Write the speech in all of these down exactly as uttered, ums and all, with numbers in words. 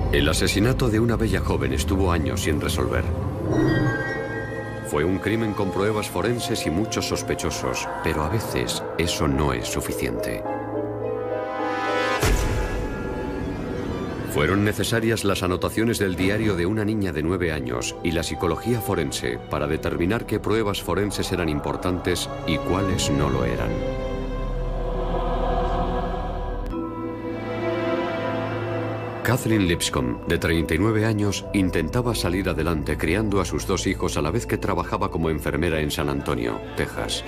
El asesinato de una bella joven estuvo años sin resolver. Fue un crimen con pruebas forenses y muchos sospechosos, pero a veces eso no es suficiente. Fueron necesarias las anotaciones del diario de una niña de nueve años y la psicología forense para determinar qué pruebas forenses eran importantes y cuáles no lo eran. Kathleen Lipscomb, de treinta y nueve años, intentaba salir adelante criando a sus dos hijos a la vez que trabajaba como enfermera en San Antonio, Texas.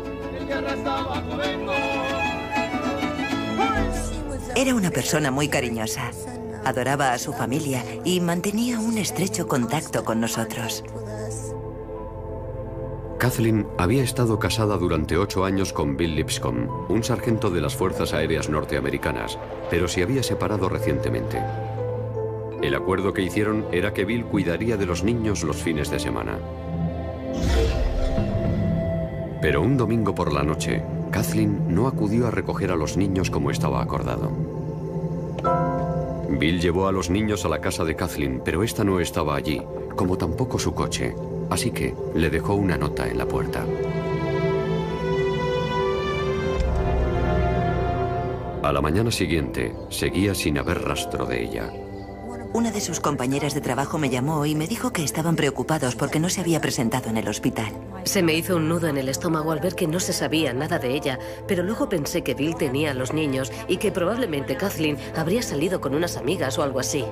Era una persona muy cariñosa. Adoraba a su familia y mantenía un estrecho contacto con nosotros. Kathleen había estado casada durante ocho años con Bill Lipscomb, un sargento de las Fuerzas Aéreas Norteamericanas, pero se había separado recientemente. El acuerdo que hicieron era que Bill cuidaría de los niños los fines de semana. Pero un domingo por la noche, Kathleen no acudió a recoger a los niños como estaba acordado. Bill llevó a los niños a la casa de Kathleen, pero esta no estaba allí, como tampoco su coche. Así que le dejó una nota en la puerta. A la mañana siguiente, seguía sin haber rastro de ella. Una de sus compañeras de trabajo me llamó y me dijo que estaban preocupados porque no se había presentado en el hospital. Se me hizo un nudo en el estómago al ver que no se sabía nada de ella, pero luego pensé que Bill tenía a los niños y que probablemente Kathleen habría salido con unas amigas o algo así.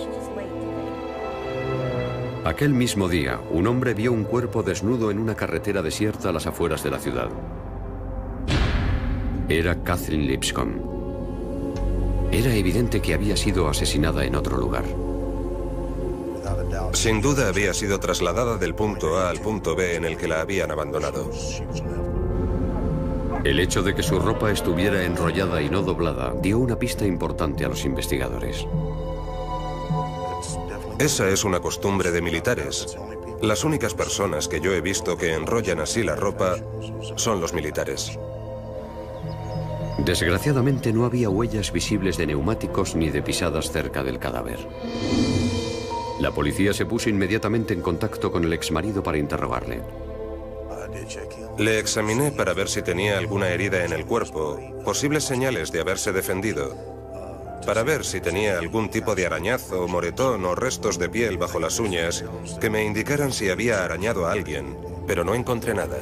Aquel mismo día, un hombre vio un cuerpo desnudo en una carretera desierta a las afueras de la ciudad. Era Kathleen Lipscomb. Era evidente que había sido asesinada en otro lugar. Sin duda había sido trasladada del punto A al punto B en el que la habían abandonado. El hecho de que su ropa estuviera enrollada y no doblada dio una pista importante a los investigadores. Esa es una costumbre de militares. Las únicas personas que yo he visto que enrollan así la ropa son los militares. Desgraciadamente no había huellas visibles de neumáticos ni de pisadas cerca del cadáver. La policía se puso inmediatamente en contacto con el exmarido para interrogarle. Le examiné para ver si tenía alguna herida en el cuerpo, posibles señales de haberse defendido, para ver si tenía algún tipo de arañazo, moretón o restos de piel bajo las uñas que me indicaran si había arañado a alguien, pero no encontré nada.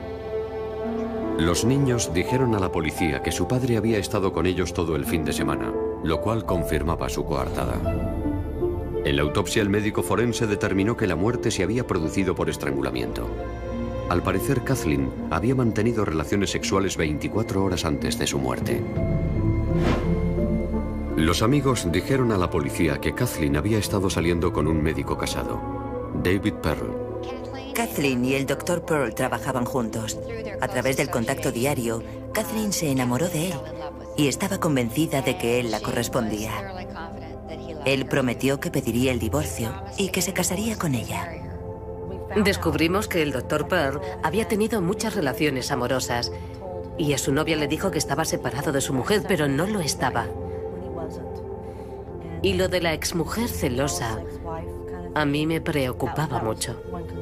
Los niños dijeron a la policía que su padre había estado con ellos todo el fin de semana, lo cual confirmaba su coartada. En la autopsia, el médico forense determinó que la muerte se había producido por estrangulamiento. Al parecer, Kathleen había mantenido relaciones sexuales veinticuatro horas antes de su muerte. Los amigos dijeron a la policía que Kathleen había estado saliendo con un médico casado, David Pearl. Kathleen y el doctor Pearl trabajaban juntos. A través del contacto diario, Kathleen se enamoró de él y estaba convencida de que él la correspondía. Él prometió que pediría el divorcio y que se casaría con ella. Descubrimos que el doctor Pearl había tenido muchas relaciones amorosas y a su novia le dijo que estaba separado de su mujer, pero no lo estaba. Y lo de la exmujer celosa a mí me preocupaba mucho.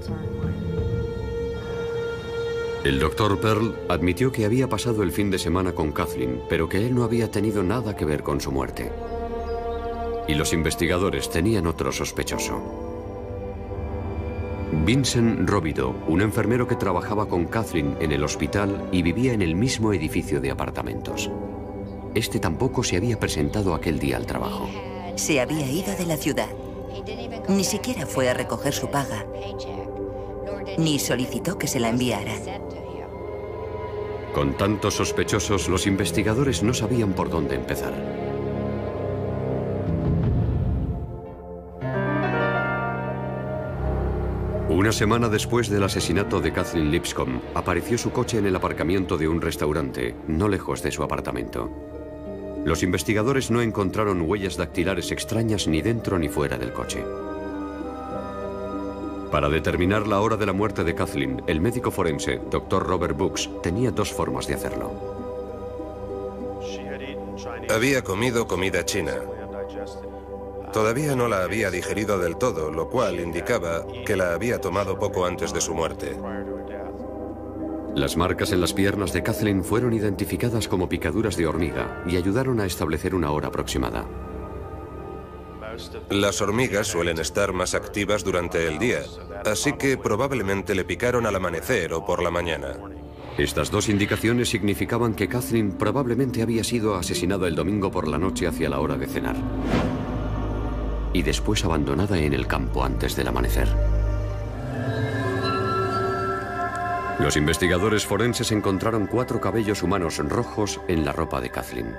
El doctor Pearl admitió que había pasado el fin de semana con Kathleen, pero que él no había tenido nada que ver con su muerte. Y los investigadores tenían otro sospechoso. Vincent Robideau, un enfermero que trabajaba con Kathleen en el hospital y vivía en el mismo edificio de apartamentos. Este tampoco se había presentado aquel día al trabajo. Se había ido de la ciudad. Ni siquiera fue a recoger su paga, ni solicitó que se la enviara. Con tantos sospechosos, los investigadores no sabían por dónde empezar. Una semana después del asesinato de Kathleen Lipscomb, apareció su coche en el aparcamiento de un restaurante, no lejos de su apartamento. Los investigadores no encontraron huellas dactilares extrañas ni dentro ni fuera del coche. Para determinar la hora de la muerte de Kathleen, el médico forense, doctor Robert Books, tenía dos formas de hacerlo. Había comido comida china. Todavía no la había digerido del todo, lo cual indicaba que la había tomado poco antes de su muerte. Las marcas en las piernas de Kathleen fueron identificadas como picaduras de hormiga y ayudaron a establecer una hora aproximada. Las hormigas suelen estar más activas durante el día, así que probablemente le picaron al amanecer o por la mañana. Estas dos indicaciones significaban que Kathleen probablemente había sido asesinada el domingo por la noche hacia la hora de cenar y después abandonada en el campo antes del amanecer. Los investigadores forenses encontraron cuatro cabellos humanos rojos en la ropa de Kathleen.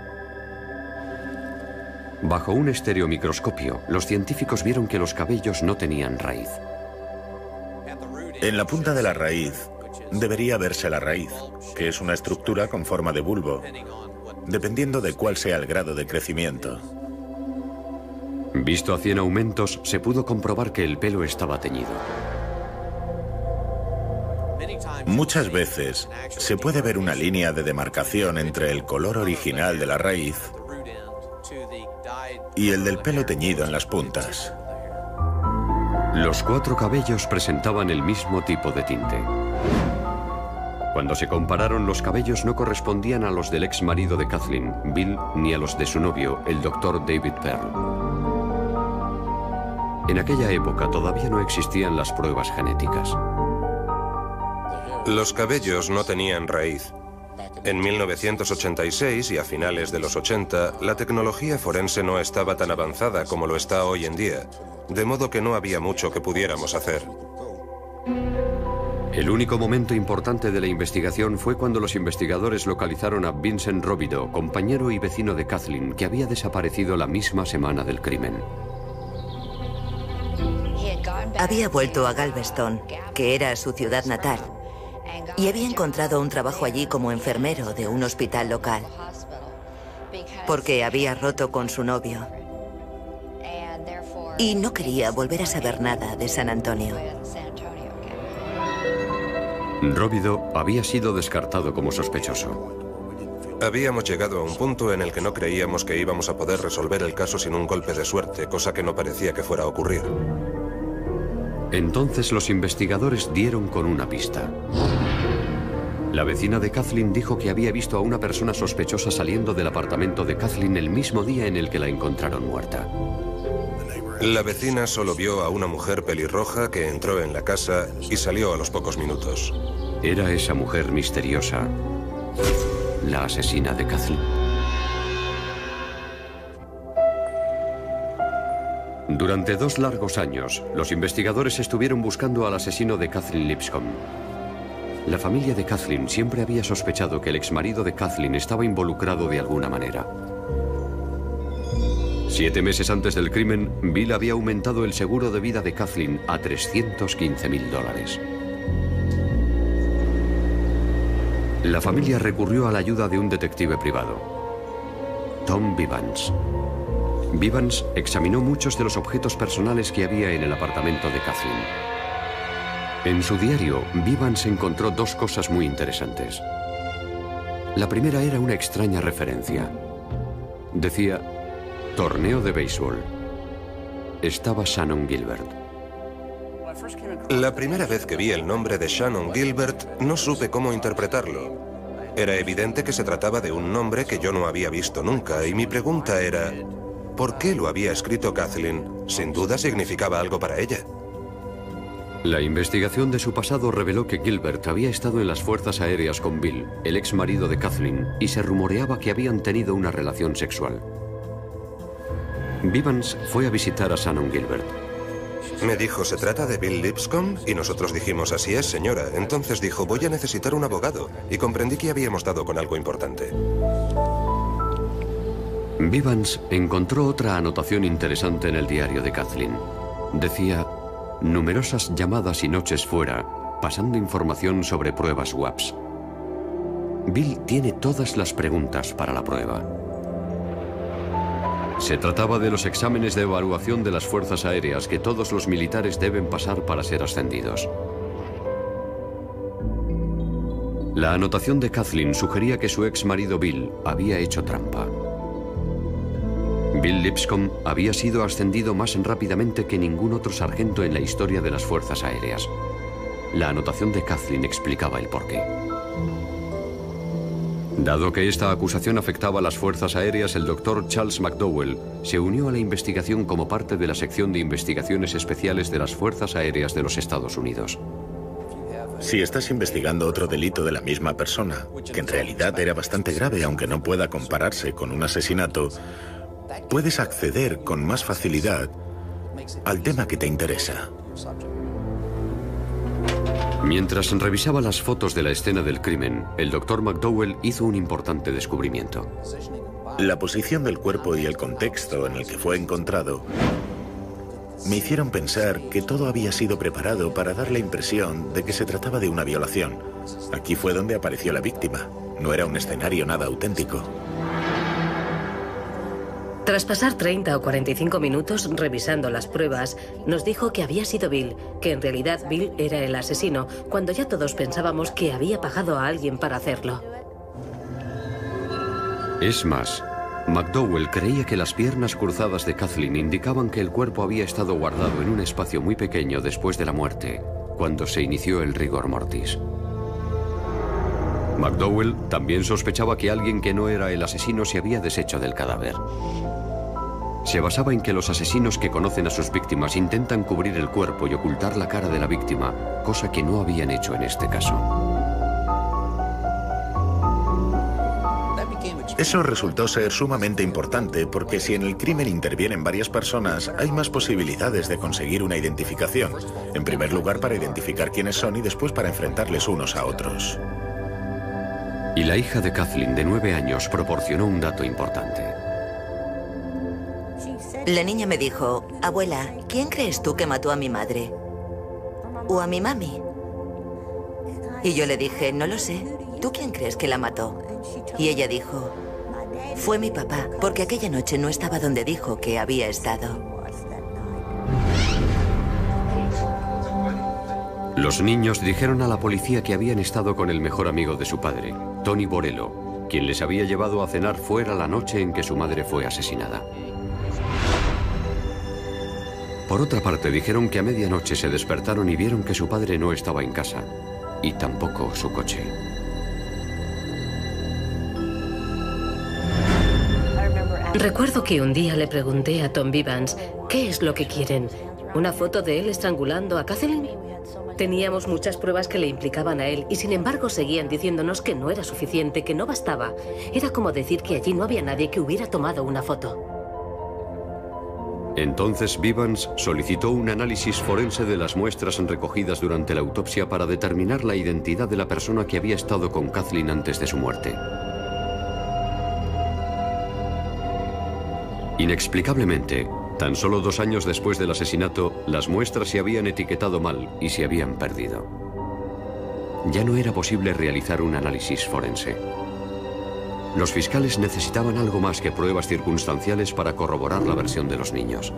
Bajo un estereomicroscopio, los científicos vieron que los cabellos no tenían raíz. En la punta de la raíz debería verse la raíz, que es una estructura con forma de bulbo, dependiendo de cuál sea el grado de crecimiento. Visto a cien aumentos, se pudo comprobar que el pelo estaba teñido. Muchas veces se puede ver una línea de demarcación entre el color original de la raíz y el del pelo teñido en las puntas. Los cuatro cabellos presentaban el mismo tipo de tinte. Cuando se compararon, los cabellos no correspondían a los del ex marido de Kathleen, Bill, ni a los de su novio, el doctor David Pearl. En aquella época todavía no existían las pruebas genéticas. Los cabellos no tenían raíz. En mil novecientos ochenta y seis y a finales de los ochenta, la tecnología forense no estaba tan avanzada como lo está hoy en día, de modo que no había mucho que pudiéramos hacer. El único momento importante de la investigación fue cuando los investigadores localizaron a Vincent Robideau, compañero y vecino de Kathleen, que había desaparecido la misma semana del crimen. Había vuelto a Galveston, que era su ciudad natal, y había encontrado un trabajo allí como enfermero de un hospital local, porque había roto con su novio y no quería volver a saber nada de San Antonio. Robideau había sido descartado como sospechoso. Habíamos llegado a un punto en el que no creíamos que íbamos a poder resolver el caso sin un golpe de suerte, cosa que no parecía que fuera a ocurrir. Entonces los investigadores dieron con una pista. La vecina de Kathleen dijo que había visto a una persona sospechosa saliendo del apartamento de Kathleen el mismo día en el que la encontraron muerta. La vecina solo vio a una mujer pelirroja que entró en la casa y salió a los pocos minutos. Era esa mujer misteriosa la asesina de Kathleen. Durante dos largos años, los investigadores estuvieron buscando al asesino de Kathleen Lipscomb. La familia de Kathleen siempre había sospechado que el exmarido de Kathleen estaba involucrado de alguna manera. Siete meses antes del crimen, Bill había aumentado el seguro de vida de Kathleen a trescientos quince mil dólares. La familia recurrió a la ayuda de un detective privado, Tom Vivans. Vivans examinó muchos de los objetos personales que había en el apartamento de Kathleen. En su diario, Vivans encontró dos cosas muy interesantes. La primera era una extraña referencia. Decía, torneo de béisbol. Estaba Shannon Gilbert. La primera vez que vi el nombre de Shannon Gilbert, no supe cómo interpretarlo. Era evidente que se trataba de un nombre que yo no había visto nunca, y mi pregunta era, ¿por qué lo había escrito Kathleen? Sin duda significaba algo para ella. La investigación de su pasado reveló que Gilbert había estado en las fuerzas aéreas con Bill, el ex marido de Kathleen, y se rumoreaba que habían tenido una relación sexual. Vivans fue a visitar a Shannon Gilbert. Me dijo, ¿se trata de Bill Lipscomb? Y nosotros dijimos, así es, señora. Entonces dijo, voy a necesitar un abogado. Y comprendí que habíamos dado con algo importante. Vivans encontró otra anotación interesante en el diario de Kathleen. Decía, numerosas llamadas y noches fuera, pasando información sobre pruebas W A P S. Bill tiene todas las preguntas para la prueba. Se trataba de los exámenes de evaluación de las fuerzas aéreas que todos los militares deben pasar para ser ascendidos. La anotación de Kathleen sugería que su ex marido Bill había hecho trampa. Bill Lipscomb había sido ascendido más rápidamente que ningún otro sargento en la historia de las fuerzas aéreas. La anotación de Kathleen explicaba el porqué. Dado que esta acusación afectaba a las fuerzas aéreas, el doctor Charles McDowell se unió a la investigación como parte de la sección de investigaciones especiales de las fuerzas aéreas de los Estados Unidos. Si estás investigando otro delito de la misma persona, que en realidad era bastante grave aunque no pueda compararse con un asesinato, puedes acceder con más facilidad al tema que te interesa. Mientras revisaba las fotos de la escena del crimen, el doctor McDowell hizo un importante descubrimiento. La posición del cuerpo y el contexto en el que fue encontrado me hicieron pensar que todo había sido preparado para dar la impresión de que se trataba de una violación. Aquí fue donde apareció la víctima. No era un escenario nada auténtico. Tras pasar treinta o cuarenta y cinco minutos revisando las pruebas, nos dijo que había sido Bill, que en realidad Bill era el asesino, cuando ya todos pensábamos que había pagado a alguien para hacerlo. Es más, McDowell creía que las piernas cruzadas de Kathleen indicaban que el cuerpo había estado guardado en un espacio muy pequeño después de la muerte, cuando se inició el rigor mortis. McDowell también sospechaba que alguien que no era el asesino se había deshecho del cadáver. Se basaba en que los asesinos que conocen a sus víctimas intentan cubrir el cuerpo y ocultar la cara de la víctima, cosa que no habían hecho en este caso. Eso resultó ser sumamente importante porque si en el crimen intervienen varias personas, hay más posibilidades de conseguir una identificación. En primer lugar, para identificar quiénes son y después para enfrentarles unos a otros. Y la hija de Kathleen, de nueve años, proporcionó un dato importante. La niña me dijo, abuela, ¿quién crees tú que mató a mi madre? ¿O a mi mami? Y yo le dije, no lo sé. ¿Tú quién crees que la mató? Y ella dijo, fue mi papá, porque aquella noche no estaba donde dijo que había estado. Los niños dijeron a la policía que habían estado con el mejor amigo de su padre, Tony Borello, quien les había llevado a cenar fuera la noche en que su madre fue asesinada. Por otra parte, dijeron que a medianoche se despertaron y vieron que su padre no estaba en casa, y tampoco su coche. Recuerdo que un día le pregunté a Tom Vivans, ¿qué es lo que quieren? ¿Una foto de él estrangulando a Kathleen? Teníamos muchas pruebas que le implicaban a él y sin embargo seguían diciéndonos que no era suficiente, que no bastaba. Era como decir que allí no había nadie que hubiera tomado una foto. Entonces Vivans solicitó un análisis forense de las muestras recogidas durante la autopsia para determinar la identidad de la persona que había estado con Kathleen antes de su muerte. Inexplicablemente, tan solo dos años después del asesinato, las muestras se habían etiquetado mal y se habían perdido. Ya no era posible realizar un análisis forense. Los fiscales necesitaban algo más que pruebas circunstanciales para corroborar la versión de los niños.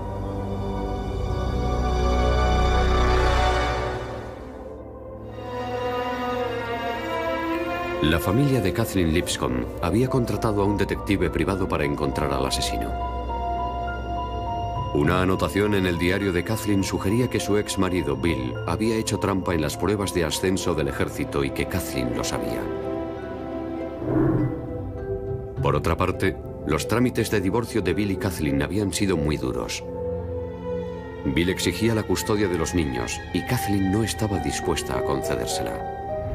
La familia de Kathleen Lipscomb había contratado a un detective privado para encontrar al asesino. Una anotación en el diario de Kathleen sugería que su ex marido, Bill, había hecho trampa en las pruebas de ascenso del ejército y que Kathleen lo sabía. Por otra parte, los trámites de divorcio de Bill y Kathleen habían sido muy duros. Bill exigía la custodia de los niños y Kathleen no estaba dispuesta a concedérsela.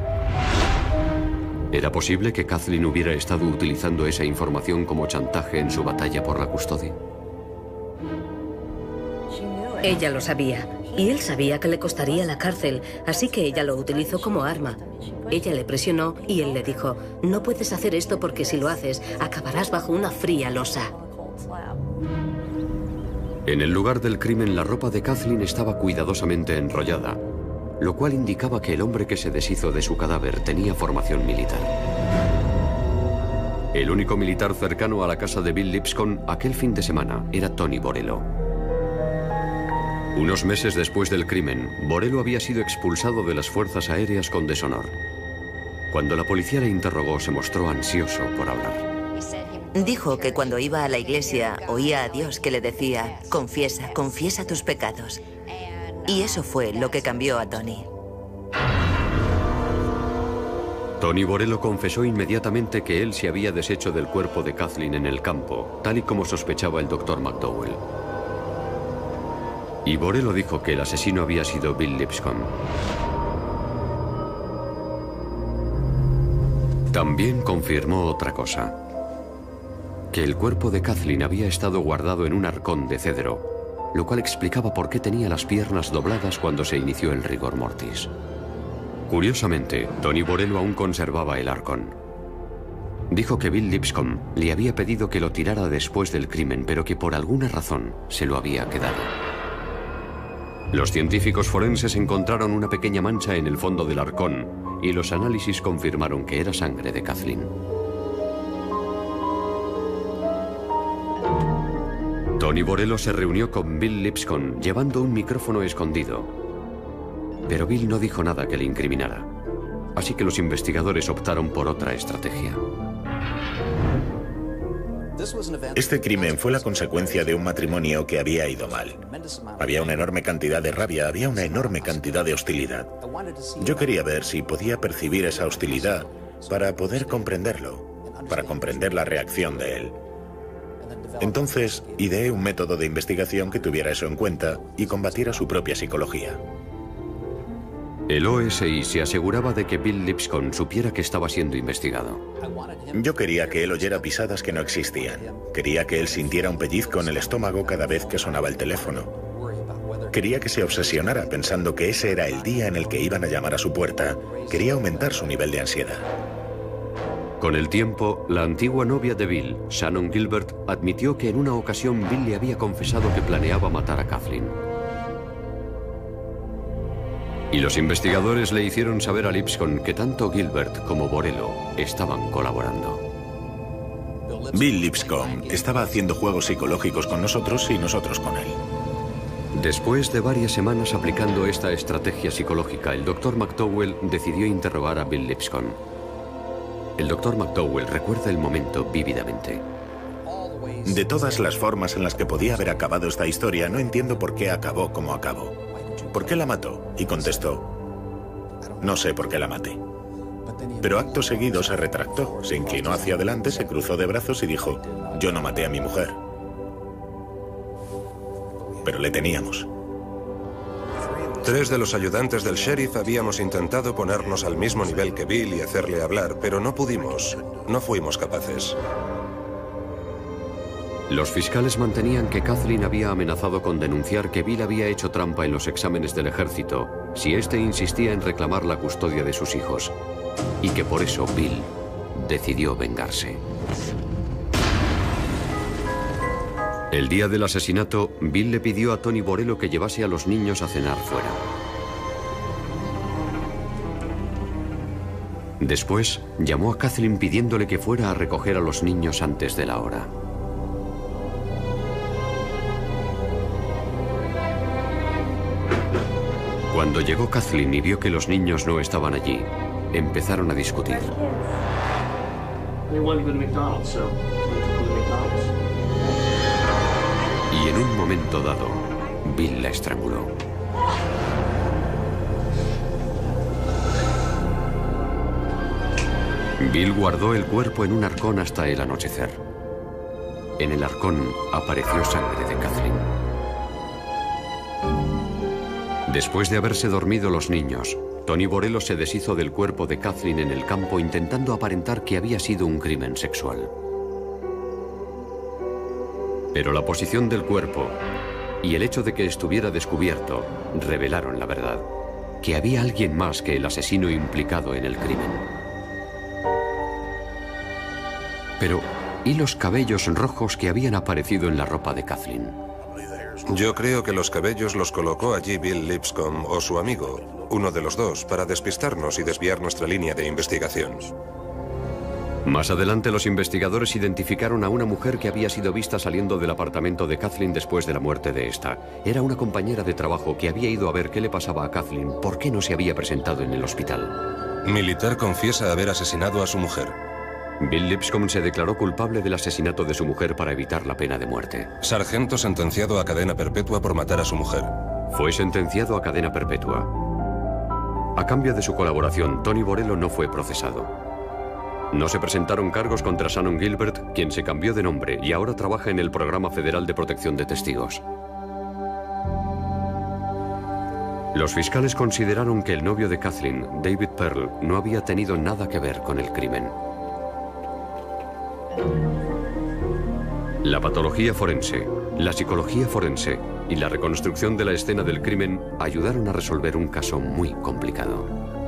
¿Era posible que Kathleen hubiera estado utilizando esa información como chantaje en su batalla por la custodia? Ella lo sabía, y él sabía que le costaría la cárcel, así que ella lo utilizó como arma. Ella le presionó y él le dijo, no puedes hacer esto porque si lo haces, acabarás bajo una fría losa. En el lugar del crimen, la ropa de Kathleen estaba cuidadosamente enrollada, lo cual indicaba que el hombre que se deshizo de su cadáver tenía formación militar. El único militar cercano a la casa de Bill Lipscomb aquel fin de semana era Tony Borello. Unos meses después del crimen, Borello había sido expulsado de las fuerzas aéreas con deshonor. Cuando la policía le interrogó, se mostró ansioso por hablar. Dijo que cuando iba a la iglesia oía a Dios que le decía, confiesa, confiesa tus pecados. Y eso fue lo que cambió a Tony. Tony Borello confesó inmediatamente que él se había deshecho del cuerpo de Kathleen en el campo, tal y como sospechaba el doctor McDowell. Y Borello dijo que el asesino había sido Bill Lipscomb. También confirmó otra cosa: que el cuerpo de Kathleen había estado guardado en un arcón de cedro, lo cual explicaba por qué tenía las piernas dobladas cuando se inició el rigor mortis. Curiosamente, Tony Borello aún conservaba el arcón. Dijo que Bill Lipscomb le había pedido que lo tirara después del crimen, pero que por alguna razón se lo había quedado. Los científicos forenses encontraron una pequeña mancha en el fondo del arcón y los análisis confirmaron que era sangre de Kathleen. Tony Borello se reunió con Bill Lipscomb llevando un micrófono escondido. Pero Bill no dijo nada que le incriminara, así que los investigadores optaron por otra estrategia. Este crimen fue la consecuencia de un matrimonio que había ido mal. Había una enorme cantidad de rabia, había una enorme cantidad de hostilidad. Yo quería ver si podía percibir esa hostilidad para poder comprenderlo, para comprender la reacción de él. Entonces, ideé un método de investigación que tuviera eso en cuenta y combatiera su propia psicología. El O S I se aseguraba de que Bill Lipscomb supiera que estaba siendo investigado. Yo quería que él oyera pisadas que no existían. Quería que él sintiera un pellizco en el estómago cada vez que sonaba el teléfono. Quería que se obsesionara pensando que ese era el día en el que iban a llamar a su puerta. Quería aumentar su nivel de ansiedad. Con el tiempo, la antigua novia de Bill, Shannon Gilbert, admitió que en una ocasión Bill le había confesado que planeaba matar a Kathleen. Y los investigadores le hicieron saber a Lipscomb que tanto Gilbert como Borello estaban colaborando. Bill Lipscomb estaba haciendo juegos psicológicos con nosotros y nosotros con él. Después de varias semanas aplicando esta estrategia psicológica, el doctor McDowell decidió interrogar a Bill Lipscomb. El doctor McDowell recuerda el momento vívidamente. De todas las formas en las que podía haber acabado esta historia, no entiendo por qué acabó como acabó. ¿Por qué la mató? Y contestó, no sé por qué la maté. Pero acto seguido se retractó, se inclinó hacia adelante, se cruzó de brazos y dijo, yo no maté a mi mujer. Pero le teníamos. Tres de los ayudantes del sheriff habíamos intentado ponernos al mismo nivel que Bill y hacerle hablar, pero no pudimos. No fuimos capaces. Los fiscales mantenían que Kathleen había amenazado con denunciar que Bill había hecho trampa en los exámenes del ejército si éste insistía en reclamar la custodia de sus hijos, y que por eso Bill decidió vengarse. El día del asesinato, Bill le pidió a Tony Borello que llevase a los niños a cenar fuera. Después, llamó a Kathleen pidiéndole que fuera a recoger a los niños antes de la hora. Cuando llegó Kathleen y vio que los niños no estaban allí, empezaron a discutir. Y en un momento dado, Bill la estranguló. Bill guardó el cuerpo en un arcón hasta el anochecer. En el arcón apareció sangre de Kathleen. Después de haberse dormido los niños, Tony Borello se deshizo del cuerpo de Kathleen en el campo intentando aparentar que había sido un crimen sexual. Pero la posición del cuerpo y el hecho de que estuviera descubierto revelaron la verdad, que había alguien más que el asesino implicado en el crimen. Pero, ¿y los cabellos rojos que habían aparecido en la ropa de Kathleen? Yo creo que los cabellos los colocó allí Bill Lipscomb o su amigo, uno de los dos, para despistarnos y desviar nuestra línea de investigación. Más adelante, los investigadores identificaron a una mujer que había sido vista saliendo del apartamento de Kathleen después de la muerte de esta. Era una compañera de trabajo que había ido a ver qué le pasaba a Kathleen, por qué no se había presentado en el hospital. Militar confiesa haber asesinado a su mujer. Bill Lipscomb se declaró culpable del asesinato de su mujer para evitar la pena de muerte. Sargento sentenciado a cadena perpetua por matar a su mujer. Fue sentenciado a cadena perpetua. A cambio de su colaboración, Tony Borello no fue procesado. No se presentaron cargos contra Shannon Gilbert, quien se cambió de nombre y ahora trabaja en el Programa Federal de Protección de Testigos. Los fiscales consideraron que el novio de Kathleen, David Pearl, no había tenido nada que ver con el crimen. La patología forense, la psicología forense y la reconstrucción de la escena del crimen ayudaron a resolver un caso muy complicado.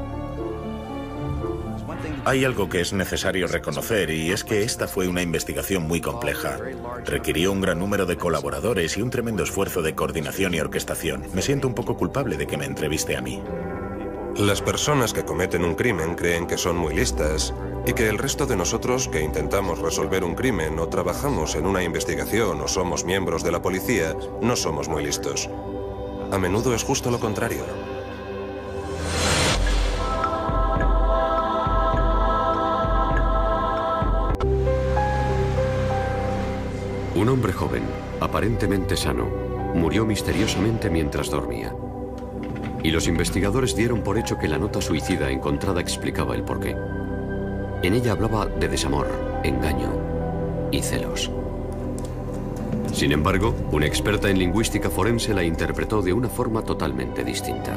Hay algo que es necesario reconocer y es que esta fue una investigación muy compleja. Requirió un gran número de colaboradores y un tremendo esfuerzo de coordinación y orquestación. Me siento un poco culpable de que me entreviste a mí. Las personas que cometen un crimen creen que son muy listas y que el resto de nosotros que intentamos resolver un crimen o trabajamos en una investigación o somos miembros de la policía no somos muy listos. A menudo es justo lo contrario. Un hombre joven, aparentemente sano, murió misteriosamente mientras dormía. Y los investigadores dieron por hecho que la nota suicida encontrada explicaba el porqué. En ella hablaba de desamor, engaño y celos. Sin embargo, una experta en lingüística forense la interpretó de una forma totalmente distinta.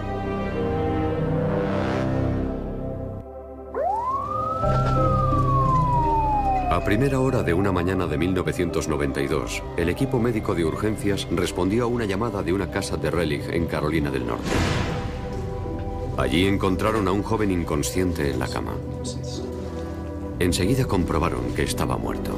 A primera hora de una mañana de mil novecientos noventa y dos, el equipo médico de urgencias respondió a una llamada de una casa de Raleigh, en Carolina del Norte. Allí encontraron a un joven inconsciente en la cama. Enseguida comprobaron que estaba muerto.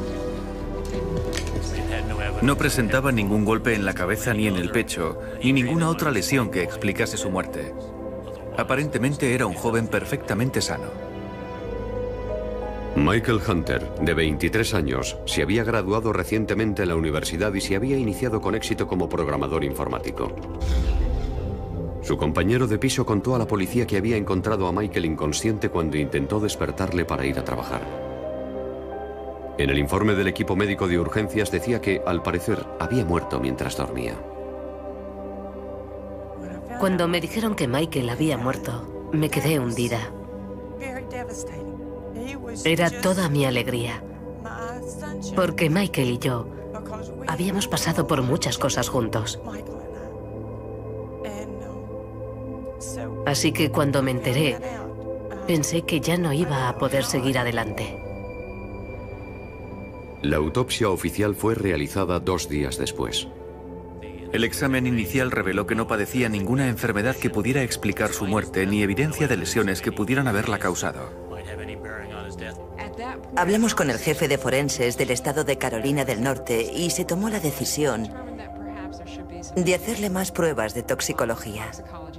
No presentaba ningún golpe en la cabeza ni en el pecho, ni ninguna otra lesión que explicase su muerte. Aparentemente era un joven perfectamente sano. Michael Hunter, de veintitrés años, se había graduado recientemente en la universidad y se había iniciado con éxito como programador informático. Su compañero de piso contó a la policía que había encontrado a Michael inconsciente cuando intentó despertarle para ir a trabajar. En el informe del equipo médico de urgencias decía que, al parecer, había muerto mientras dormía. Cuando me dijeron que Michael había muerto, me quedé hundida. Era toda mi alegría, porque Michael y yo habíamos pasado por muchas cosas juntos. Así que cuando me enteré, pensé que ya no iba a poder seguir adelante. La autopsia oficial fue realizada dos días después. El examen inicial reveló que no padecía ninguna enfermedad que pudiera explicar su muerte, ni evidencia de lesiones que pudieran haberla causado. Hablamos con el jefe de forenses del estado de Carolina del Norte y se tomó la decisión de hacerle más pruebas de toxicología.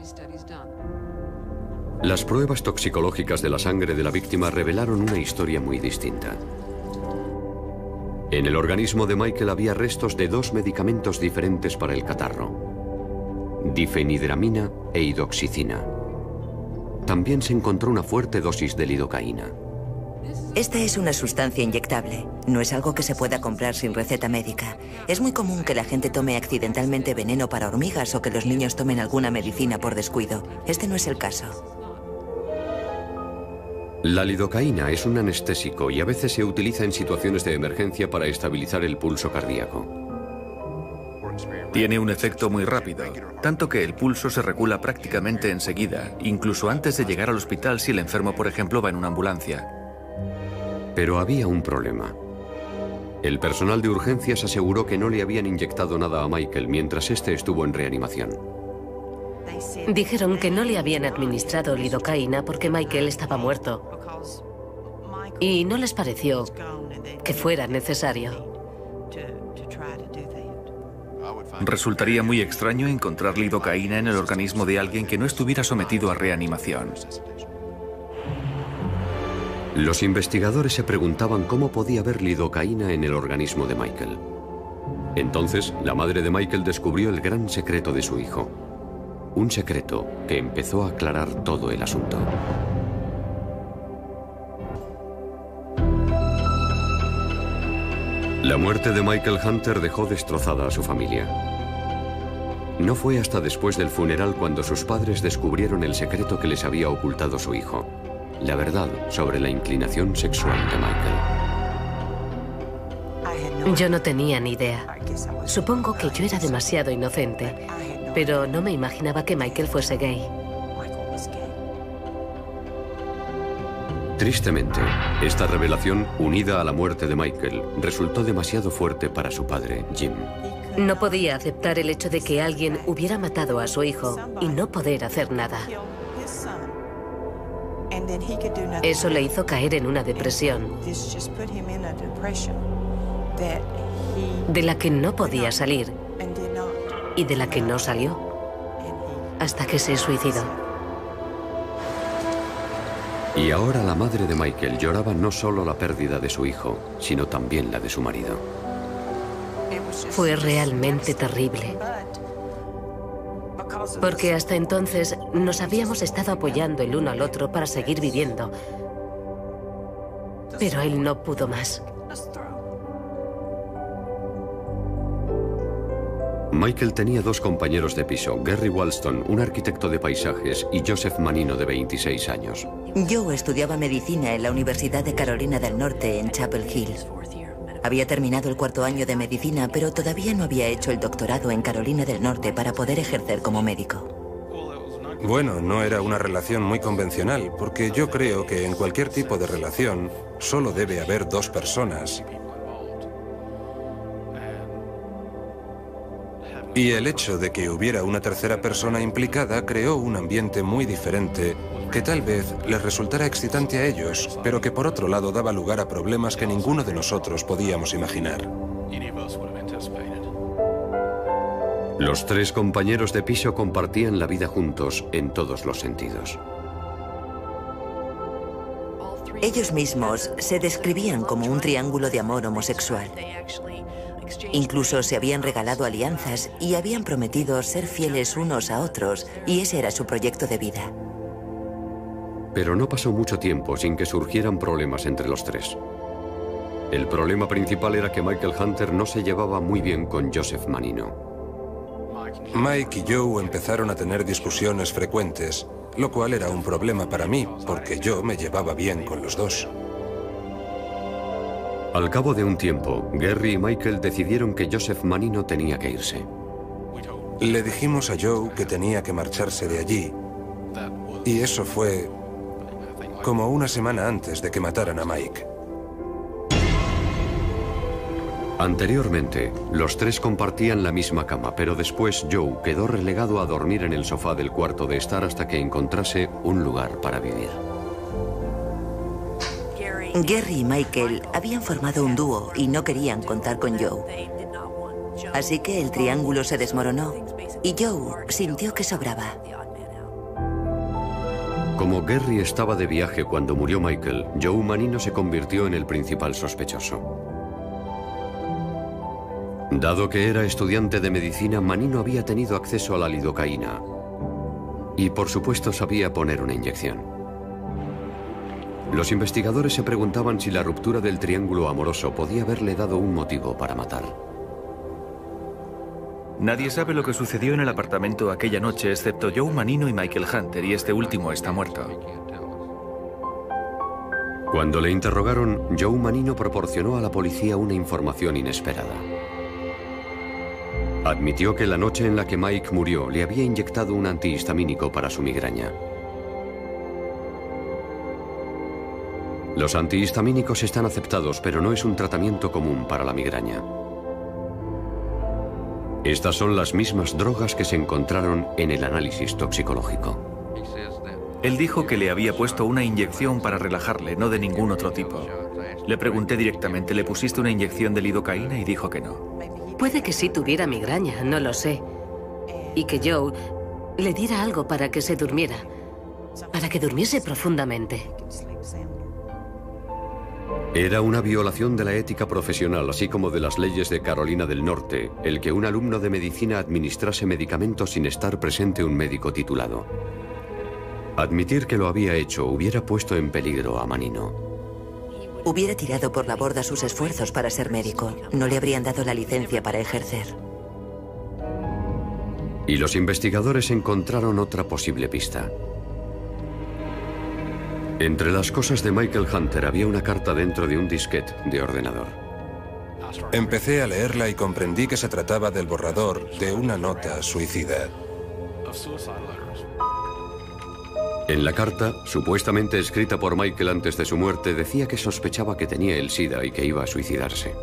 Las pruebas toxicológicas de la sangre de la víctima revelaron una historia muy distinta. En el organismo de Michael había restos de dos medicamentos diferentes para el catarro: difenhidramina e hidoxicina. También se encontró una fuerte dosis de lidocaína. Esta es una sustancia inyectable. No es algo que se pueda comprar sin receta médica. Es muy común que la gente tome accidentalmente veneno para hormigas o que los niños tomen alguna medicina por descuido. Este no es el caso. La lidocaína es un anestésico y a veces se utiliza en situaciones de emergencia para estabilizar el pulso cardíaco. Tiene un efecto muy rápido, tanto que el pulso se regula prácticamente enseguida, incluso antes de llegar al hospital si el enfermo, por ejemplo, va en una ambulancia. Pero había un problema. El personal de urgencias aseguró que no le habían inyectado nada a Michael mientras este estuvo en reanimación. Dijeron que no le habían administrado lidocaína porque Michael estaba muerto. Y no les pareció que fuera necesario. Resultaría muy extraño encontrar lidocaína en el organismo de alguien que no estuviera sometido a reanimación. Los investigadores se preguntaban cómo podía haber lidocaína en el organismo de Michael. Entonces, la madre de Michael descubrió el gran secreto de su hijo. Un secreto que empezó a aclarar todo el asunto. La muerte de Michael Hunter dejó destrozada a su familia. No fue hasta después del funeral cuando sus padres descubrieron el secreto que les había ocultado su hijo, la verdad sobre la inclinación sexual de Michael. Yo no tenía ni idea. Supongo que yo era demasiado inocente, pero no me imaginaba que Michael fuese gay. Tristemente, esta revelación, unida a la muerte de Michael, resultó demasiado fuerte para su padre, Jim. No podía aceptar el hecho de que alguien hubiera matado a su hijo y no poder hacer nada. Eso le hizo caer en una depresión de la que no podía salir y de la que no salió hasta que se suicidó. Y ahora la madre de Michael lloraba no solo la pérdida de su hijo, sino también la de su marido. Fue realmente terrible. Porque hasta entonces nos habíamos estado apoyando el uno al otro para seguir viviendo. Pero él no pudo más. Michael tenía dos compañeros de piso, Gary Walston, un arquitecto de paisajes, y Joseph Manino, de veintiséis años. Joe estudiaba medicina en la Universidad de Carolina del Norte, en Chapel Hill. Había terminado el cuarto año de medicina, pero todavía no había hecho el doctorado en Carolina del Norte para poder ejercer como médico. Bueno, no era una relación muy convencional, porque yo creo que en cualquier tipo de relación solo debe haber dos personas. Y el hecho de que hubiera una tercera persona implicada creó un ambiente muy diferente que tal vez les resultara excitante a ellos, pero que por otro lado daba lugar a problemas que ninguno de nosotros podíamos imaginar. Los tres compañeros de piso compartían la vida juntos en todos los sentidos. Ellos mismos se describían como un triángulo de amor homosexual. Incluso se habían regalado alianzas y habían prometido ser fieles unos a otros, y ese era su proyecto de vida. Pero no pasó mucho tiempo sin que surgieran problemas entre los tres. El problema principal era que Michael Hunter no se llevaba muy bien con Joseph Manino. Mike y Joe empezaron a tener discusiones frecuentes, lo cual era un problema para mí, porque yo me llevaba bien con los dos. Al cabo de un tiempo, Gary y Michael decidieron que Joseph Manino tenía que irse. Le dijimos a Joe que tenía que marcharse de allí, y eso fue como una semana antes de que mataran a Mike. Anteriormente, los tres compartían la misma cama, pero después Joe quedó relegado a dormir en el sofá del cuarto de estar hasta que encontrase un lugar para vivir. Gary y Michael habían formado un dúo y no querían contar con Joe. Así que el triángulo se desmoronó y Joe sintió que sobraba. Como Gary estaba de viaje cuando murió Michael, Joe Manino se convirtió en el principal sospechoso. Dado que era estudiante de medicina, Manino había tenido acceso a la lidocaína y, por supuesto, sabía poner una inyección. Los investigadores se preguntaban si la ruptura del triángulo amoroso podía haberle dado un motivo para matar. Nadie sabe lo que sucedió en el apartamento aquella noche, excepto Joe Manino y Michael Hunter, y este último está muerto. Cuando le interrogaron, Joe Manino proporcionó a la policía una información inesperada. Admitió que la noche en la que Mike murió le había inyectado un antihistamínico para su migraña. Los antihistamínicos están aceptados, pero no es un tratamiento común para la migraña. Estas son las mismas drogas que se encontraron en el análisis toxicológico. Él dijo que le había puesto una inyección para relajarle, no de ningún otro tipo. Le pregunté directamente, ¿le pusiste una inyección de lidocaína? Y dijo que no. Puede que sí tuviera migraña, no lo sé. Y que Joe le diera algo para que se durmiera, para que durmiese profundamente. Era una violación de la ética profesional, así como de las leyes de Carolina del Norte, el que un alumno de medicina administrase medicamentos sin estar presente un médico titulado. Admitir que lo había hecho hubiera puesto en peligro a Manino. hubiera tirado por la borda sus esfuerzos para ser médico. No le habrían dado la licencia para ejercer. Y los investigadores encontraron otra posible pista. Entre las cosas de Michael Hunter había una carta dentro de un disquete de ordenador. Empecé a leerla y comprendí que se trataba del borrador de una nota suicida. En la carta, supuestamente escrita por Michael antes de su muerte, decía que sospechaba que tenía el SIDA y que iba a suicidarse.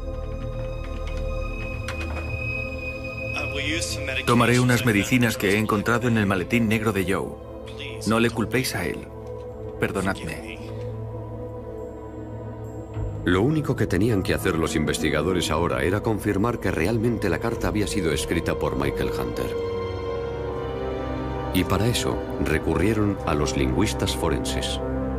Tomaré unas medicinas que he encontrado en el maletín negro de Joe. No le culpéis a él. Perdonadme. Lo único que tenían que hacer los investigadores ahora era confirmar que realmente la carta había sido escrita por Michael Hunter. Y para eso recurrieron a los lingüistas forenses.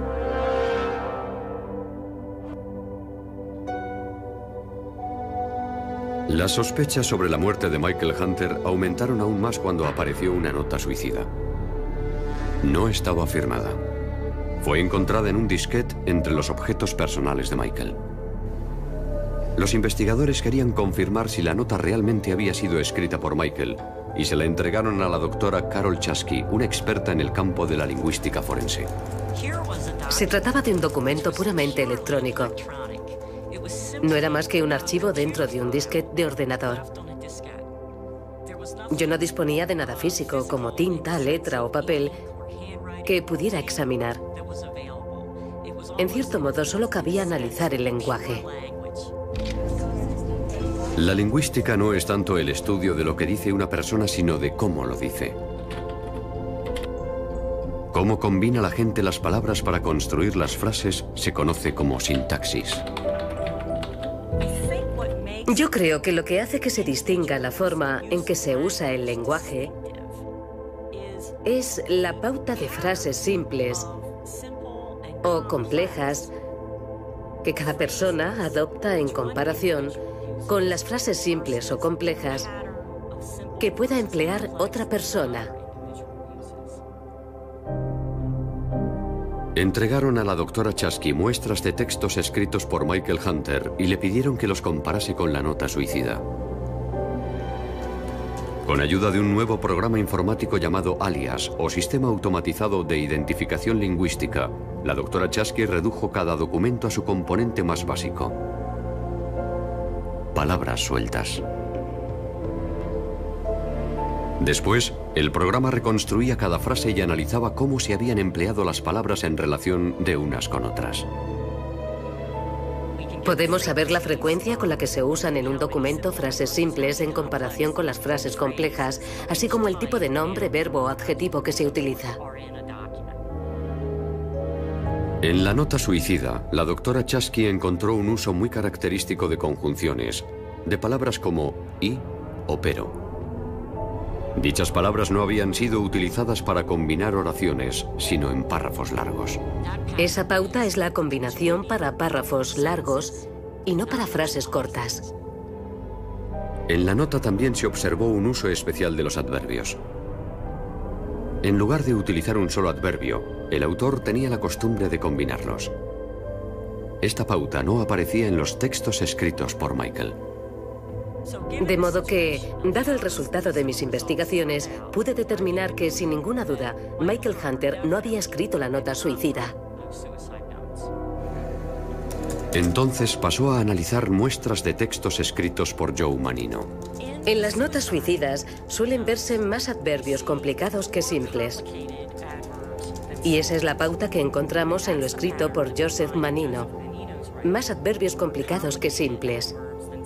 Las sospechas sobre la muerte de Michael Hunter aumentaron aún más cuando apareció una nota suicida. No estaba firmada. Fue encontrada en un disquete entre los objetos personales de Michael. Los investigadores querían confirmar si la nota realmente había sido escrita por Michael y se la entregaron a la doctora Carol Chasky, una experta en el campo de la lingüística forense. Se trataba de un documento puramente electrónico. No era más que un archivo dentro de un disquete de ordenador. Yo no disponía de nada físico, como tinta, letra o papel, que pudiera examinar. En cierto modo, solo cabía analizar el lenguaje. La lingüística no es tanto el estudio de lo que dice una persona, sino de cómo lo dice. Cómo combina la gente las palabras para construir las frases se conoce como sintaxis. Yo creo que lo que hace que se distinga la forma en que se usa el lenguaje es la pauta de frases simples o complejas que cada persona adopta en comparación con las frases simples o complejas que pueda emplear otra persona. Entregaron a la doctora Chasky muestras de textos escritos por Michael Hunter y le pidieron que los comparase con la nota suicida. Con ayuda de un nuevo programa informático llamado Alias, o Sistema Automatizado de Identificación Lingüística, la doctora Chasky redujo cada documento a su componente más básico: palabras sueltas. Después, el programa reconstruía cada frase y analizaba cómo se habían empleado las palabras en relación de unas con otras. Podemos saber la frecuencia con la que se usan en un documento frases simples en comparación con las frases complejas, así como el tipo de nombre, verbo o adjetivo que se utiliza. En la nota suicida, la doctora Chasky encontró un uso muy característico de conjunciones, de palabras como y o pero. Dichas palabras no habían sido utilizadas para combinar oraciones, sino en párrafos largos. Esa pauta es la combinación para párrafos largos y no para frases cortas. En la nota también se observó un uso especial de los adverbios. En lugar de utilizar un solo adverbio, el autor tenía la costumbre de combinarlos. Esta pauta no aparecía en los textos escritos por Michael. De modo que, dado el resultado de mis investigaciones, pude determinar que, sin ninguna duda, Michael Hunter no había escrito la nota suicida. Entonces pasó a analizar muestras de textos escritos por Joe Manino. En las notas suicidas suelen verse más adverbios complicados que simples. Y esa es la pauta que encontramos en lo escrito por Joseph Manino. Más adverbios complicados que simples.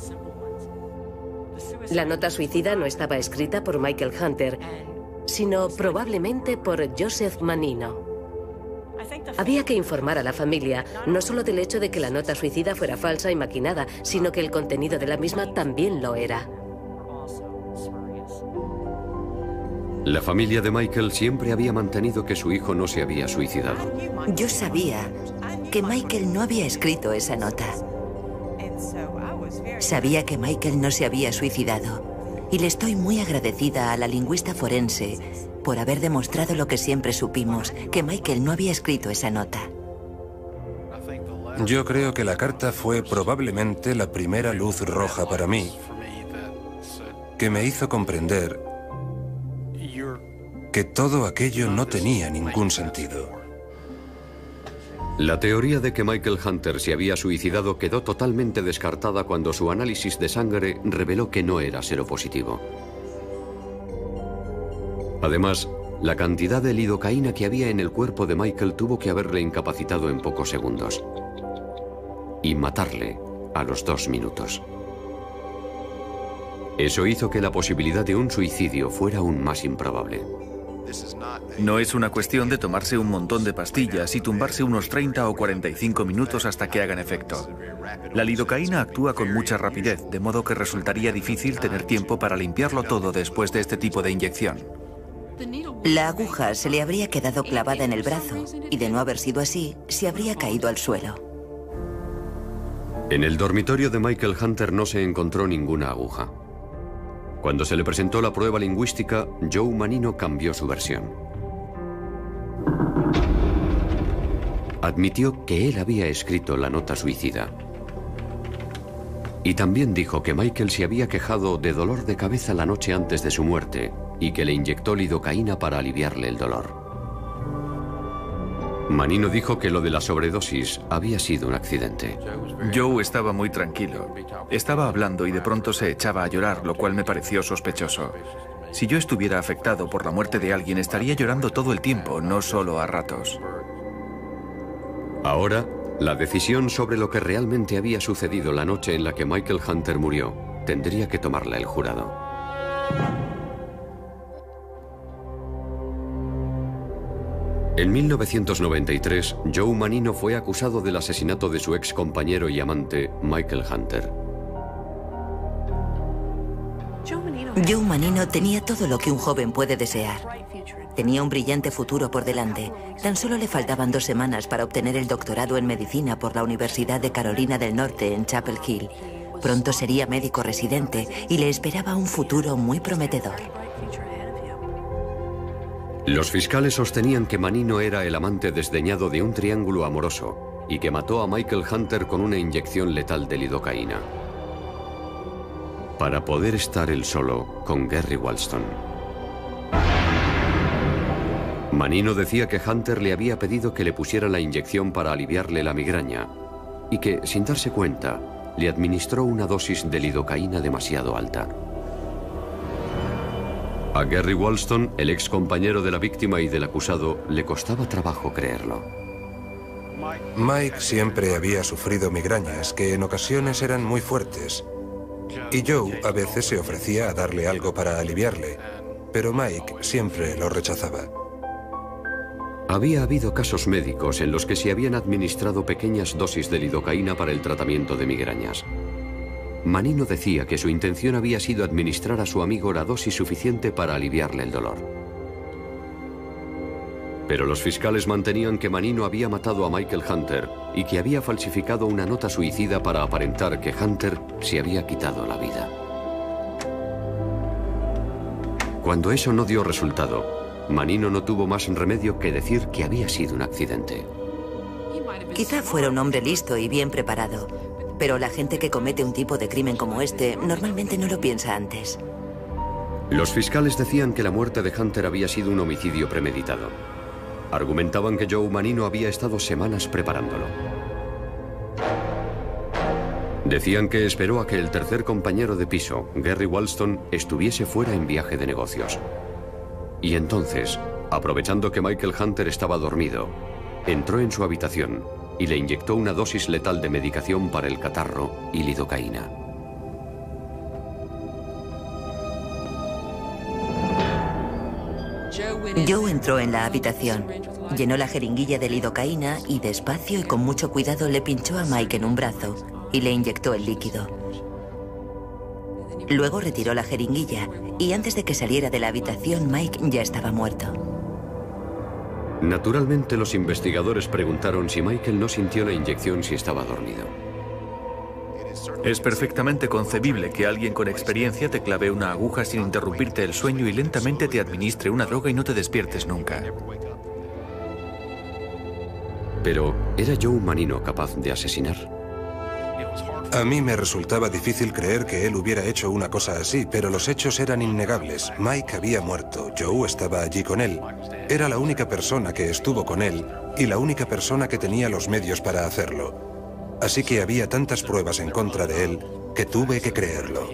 La nota suicida no estaba escrita por Michael Hunter, sino probablemente por Joseph Manino. Había que informar a la familia no solo del hecho de que la nota suicida fuera falsa y maquinada, sino que el contenido de la misma también lo era. La familia de Michael siempre había mantenido que su hijo no se había suicidado. Yo sabía que Michael no había escrito esa nota. Sabía que Michael no se había suicidado y le estoy muy agradecida a la lingüista forense por haber demostrado lo que siempre supimos, que Michael no había escrito esa nota. Yo creo que la carta fue probablemente la primera luz roja para mí, que me hizo comprender que todo aquello no tenía ningún sentido. La teoría de que Michael Hunter se había suicidado quedó totalmente descartada cuando su análisis de sangre reveló que no era seropositivo. Además, la cantidad de lidocaína que había en el cuerpo de Michael tuvo que haberle incapacitado en pocos segundos y matarle a los dos minutos. Eso hizo que la posibilidad de un suicidio fuera aún más improbable. No es una cuestión de tomarse un montón de pastillas y tumbarse unos treinta o cuarenta y cinco minutos hasta que hagan efecto. La lidocaína actúa con mucha rapidez, de modo que resultaría difícil tener tiempo para limpiarlo todo después de este tipo de inyección. La aguja se le habría quedado clavada en el brazo y, de no haber sido así, se habría caído al suelo. En el dormitorio de Michael Hunter no se encontró ninguna aguja. Cuando se le presentó la prueba lingüística, Joe Manino cambió su versión. Admitió que él había escrito la nota suicida. Y también dijo que Michael se había quejado de dolor de cabeza la noche antes de su muerte y que le inyectó lidocaína para aliviarle el dolor. Manino dijo que lo de la sobredosis había sido un accidente. Joe estaba muy tranquilo. Estaba hablando y de pronto se echaba a llorar, lo cual me pareció sospechoso. Si yo estuviera afectado por la muerte de alguien, estaría llorando todo el tiempo, no solo a ratos. Ahora, la decisión sobre lo que realmente había sucedido la noche en la que Michael Hunter murió tendría que tomarla el jurado. En mil novecientos noventa y tres, Joe Manino fue acusado del asesinato de su ex compañero y amante, Michael Hunter. Joe Manino tenía todo lo que un joven puede desear. Tenía un brillante futuro por delante. Tan solo le faltaban dos semanas para obtener el doctorado en medicina por la Universidad de Carolina del Norte en Chapel Hill. Pronto sería médico residente y le esperaba un futuro muy prometedor. Los fiscales sostenían que Manino era el amante desdeñado de un triángulo amoroso y que mató a Michael Hunter con una inyección letal de lidocaína para poder estar él solo con Gary Walston. Manino decía que Hunter le había pedido que le pusiera la inyección para aliviarle la migraña y que, sin darse cuenta, le administró una dosis de lidocaína demasiado alta. A Gary Walston, el ex compañero de la víctima y del acusado, le costaba trabajo creerlo. Mike siempre había sufrido migrañas que en ocasiones eran muy fuertes. Y Joe a veces se ofrecía a darle algo para aliviarle, pero Mike siempre lo rechazaba. Había habido casos médicos en los que se habían administrado pequeñas dosis de lidocaína para el tratamiento de migrañas. Manino decía que su intención había sido administrar a su amigo la dosis suficiente para aliviarle el dolor. Pero los fiscales mantenían que Manino había matado a Michael Hunter y que había falsificado una nota suicida para aparentar que Hunter se había quitado la vida. Cuando eso no dio resultado, Manino no tuvo más remedio que decir que había sido un accidente. Quizá fuera un hombre listo y bien preparado, pero la gente que comete un tipo de crimen como este normalmente no lo piensa antes. Los fiscales decían que la muerte de Hunter había sido un homicidio premeditado. Argumentaban que Joe Manino había estado semanas preparándolo. Decían que esperó a que el tercer compañero de piso, Gary Walston, estuviese fuera en viaje de negocios. Y entonces, aprovechando que Michael Hunter estaba dormido, entró en su habitación y le inyectó una dosis letal de medicación para el catarro y lidocaína. Joe entró en la habitación, llenó la jeringuilla de lidocaína y despacio y con mucho cuidado le pinchó a Mike en un brazo y le inyectó el líquido. Luego retiró la jeringuilla y antes de que saliera de la habitación, Mike ya estaba muerto. Naturalmente, los investigadores preguntaron si Michael no sintió la inyección si estaba dormido. Es perfectamente concebible que alguien con experiencia te clave una aguja sin interrumpirte el sueño y lentamente te administre una droga y no te despiertes nunca. Pero, ¿era Joe Manino capaz de asesinar? A mí me resultaba difícil creer que él hubiera hecho una cosa así, pero los hechos eran innegables. Mike había muerto, Joe estaba allí con él. Era la única persona que estuvo con él y la única persona que tenía los medios para hacerlo. Así que había tantas pruebas en contra de él que tuve que creerlo.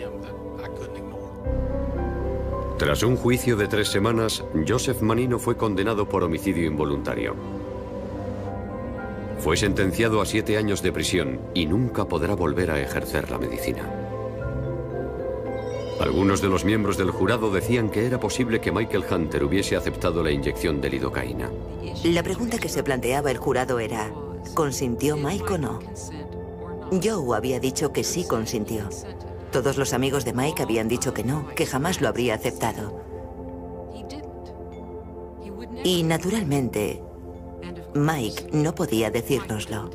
Tras un juicio de tres semanas, Joseph Manino fue condenado por homicidio involuntario. Fue sentenciado a siete años de prisión y nunca podrá volver a ejercer la medicina. Algunos de los miembros del jurado decían que era posible que Michael Hunter hubiese aceptado la inyección de lidocaína. La pregunta que se planteaba el jurado era, ¿consintió Mike o no? Joe había dicho que sí consintió. Todos los amigos de Mike habían dicho que no, que jamás lo habría aceptado. Y naturalmente, Mike no podía decírnoslo.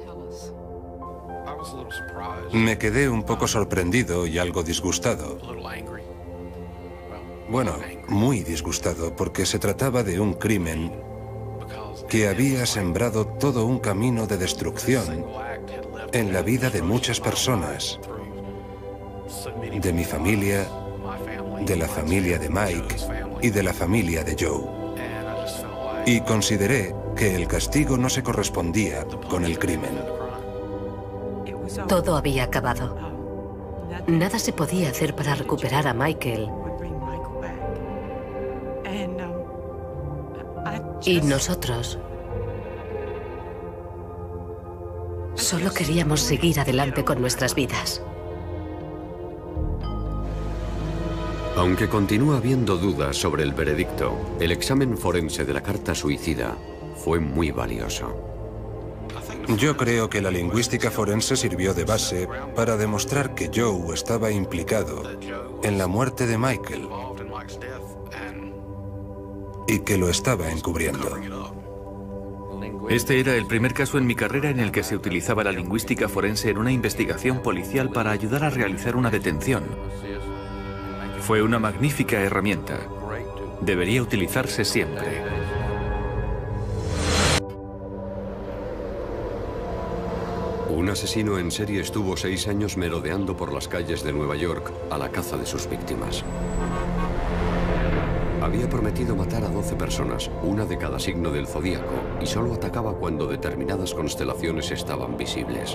Me quedé un poco sorprendido y algo disgustado. Bueno, muy disgustado, porque se trataba de un crimen que había sembrado todo un camino de destrucción en la vida de muchas personas. De mi familia, de la familia de Mike y de la familia de Joe. Y consideré que el castigo no se correspondía con el crimen. Todo había acabado. Nada se podía hacer para recuperar a Michael. Y nosotros solo queríamos seguir adelante con nuestras vidas. Aunque continúa habiendo dudas sobre el veredicto, el examen forense de la carta suicida fue muy valioso. Yo creo que la lingüística forense sirvió de base para demostrar que Joe estaba implicado en la muerte de Michael y que lo estaba encubriendo. Este era el primer caso en mi carrera en el que se utilizaba la lingüística forense en una investigación policial para ayudar a realizar una detención. Fue una magnífica herramienta. Debería utilizarse siempre. Un asesino en serie estuvo seis años merodeando por las calles de Nueva York a la caza de sus víctimas. Había prometido matar a doce personas, una de cada signo del zodíaco, y solo atacaba cuando determinadas constelaciones estaban visibles.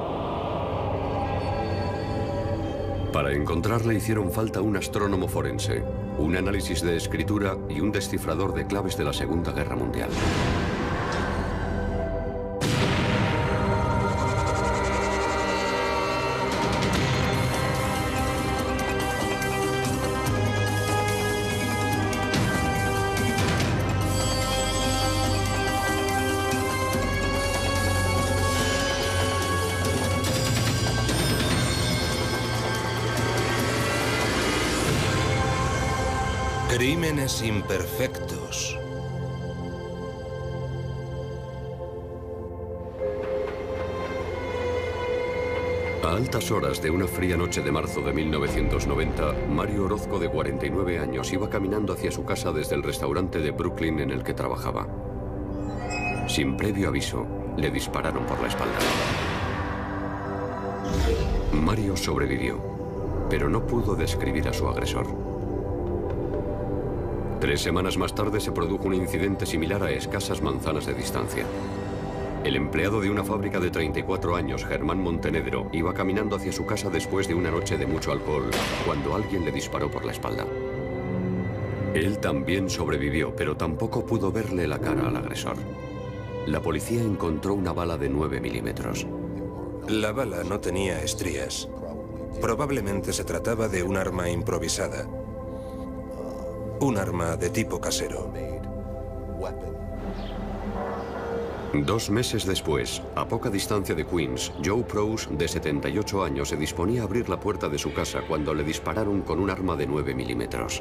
Para encontrarle hicieron falta un astrónomo forense, un análisis de escritura y un descifrador de claves de la Segunda Guerra Mundial. Crímenes imperfectos. A altas horas de una fría noche de marzo de mil novecientos noventa, Mario Orozco, de cuarenta y nueve años, iba caminando hacia su casa desde el restaurante de Brooklyn en el que trabajaba. Sin previo aviso, le dispararon por la espalda. Mario sobrevivió, pero no pudo describir a su agresor. Tres semanas más tarde se produjo un incidente similar a escasas manzanas de distancia. El empleado de una fábrica de treinta y cuatro años, Germán Montenegro, iba caminando hacia su casa después de una noche de mucho alcohol, cuando alguien le disparó por la espalda. Él también sobrevivió, pero tampoco pudo verle la cara al agresor. La policía encontró una bala de nueve milímetros. La bala no tenía estrías. Probablemente se trataba de un arma improvisada. Un arma de tipo casero. Dos meses después, a poca distancia de Queens, Joe Prowse, de setenta y ocho años, se disponía a abrir la puerta de su casa cuando le dispararon con un arma de nueve milímetros.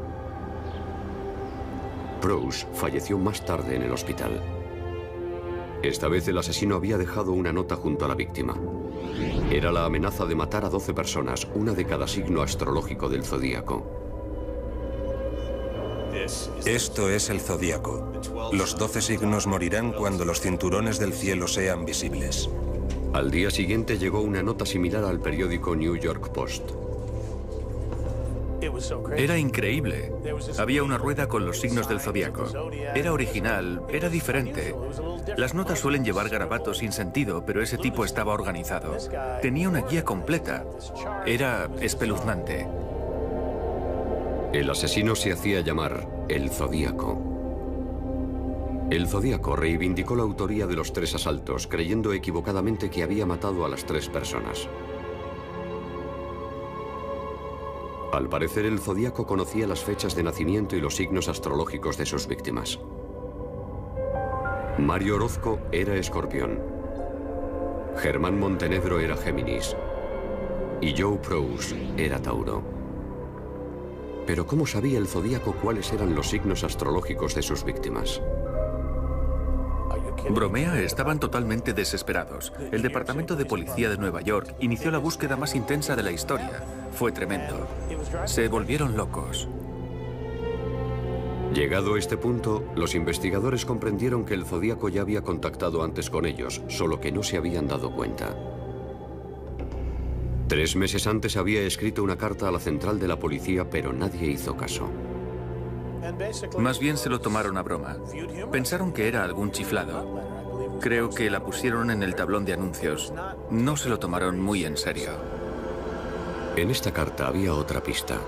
Prowse falleció más tarde en el hospital. Esta vez el asesino había dejado una nota junto a la víctima. Era la amenaza de matar a doce personas, una de cada signo astrológico del zodíaco. Esto es el zodíaco. Los doce signos morirán cuando los cinturones del cielo sean visibles. Al día siguiente llegó una nota similar al periódico New York Post. Era increíble. Había una rueda con los signos del zodiaco. Era original, era diferente. Las notas suelen llevar garabatos sin sentido, pero ese tipo estaba organizado. Tenía una guía completa. Era espeluznante. El asesino se hacía llamar el Zodíaco. El Zodíaco reivindicó la autoría de los tres asaltos, creyendo equivocadamente que había matado a las tres personas. Al parecer, el Zodíaco conocía las fechas de nacimiento y los signos astrológicos de sus víctimas. Mario Orozco era Escorpión. Germán Montenegro era Géminis. Y Joe Prous era Tauro. Pero ¿cómo sabía el Zodíaco cuáles eran los signos astrológicos de sus víctimas? Bromea, estaban totalmente desesperados. El Departamento de Policía de Nueva York inició la búsqueda más intensa de la historia. Fue tremendo. Se volvieron locos. Llegado a este punto, los investigadores comprendieron que el Zodíaco ya había contactado antes con ellos, solo que no se habían dado cuenta. Tres meses antes había escrito una carta a la central de la policía, pero nadie hizo caso. Más bien se lo tomaron a broma. Pensaron que era algún chiflado. Creo que la pusieron en el tablón de anuncios. No se lo tomaron muy en serio. En esta carta había otra pista.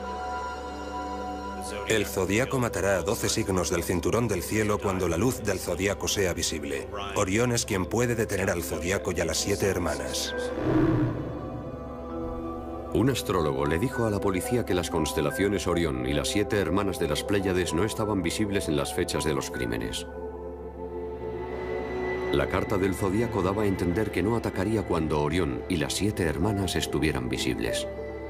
El zodíaco matará a doce signos del cinturón del cielo cuando la luz del zodíaco sea visible. Orión es quien puede detener al zodíaco y a las siete hermanas. Un astrólogo le dijo a la policía que las constelaciones Orión y las siete hermanas de las Pléyades no estaban visibles en las fechas de los crímenes. La carta del Zodíaco daba a entender que no atacaría cuando Orión y las siete hermanas estuvieran visibles.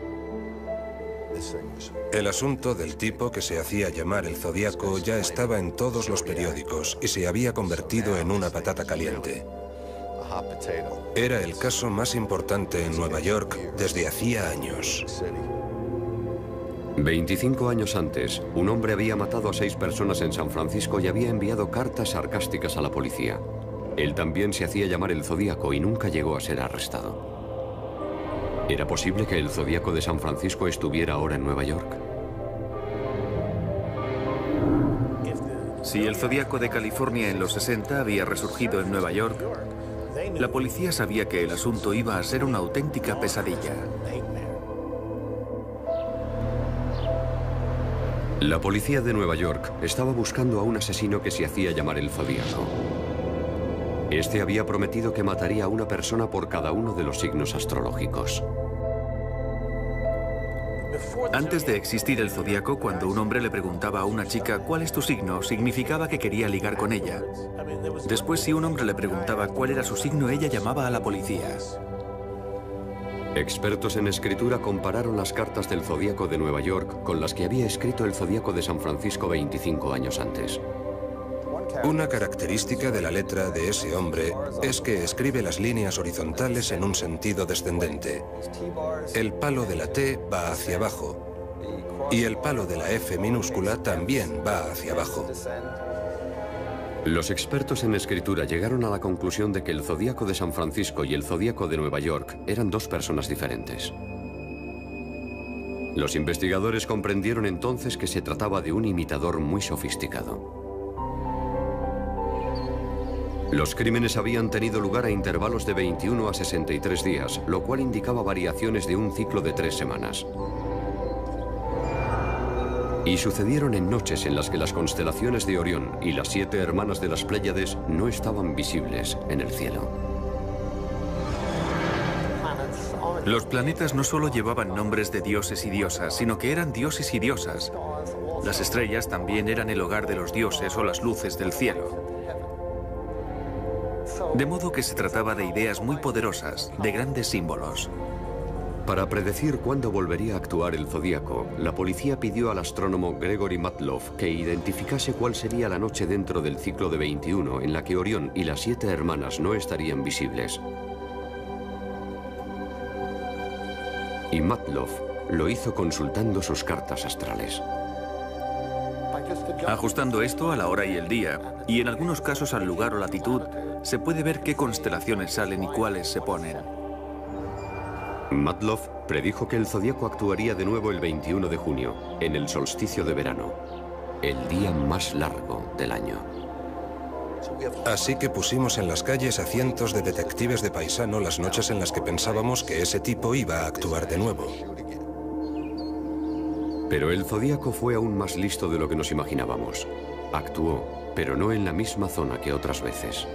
El asunto del tipo que se hacía llamar el Zodíaco ya estaba en todos los periódicos y se había convertido en una patata caliente. Era el caso más importante en Nueva York desde hacía años. veinticinco años antes, un hombre había matado a seis personas en San Francisco y había enviado cartas sarcásticas a la policía. Él también se hacía llamar el Zodíaco y nunca llegó a ser arrestado. ¿Era posible que el Zodíaco de San Francisco estuviera ahora en Nueva York? Si el Zodíaco de California en los sesenta había resurgido en Nueva York, la policía sabía que el asunto iba a ser una auténtica pesadilla. La policía de Nueva York estaba buscando a un asesino que se hacía llamar el Zodíaco. Este había prometido que mataría a una persona por cada uno de los signos astrológicos. Antes de existir el Zodíaco, cuando un hombre le preguntaba a una chica ¿cuál es tu signo?, significaba que quería ligar con ella. Después, si un hombre le preguntaba cuál era su signo, ella llamaba a la policía. Expertos en escritura compararon las cartas del Zodíaco de Nueva York con las que había escrito el Zodíaco de San Francisco veinticinco años antes. Una característica de la letra de ese hombre es que escribe las líneas horizontales en un sentido descendente. El palo de la T va hacia abajo y el palo de la F minúscula también va hacia abajo. Los expertos en escritura llegaron a la conclusión de que el Zodíaco de San Francisco y el Zodíaco de Nueva York eran dos personas diferentes. Los investigadores comprendieron entonces que se trataba de un imitador muy sofisticado. Los crímenes habían tenido lugar a intervalos de veintiuno a sesenta y tres días, lo cual indicaba variaciones de un ciclo de tres semanas. Y sucedieron en noches en las que las constelaciones de Orión y las siete hermanas de las Pléyades no estaban visibles en el cielo. Los planetas no solo llevaban nombres de dioses y diosas, sino que eran dioses y diosas. Las estrellas también eran el hogar de los dioses o las luces del cielo. De modo que se trataba de ideas muy poderosas, de grandes símbolos. Para predecir cuándo volvería a actuar el Zodíaco, la policía pidió al astrónomo Gregory Matloff que identificase cuál sería la noche dentro del ciclo de veintiuno en la que Orión y las siete hermanas no estarían visibles. Y Matloff lo hizo consultando sus cartas astrales. Ajustando esto a la hora y el día, y en algunos casos al lugar o latitud, se puede ver qué constelaciones salen y cuáles se ponen. Matloff predijo que el zodiaco actuaría de nuevo el veintiuno de junio, en el solsticio de verano, el día más largo del año. Así que pusimos en las calles a cientos de detectives de paisano las noches en las que pensábamos que ese tipo iba a actuar de nuevo. Pero el zodiaco fue aún más listo de lo que nos imaginábamos. Actuó, pero no en la misma zona que otras veces.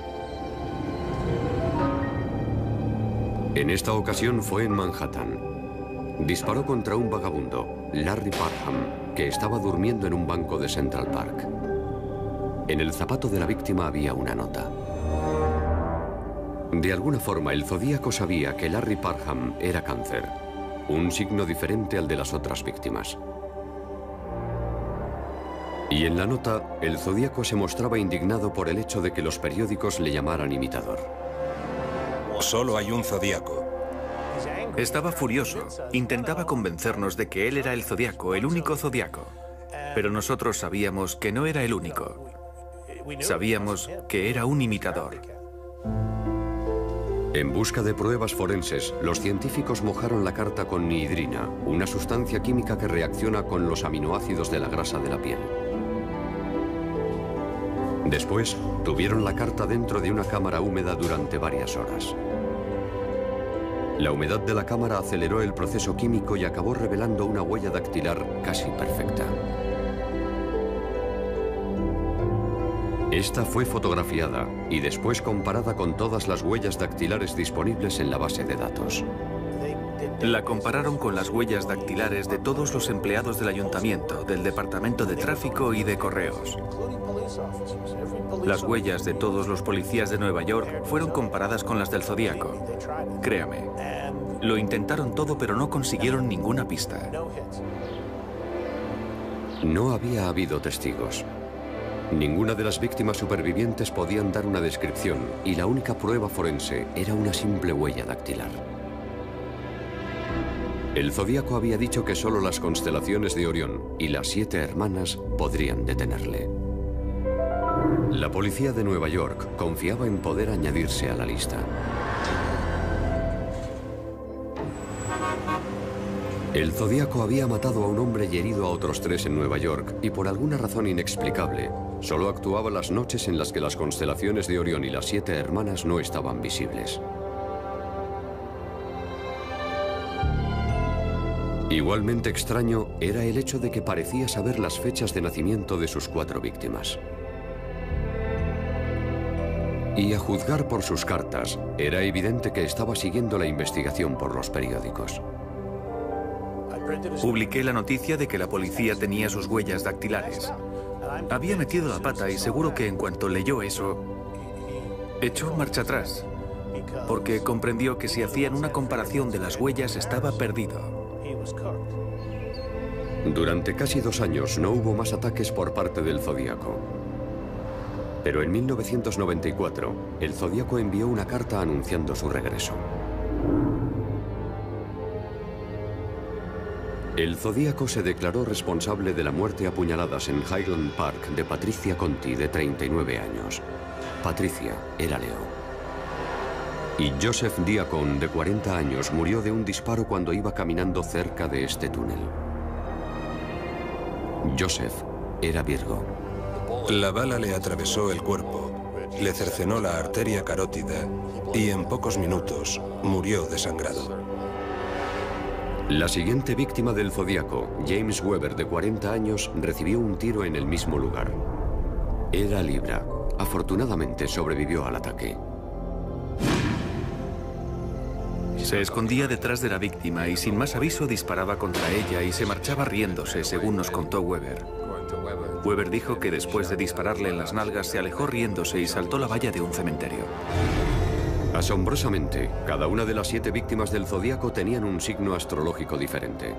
En esta ocasión fue en Manhattan. Disparó contra un vagabundo, Larry Parham, que estaba durmiendo en un banco de Central Park. En el zapato de la víctima había una nota. De alguna forma, el zodíaco sabía que Larry Parham era cáncer, un signo diferente al de las otras víctimas. Y en la nota, el zodíaco se mostraba indignado por el hecho de que los periódicos le llamaran imitador. Solo hay un zodíaco. Estaba furioso. Intentaba convencernos de que él era el zodiaco, el único zodiaco. Pero nosotros sabíamos que no era el único. Sabíamos que era un imitador. En busca de pruebas forenses, los científicos mojaron la carta con nihidrina, una sustancia química que reacciona con los aminoácidos de la grasa de la piel. Después, tuvieron la carta dentro de una cámara húmeda durante varias horas. La humedad de la cámara aceleró el proceso químico y acabó revelando una huella dactilar casi perfecta. Esta fue fotografiada y después comparada con todas las huellas dactilares disponibles en la base de datos. La compararon con las huellas dactilares de todos los empleados del ayuntamiento, del departamento de tráfico y de correos. Las huellas de todos los policías de Nueva York fueron comparadas con las del zodíaco. Créame, lo intentaron todo pero no consiguieron ninguna pista. No había habido testigos. Ninguna de las víctimas supervivientes podían dar una descripción y la única prueba forense era una simple huella dactilar. El zodíaco había dicho que solo las constelaciones de Orión y las siete hermanas podrían detenerle. La policía de Nueva York confiaba en poder añadirse a la lista. El zodíaco había matado a un hombre y herido a otros tres en Nueva York y por alguna razón inexplicable, solo actuaba las noches en las que las constelaciones de Orión y las siete hermanas no estaban visibles. Igualmente extraño era el hecho de que parecía saber las fechas de nacimiento de sus cuatro víctimas. Y a juzgar por sus cartas, era evidente que estaba siguiendo la investigación por los periódicos. Publiqué la noticia de que la policía tenía sus huellas dactilares. Había metido la pata y seguro que en cuanto leyó eso, echó marcha atrás, porque comprendió que si hacían una comparación de las huellas estaba perdido. Durante casi dos años no hubo más ataques por parte del zodíaco. Pero en mil novecientos noventa y cuatro, el zodíaco envió una carta anunciando su regreso. El zodíaco se declaró responsable de la muerte a puñaladas en Highland Park de Patricia Conti, de treinta y nueve años. Patricia era Leo. Y Joseph Diacon, de cuarenta años, murió de un disparo cuando iba caminando cerca de este túnel. Joseph era Virgo. La bala le atravesó el cuerpo, le cercenó la arteria carótida y en pocos minutos murió desangrado. La siguiente víctima del zodíaco, James Weber, de cuarenta años, recibió un tiro en el mismo lugar. Era Libra. Afortunadamente sobrevivió al ataque. Se escondía detrás de la víctima y sin más aviso disparaba contra ella y se marchaba riéndose, según nos contó Weber. Weber dijo que después de dispararle en las nalgas se alejó riéndose y saltó la valla de un cementerio. Asombrosamente, cada una de las siete víctimas del zodíaco tenían un signo astrológico diferente.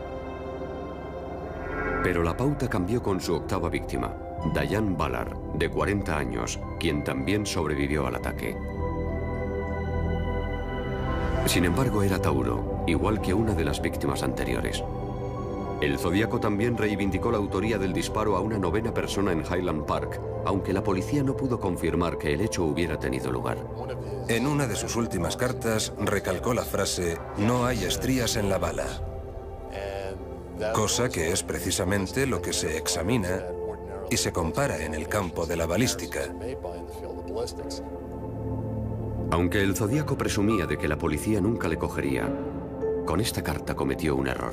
Pero la pauta cambió con su octava víctima, Diane Ballard, de cuarenta años, quien también sobrevivió al ataque. Sin embargo, era Tauro, igual que una de las víctimas anteriores. El Zodíaco también reivindicó la autoría del disparo a una novena persona en Highland Park, aunque la policía no pudo confirmar que el hecho hubiera tenido lugar. En una de sus últimas cartas recalcó la frase «No hay estrías en la bala», cosa que es precisamente lo que se examina y se compara en el campo de la balística. Aunque el Zodíaco presumía de que la policía nunca le cogería, con esta carta cometió un error.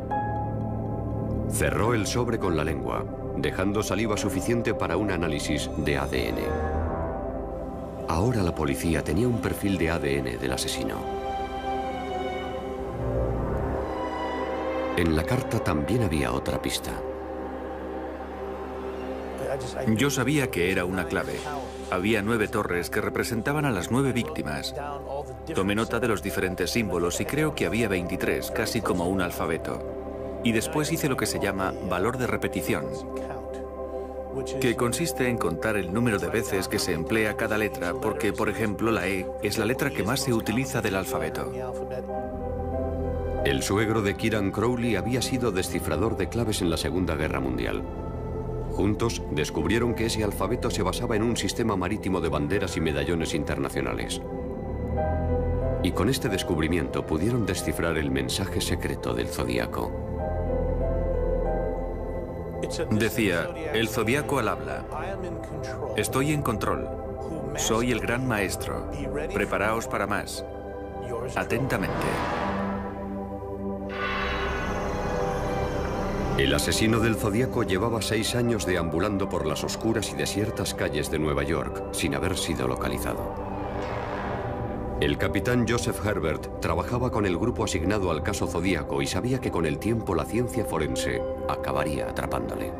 Cerró el sobre con la lengua, dejando saliva suficiente para un análisis de A D N. Ahora la policía tenía un perfil de A D N del asesino. En la carta también había otra pista. Yo sabía que era una clave. Había nueve torres que representaban a las nueve víctimas. Tomé nota de los diferentes símbolos y creo que había veintitrés, casi como un alfabeto. Y después hice lo que se llama valor de repetición, que consiste en contar el número de veces que se emplea cada letra, porque, por ejemplo, la E es la letra que más se utiliza del alfabeto. El suegro de Kieran Crowley había sido descifrador de claves en la Segunda Guerra Mundial. Juntos descubrieron que ese alfabeto se basaba en un sistema marítimo de banderas y medallones internacionales. Y con este descubrimiento pudieron descifrar el mensaje secreto del Zodíaco. Decía, el Zodíaco al habla. Estoy en control. Soy el gran maestro. Preparaos para más. Atentamente. El asesino del Zodíaco llevaba seis años deambulando por las oscuras y desiertas calles de Nueva York sin haber sido localizado. El capitán Joseph Herbert trabajaba con el grupo asignado al caso Zodíaco y sabía que con el tiempo la ciencia forense acabaría atrapándole.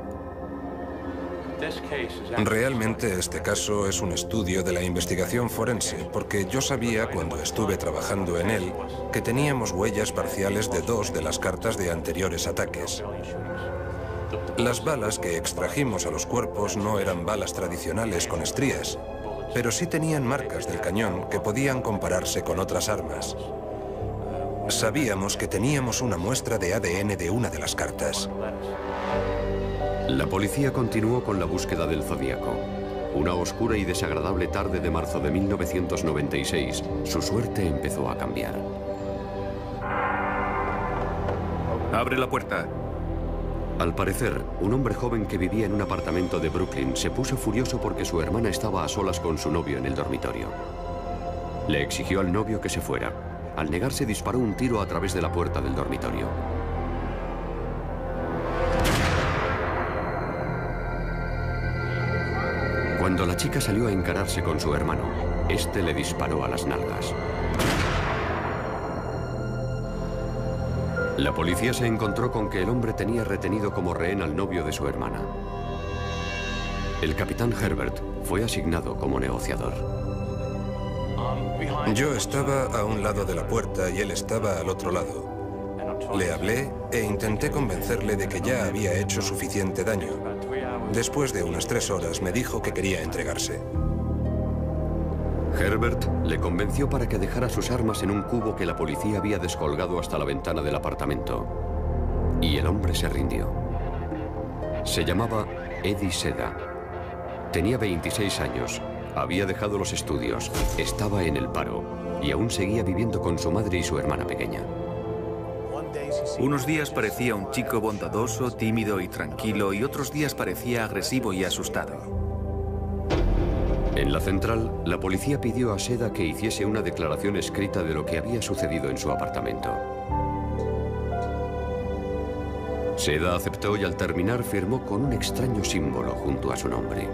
Realmente este caso es un estudio de la investigación forense, porque yo sabía cuando estuve trabajando en él que teníamos huellas parciales de dos de las cartas de anteriores ataques. Las balas que extrajimos a los cuerpos no eran balas tradicionales con estrías, pero sí tenían marcas del cañón que podían compararse con otras armas. Sabíamos que teníamos una muestra de A D N de una de las cartas. La policía continuó con la búsqueda del Zodíaco. Una oscura y desagradable tarde de marzo de mil novecientos noventa y seis, su suerte empezó a cambiar. ¡Abre la puerta! Al parecer, un hombre joven que vivía en un apartamento de Brooklyn se puso furioso porque su hermana estaba a solas con su novio en el dormitorio. Le exigió al novio que se fuera. Al negarse, disparó un tiro a través de la puerta del dormitorio. Cuando la chica salió a encararse con su hermano, este le disparó a las nalgas. La policía se encontró con que el hombre tenía retenido como rehén al novio de su hermana. El capitán Herbert fue asignado como negociador. Yo estaba a un lado de la puerta y él estaba al otro lado. Le hablé e intenté convencerle de que ya había hecho suficiente daño. Después de unas tres horas me dijo que quería entregarse. Herbert le convenció para que dejara sus armas en un cubo que la policía había descolgado hasta la ventana del apartamento. Y el hombre se rindió. Se llamaba Eddie Seda. Tenía veintiséis años, había dejado los estudios, estaba en el paro y aún seguía viviendo con su madre y su hermana pequeña. Unos días parecía un chico bondadoso, tímido y tranquilo, y otros días parecía agresivo y asustado. En la central, la policía pidió a Seda que hiciese una declaración escrita de lo que había sucedido en su apartamento. Seda aceptó y al terminar firmó con un extraño símbolo junto a su nombre.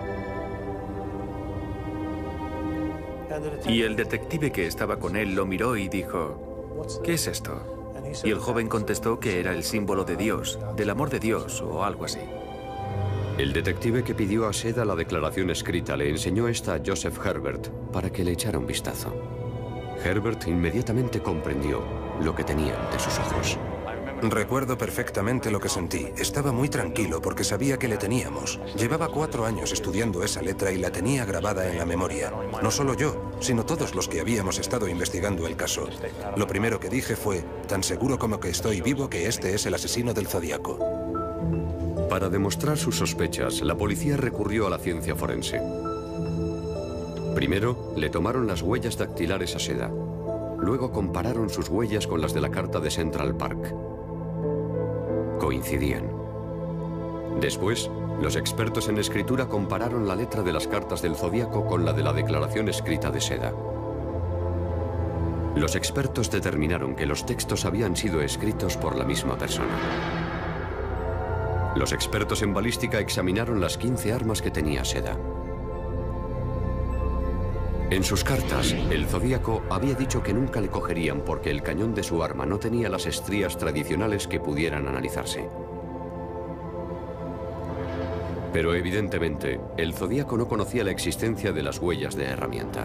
Y el detective que estaba con él lo miró y dijo, ¿qué es esto? Y el joven contestó que era el símbolo de Dios, del amor de Dios o algo así. El detective que pidió a Seda la declaración escrita le enseñó esta a Joseph Herbert para que le echara un vistazo. Herbert inmediatamente comprendió lo que tenía ante sus ojos. Recuerdo perfectamente lo que sentí. Estaba muy tranquilo porque sabía que le teníamos. Llevaba cuatro años estudiando esa letra y la tenía grabada en la memoria. No solo yo, sino todos los que habíamos estado investigando el caso. Lo primero que dije fue, tan seguro como que estoy vivo que este es el asesino del Zodíaco. Para demostrar sus sospechas, la policía recurrió a la ciencia forense. Primero, le tomaron las huellas dactilares a Seda. Luego compararon sus huellas con las de la carta de Central Park. Coincidían. Después, los expertos en escritura compararon la letra de las cartas del Zodíaco con la de la declaración escrita de Seda. Los expertos determinaron que los textos habían sido escritos por la misma persona. Los expertos en balística examinaron las quince armas que tenía Seda. En sus cartas, el Zodíaco había dicho que nunca le cogerían porque el cañón de su arma no tenía las estrías tradicionales que pudieran analizarse. Pero evidentemente, el Zodíaco no conocía la existencia de las huellas de herramienta.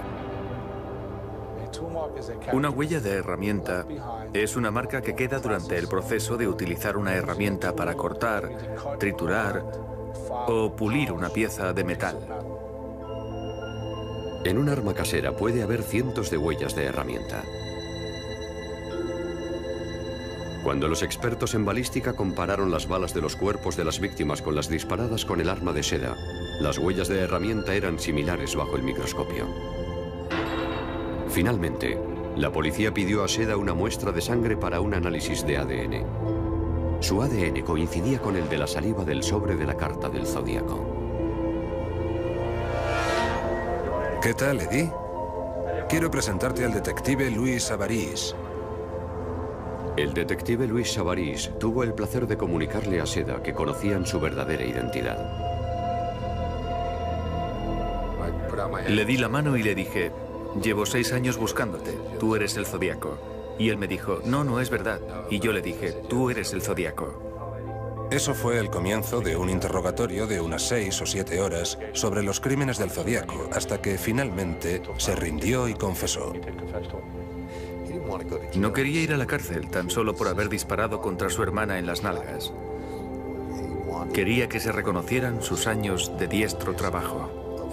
Una huella de herramienta es una marca que queda durante el proceso de utilizar una herramienta para cortar, triturar o pulir una pieza de metal. En un arma casera puede haber cientos de huellas de herramienta. Cuando los expertos en balística compararon las balas de los cuerpos de las víctimas con las disparadas con el arma de Seda, las huellas de herramienta eran similares bajo el microscopio. Finalmente, la policía pidió a Seda una muestra de sangre para un análisis de A D N. Su A D N coincidía con el de la saliva del sobre de la carta del Zodíaco. ¿Qué tal, Eddie? Quiero presentarte al detective Louis Savarís. El detective Louis Savarís tuvo el placer de comunicarle a Seda que conocían su verdadera identidad. Le di la mano y le dije, llevo seis años buscándote, tú eres el Zodíaco. Y él me dijo, no, no es verdad. Y yo le dije, tú eres el Zodíaco. Eso fue el comienzo de un interrogatorio de unas seis o siete horas sobre los crímenes del Zodíaco, hasta que finalmente se rindió y confesó. No quería ir a la cárcel tan solo por haber disparado contra su hermana en las nalgas. Quería que se reconocieran sus años de diestro trabajo.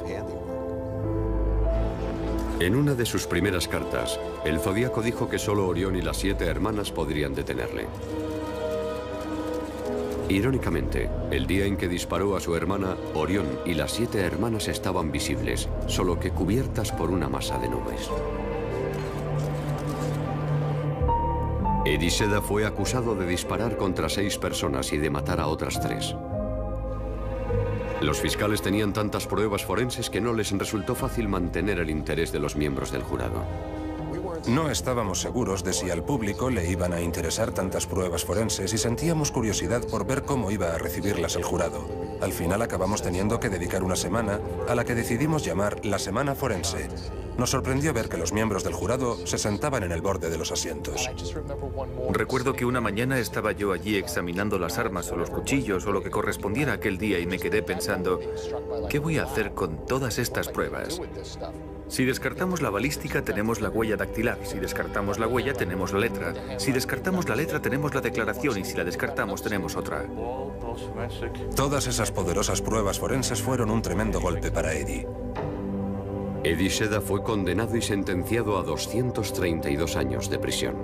En una de sus primeras cartas, el Zodíaco dijo que solo Orión y las siete hermanas podrían detenerle. Irónicamente, el día en que disparó a su hermana, Orión y las siete hermanas estaban visibles, solo que cubiertas por una masa de nubes. Eddie Seda fue acusado de disparar contra seis personas y de matar a otras tres. Los fiscales tenían tantas pruebas forenses que no les resultó fácil mantener el interés de los miembros del jurado. No estábamos seguros de si al público le iban a interesar tantas pruebas forenses y sentíamos curiosidad por ver cómo iba a recibirlas el jurado. Al final acabamos teniendo que dedicar una semana a la que decidimos llamar la Semana Forense. Nos sorprendió ver que los miembros del jurado se sentaban en el borde de los asientos. Recuerdo que una mañana estaba yo allí examinando las armas o los cuchillos o lo que correspondiera aquel día y me quedé pensando, ¿qué voy a hacer con todas estas pruebas? Si descartamos la balística, tenemos la huella dactilar. Si descartamos la huella, tenemos la letra. Si descartamos la letra, tenemos la declaración. Y si la descartamos, tenemos otra. Todas esas poderosas pruebas forenses fueron un tremendo golpe para Eddie. Eddie Seda fue condenado y sentenciado a doscientos treinta y dos años de prisión.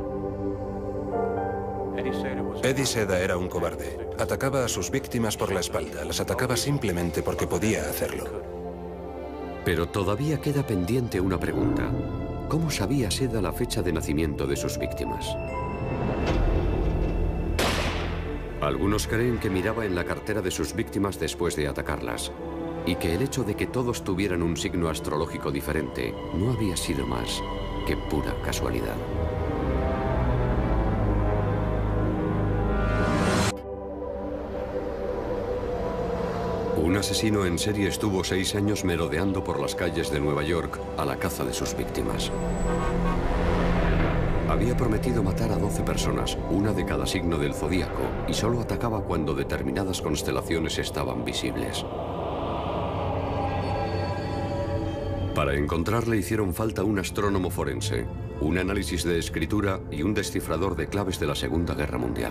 Eddie Seda era un cobarde. Atacaba a sus víctimas por la espalda. Las atacaba simplemente porque podía hacerlo. Pero todavía queda pendiente una pregunta. ¿Cómo sabía Seda la fecha de nacimiento de sus víctimas? Algunos creen que miraba en la cartera de sus víctimas después de atacarlas, y que el hecho de que todos tuvieran un signo astrológico diferente no había sido más que pura casualidad. Un asesino en serie estuvo seis años merodeando por las calles de Nueva York a la caza de sus víctimas. Había prometido matar a doce personas, una de cada signo del zodíaco, y solo atacaba cuando determinadas constelaciones estaban visibles. Para encontrarle hicieron falta un astrónomo forense, un análisis de escritura y un descifrador de claves de la Segunda Guerra Mundial.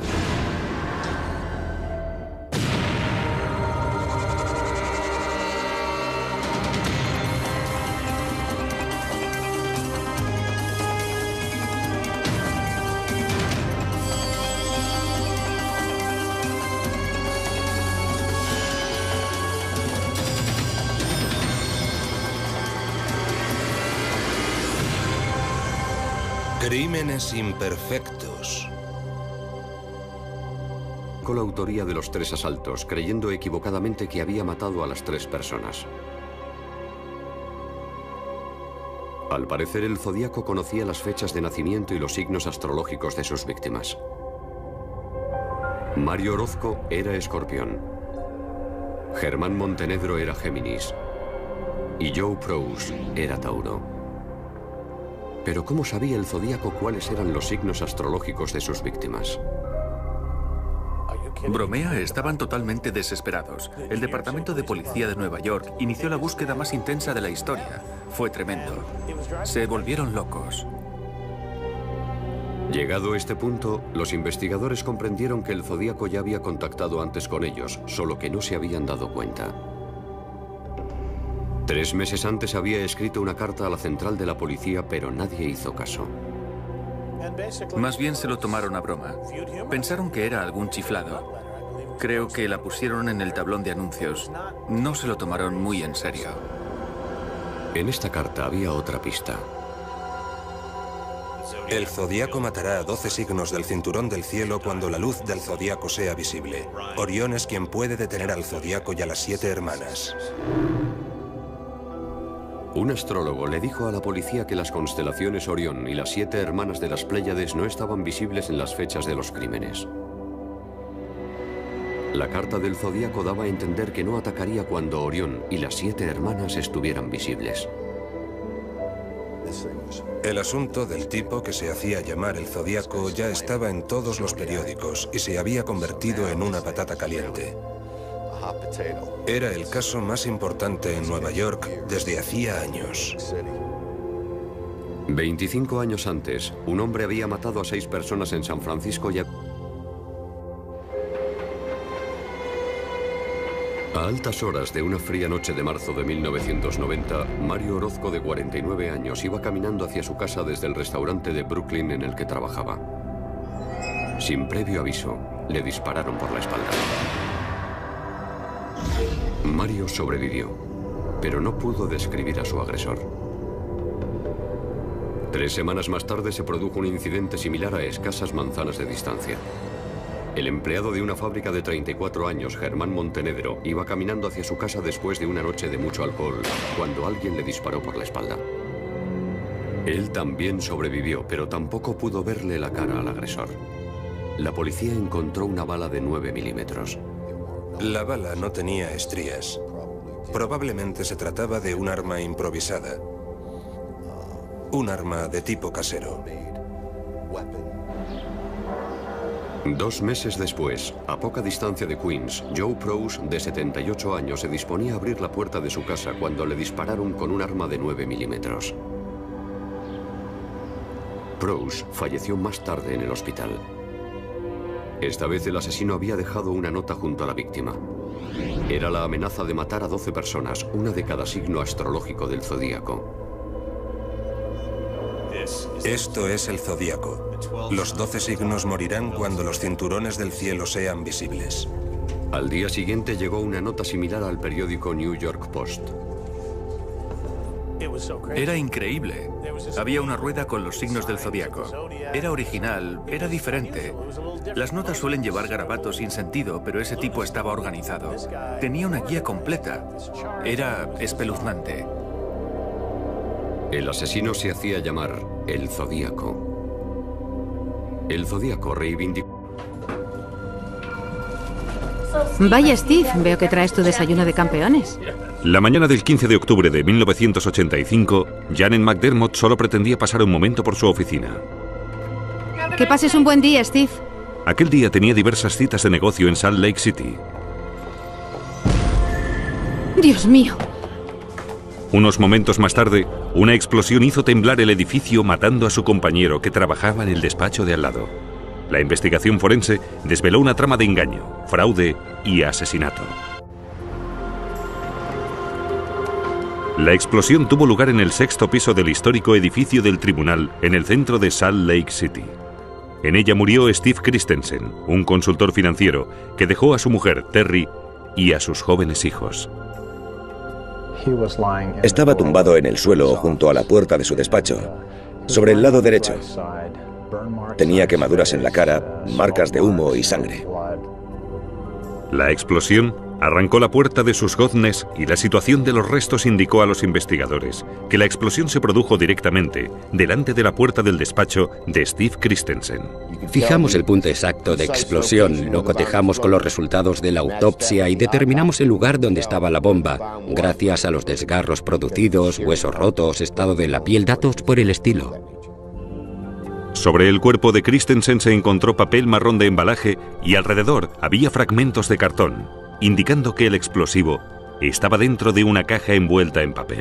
Crímenes imperfectos. Con la autoría de los tres asaltos, creyendo equivocadamente que había matado a las tres personas. Al parecer, el Zodíaco conocía las fechas de nacimiento y los signos astrológicos de sus víctimas. Mario Orozco era Escorpión. Germán Montenegro era Géminis. Y Joe Prowse era Tauro. Pero ¿cómo sabía el Zodíaco cuáles eran los signos astrológicos de sus víctimas? Bromea, estaban totalmente desesperados. El Departamento de Policía de Nueva York inició la búsqueda más intensa de la historia. Fue tremendo. Se volvieron locos. Llegado a este punto, los investigadores comprendieron que el Zodíaco ya había contactado antes con ellos, solo que no se habían dado cuenta. Tres meses antes había escrito una carta a la central de la policía, pero nadie hizo caso. Más bien se lo tomaron a broma. Pensaron que era algún chiflado. Creo que la pusieron en el tablón de anuncios. No se lo tomaron muy en serio. En esta carta había otra pista. El Zodíaco matará a doce signos del cinturón del cielo cuando la luz del Zodíaco sea visible. Orión es quien puede detener al Zodíaco y a las siete hermanas. Un astrólogo le dijo a la policía que las constelaciones Orión y las siete hermanas de las Pléyades no estaban visibles en las fechas de los crímenes. La carta del Zodíaco daba a entender que no atacaría cuando Orión y las siete hermanas estuvieran visibles. El asunto del tipo que se hacía llamar el Zodíaco ya estaba en todos los periódicos y se había convertido en una patata caliente. Era el caso más importante en Nueva York desde hacía años. veinticinco años antes, un hombre había matado a seis personas en San Francisco y a... A altas horas de una fría noche de marzo de mil novecientos noventa, Mario Orozco, de cuarenta y nueve años, iba caminando hacia su casa desde el restaurante de Brooklyn en el que trabajaba. Sin previo aviso, le dispararon por la espalda. Mario sobrevivió, pero no pudo describir a su agresor. Tres semanas más tarde se produjo un incidente similar a escasas manzanas de distancia. El empleado de una fábrica de treinta y cuatro años, Germán Montenegro, iba caminando hacia su casa después de una noche de mucho alcohol, cuando alguien le disparó por la espalda. Él también sobrevivió, pero tampoco pudo verle la cara al agresor. La policía encontró una bala de nueve milímetros. La bala no tenía estrías. Probablemente se trataba de un arma improvisada. Un arma de tipo casero. Dos meses después, a poca distancia de Queens, Joe Prowse, de setenta y ocho años, se disponía a abrir la puerta de su casa cuando le dispararon con un arma de nueve milímetros. Prowse falleció más tarde en el hospital. Esta vez el asesino había dejado una nota junto a la víctima. Era la amenaza de matar a doce personas, una de cada signo astrológico del Zodíaco. Esto es el Zodíaco. Los doce signos morirán cuando los cinturones del cielo sean visibles. Al día siguiente llegó una nota similar al periódico New York Post. Era increíble. Había una rueda con los signos del Zodíaco. Era original, era diferente. Las notas suelen llevar garabatos sin sentido, pero ese tipo estaba organizado. Tenía una guía completa. Era espeluznante. El asesino se hacía llamar el Zodíaco. El Zodíaco reivindicó... Vaya, Steve, veo que traes tu desayuno de campeones. La mañana del quince de octubre de mil novecientos ochenta y cinco, Janet McDermott solo pretendía pasar un momento por su oficina. Que pases un buen día, Steve. Aquel día tenía diversas citas de negocio en Salt Lake City. Dios mío. Unos momentos más tarde, una explosión hizo temblar el edificio matando a su compañero que trabajaba en el despacho de al lado. La investigación forense desveló una trama de engaño, fraude y asesinato. La explosión tuvo lugar en el sexto piso del histórico edificio del tribunal en el centro de Salt Lake City. En ella murió Steve Christensen, un consultor financiero que dejó a su mujer, Terry, y a sus jóvenes hijos. Estaba tumbado en el suelo junto a la puerta de su despacho, sobre el lado derecho. Tenía quemaduras en la cara, marcas de humo y sangre. La explosión arrancó la puerta de sus goznes y la situación de los restos indicó a los investigadores que la explosión se produjo directamente delante de la puerta del despacho de Steve Christensen. Fijamos el punto exacto de explosión, lo cotejamos con los resultados de la autopsia y determinamos el lugar donde estaba la bomba, gracias a los desgarros producidos, huesos rotos, estado de la piel, datos por el estilo. Sobre el cuerpo de Christensen se encontró papel marrón de embalaje y alrededor había fragmentos de cartón, indicando que el explosivo estaba dentro de una caja envuelta en papel.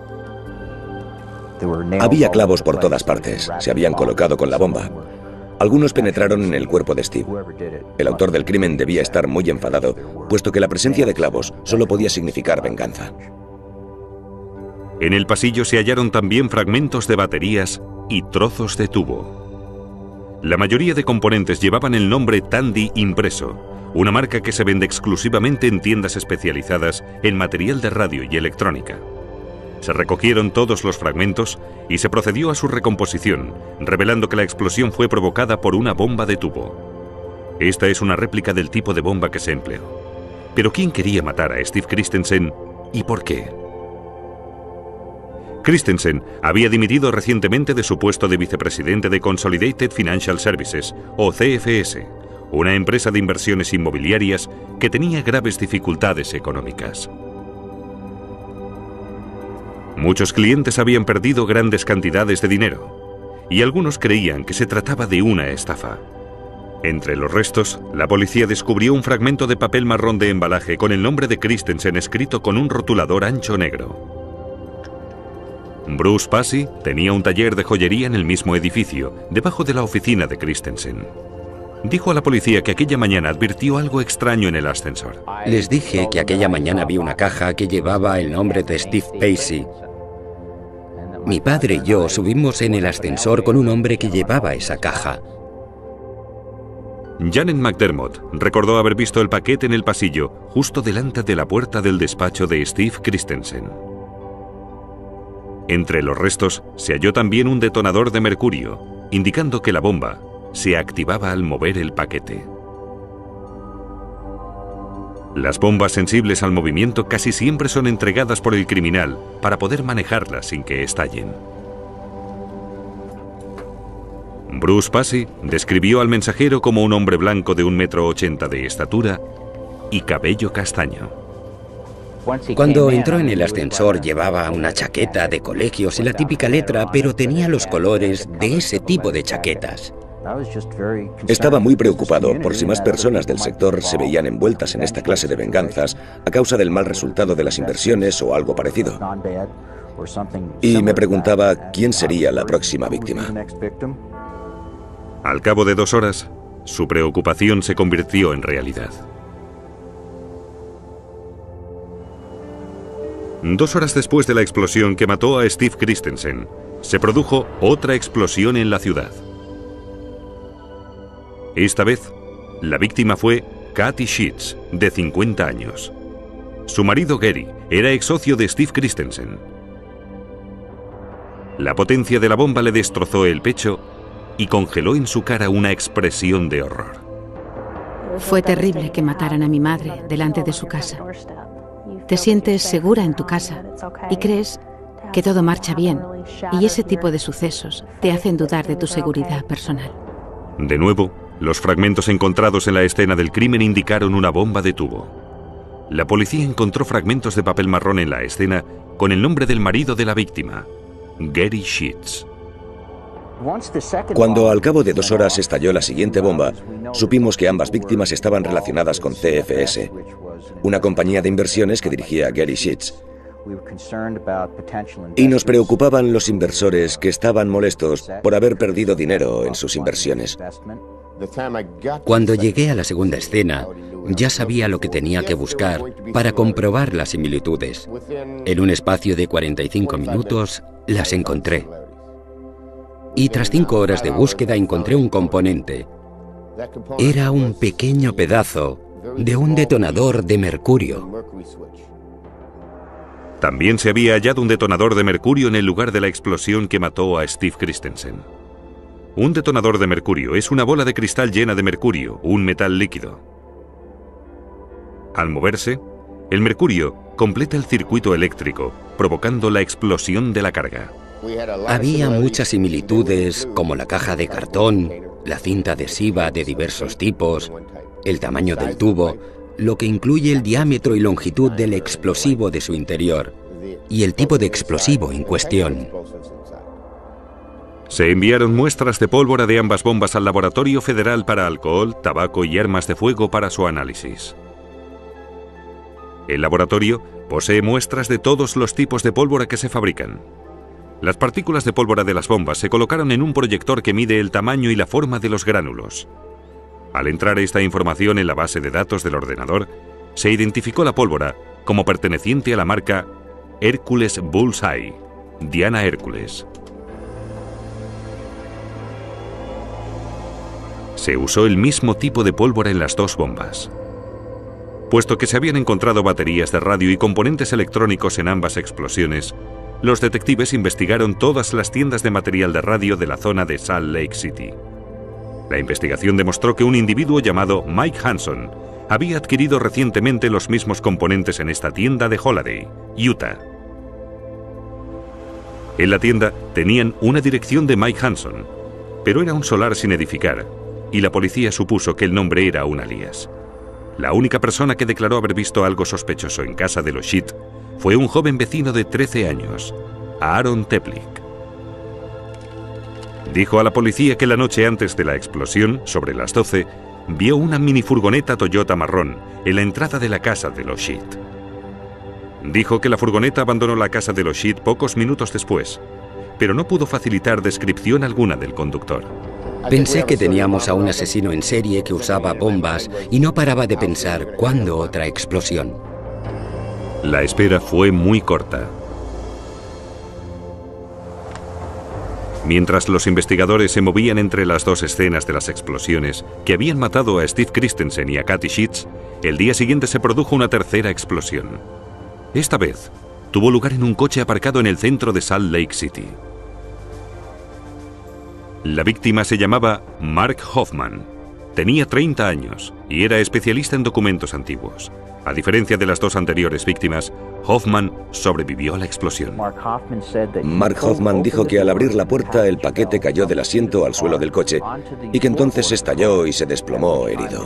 Había clavos por todas partes, se habían colocado con la bomba. Algunos penetraron en el cuerpo de Steve. El autor del crimen debía estar muy enfadado, puesto que la presencia de clavos solo podía significar venganza. En el pasillo se hallaron también fragmentos de baterías y trozos de tubo. La mayoría de componentes llevaban el nombre Tandy impreso, una marca que se vende exclusivamente en tiendas especializadas en material de radio y electrónica. Se recogieron todos los fragmentos y se procedió a su recomposición, revelando que la explosión fue provocada por una bomba de tubo. Esta es una réplica del tipo de bomba que se empleó. Pero ¿quién quería matar a Steve Christensen y por qué? Christensen había dimitido recientemente de su puesto de vicepresidente de Consolidated Financial Services, o C F S, una empresa de inversiones inmobiliarias que tenía graves dificultades económicas. Muchos clientes habían perdido grandes cantidades de dinero, y algunos creían que se trataba de una estafa. Entre los restos, la policía descubrió un fragmento de papel marrón de embalaje con el nombre de Christensen escrito con un rotulador ancho negro. Bruce Passy tenía un taller de joyería en el mismo edificio, debajo de la oficina de Christensen. Dijo a la policía que aquella mañana advirtió algo extraño en el ascensor. Les dije que aquella mañana vi una caja que llevaba el nombre de Steve Passy. Mi padre y yo subimos en el ascensor con un hombre que llevaba esa caja. Janet McDermott recordó haber visto el paquete en el pasillo, justo delante de la puerta del despacho de Steve Christensen. Entre los restos se halló también un detonador de mercurio, indicando que la bomba se activaba al mover el paquete. Las bombas sensibles al movimiento casi siempre son entregadas por el criminal para poder manejarlas sin que estallen. Bruce Passy describió al mensajero como un hombre blanco de un metro ochenta de estatura y cabello castaño. Cuando entró en el ascensor llevaba una chaqueta de colegios y la típica letra, pero tenía los colores de ese tipo de chaquetas. Estaba muy preocupado por si más personas del sector se veían envueltas en esta clase de venganzas a causa del mal resultado de las inversiones o algo parecido. Y me preguntaba quién sería la próxima víctima. Al cabo de dos horas, su preocupación se convirtió en realidad. Dos horas después de la explosión que mató a Steve Christensen, se produjo otra explosión en la ciudad. Esta vez, la víctima fue Kathy Sheets, de cincuenta años. Su marido Gary era ex socio de Steve Christensen. La potencia de la bomba le destrozó el pecho y congeló en su cara una expresión de horror. Fue terrible que mataran a mi madre delante de su casa. Te sientes segura en tu casa y crees que todo marcha bien, y ese tipo de sucesos te hacen dudar de tu seguridad personal. De nuevo, los fragmentos encontrados en la escena del crimen indicaron una bomba de tubo. La policía encontró fragmentos de papel marrón en la escena con el nombre del marido de la víctima, Gary Sheets. Cuando al cabo de dos horas estalló la siguiente bomba, supimos que ambas víctimas estaban relacionadas con C F S, una compañía de inversiones que dirigía Gary Sheets. Y nos preocupaban los inversores que estaban molestos por haber perdido dinero en sus inversiones. Cuando llegué a la segunda escena, ya sabía lo que tenía que buscar para comprobar las similitudes. En un espacio de cuarenta y cinco minutos, las encontré. Y tras cinco horas de búsqueda encontré un componente. Era un pequeño pedazo de un detonador de mercurio. También se había hallado un detonador de mercurio en el lugar de la explosión que mató a Steve Christensen. Un detonador de mercurio es una bola de cristal llena de mercurio, un metal líquido. Al moverse, el mercurio completa el circuito eléctrico, provocando la explosión de la carga. Había muchas similitudes, como la caja de cartón, la cinta adhesiva de diversos tipos, el tamaño del tubo, lo que incluye el diámetro y longitud del explosivo de su interior, y el tipo de explosivo en cuestión. Se enviaron muestras de pólvora de ambas bombas al Laboratorio Federal para Alcohol, Tabaco y Armas de Fuego para su análisis. El laboratorio posee muestras de todos los tipos de pólvora que se fabrican. Las partículas de pólvora de las bombas se colocaron en un proyector que mide el tamaño y la forma de los gránulos. Al entrar esta información en la base de datos del ordenador, se identificó la pólvora como perteneciente a la marca Hercules Bullseye, Diana Hércules. Se usó el mismo tipo de pólvora en las dos bombas. Puesto que se habían encontrado baterías de radio y componentes electrónicos en ambas explosiones, los detectives investigaron todas las tiendas de material de radio de la zona de Salt Lake City. La investigación demostró que un individuo llamado Mike Hanson había adquirido recientemente los mismos componentes en esta tienda de Holiday, Utah. En la tienda tenían una dirección de Mike Hanson, pero era un solar sin edificar, y la policía supuso que el nombre era un alias. La única persona que declaró haber visto algo sospechoso en casa de los Sheet fue un joven vecino de trece años, Aaron Teplick. Dijo a la policía que la noche antes de la explosión, sobre las doce, vio una minifurgoneta Toyota marrón en la entrada de la casa de los Sheet. Dijo que la furgoneta abandonó la casa de los Sheet pocos minutos después, pero no pudo facilitar descripción alguna del conductor. Pensé que teníamos a un asesino en serie que usaba bombas y no paraba de pensar cuándo otra explosión. La espera fue muy corta. Mientras los investigadores se movían entre las dos escenas de las explosiones que habían matado a Steve Christensen y a Kathy Sheets, el día siguiente se produjo una tercera explosión. Esta vez, tuvo lugar en un coche aparcado en el centro de Salt Lake City. La víctima se llamaba Mark Hoffman. Tenía treinta años y era especialista en documentos antiguos. A diferencia de las dos anteriores víctimas, Hoffman sobrevivió a la explosión. Mark Hoffman dijo que al abrir la puerta el paquete cayó del asiento al suelo del coche y que entonces estalló y se desplomó herido.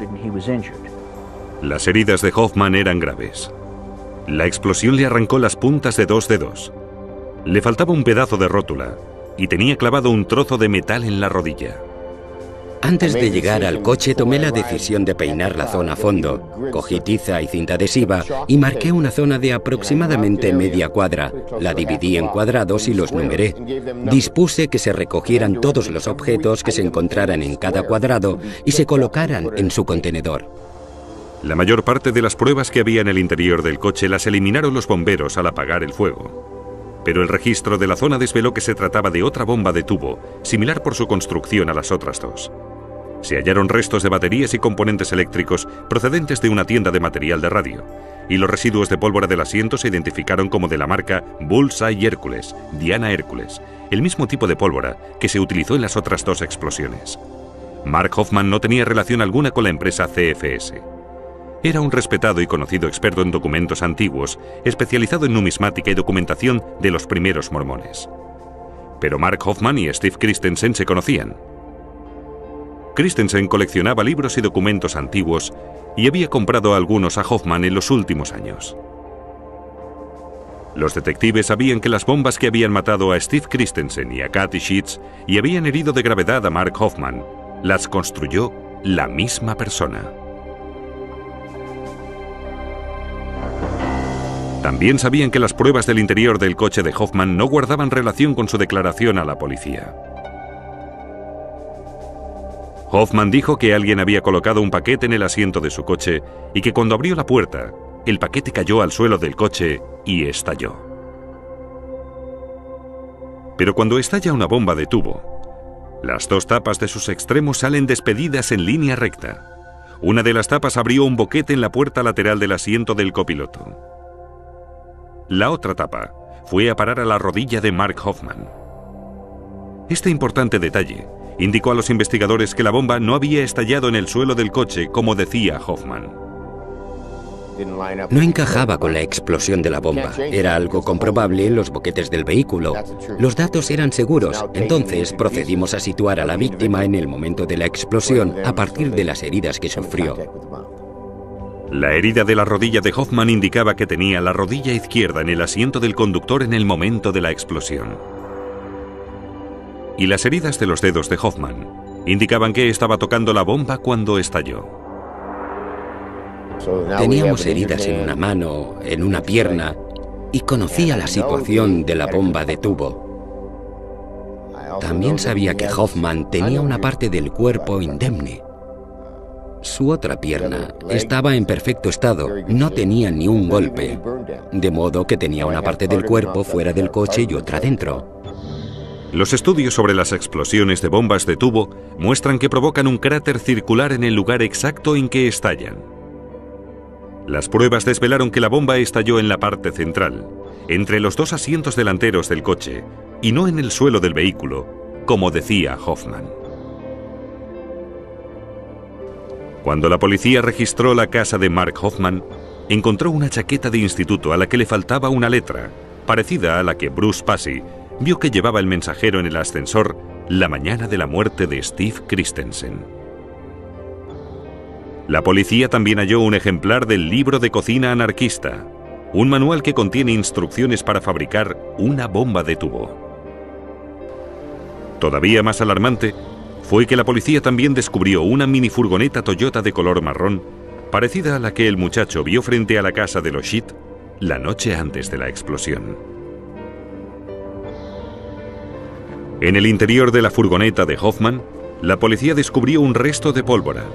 Las heridas de Hoffman eran graves. La explosión le arrancó las puntas de dos dedos. Le faltaba un pedazo de rótula y tenía clavado un trozo de metal en la rodilla. Antes de llegar al coche tomé la decisión de peinar la zona a fondo. Cogí tiza y cinta adhesiva y marqué una zona de aproximadamente media cuadra. La dividí en cuadrados y los numeré. Dispuse que se recogieran todos los objetos que se encontraran en cada cuadrado y se colocaran en su contenedor. La mayor parte de las pruebas que había en el interior del coche las eliminaron los bomberos al apagar el fuego. Pero el registro de la zona desveló que se trataba de otra bomba de tubo, similar por su construcción a las otras dos. Se hallaron restos de baterías y componentes eléctricos procedentes de una tienda de material de radio, y los residuos de pólvora del asiento se identificaron como de la marca Bullseye Hércules, Diana Hércules, el mismo tipo de pólvora que se utilizó en las otras dos explosiones. Mark Hoffman no tenía relación alguna con la empresa C F S. Era un respetado y conocido experto en documentos antiguos, especializado en numismática y documentación de los primeros mormones. Pero Mark Hoffman y Steve Christensen se conocían. Christensen coleccionaba libros y documentos antiguos y había comprado algunos a Hoffman en los últimos años. Los detectives sabían que las bombas que habían matado a Steve Christensen y a Kathy Sheets y habían herido de gravedad a Mark Hoffman, las construyó la misma persona. También sabían que las pruebas del interior del coche de Hoffman no guardaban relación con su declaración a la policía. Hoffman dijo que alguien había colocado un paquete en el asiento de su coche y que cuando abrió la puerta, el paquete cayó al suelo del coche y estalló. Pero cuando estalla una bomba de tubo, las dos tapas de sus extremos salen despedidas en línea recta. Una de las tapas abrió un boquete en la puerta lateral del asiento del copiloto. La otra tapa fue a parar a la rodilla de Mark Hoffman. Este importante detalle indicó a los investigadores que la bomba no había estallado en el suelo del coche, como decía Hoffman. No encajaba con la explosión de la bomba. Era algo comprobable en los boquetes del vehículo. Los datos eran seguros, entonces procedimos a situar a la víctima en el momento de la explosión a partir de las heridas que sufrió. La herida de la rodilla de Hoffman indicaba que tenía la rodilla izquierda en el asiento del conductor en el momento de la explosión. Y las heridas de los dedos de Hoffman indicaban que estaba tocando la bomba cuando estalló. Teníamos heridas en una mano, en una pierna, y conocía la situación de la bomba de tubo. También sabía que Hoffman tenía una parte del cuerpo indemne. Su otra pierna estaba en perfecto estado, no tenía ni un golpe, de modo que tenía una parte del cuerpo fuera del coche y otra dentro. Los estudios sobre las explosiones de bombas de tubo muestran que provocan un cráter circular en el lugar exacto en que estallan. Las pruebas desvelaron que la bomba estalló en la parte central, entre los dos asientos delanteros del coche, y no en el suelo del vehículo, como decía Hoffman. Cuando la policía registró la casa de Mark Hoffman, encontró una chaqueta de instituto a la que le faltaba una letra, parecida a la que Bruce Passy vio que llevaba el mensajero en el ascensor la mañana de la muerte de Steve Christensen. La policía también halló un ejemplar del libro de cocina anarquista, un manual que contiene instrucciones para fabricar una bomba de tubo. Todavía más alarmante fue que la policía también descubrió una minifurgoneta Toyota de color marrón, parecida a la que el muchacho vio frente a la casa de los Schitt la noche antes de la explosión. En el interior de la furgoneta de Hoffman, la policía descubrió un resto de pólvora.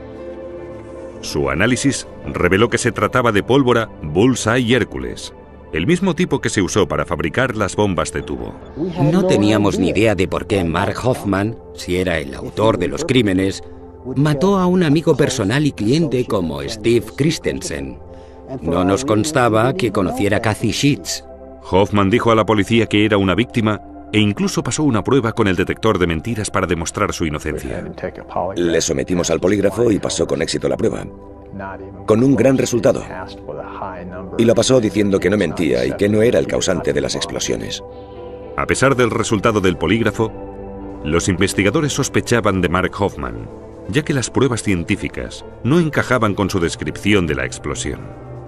Su análisis reveló que se trataba de pólvora Bullseye Hércules, el mismo tipo que se usó para fabricar las bombas de tubo. No teníamos ni idea de por qué Mark Hoffman, si era el autor de los crímenes, mató a un amigo personal y cliente como Steve Christensen. No nos constaba que conociera a Kathy Sheets. Hoffman dijo a la policía que era una víctima e incluso pasó una prueba con el detector de mentiras para demostrar su inocencia. Le sometimos al polígrafo y pasó con éxito la prueba, con un gran resultado. Y lo pasó diciendo que no mentía y que no era el causante de las explosiones. A pesar del resultado del polígrafo, los investigadores sospechaban de Mark Hoffman, ya que las pruebas científicas no encajaban con su descripción de la explosión.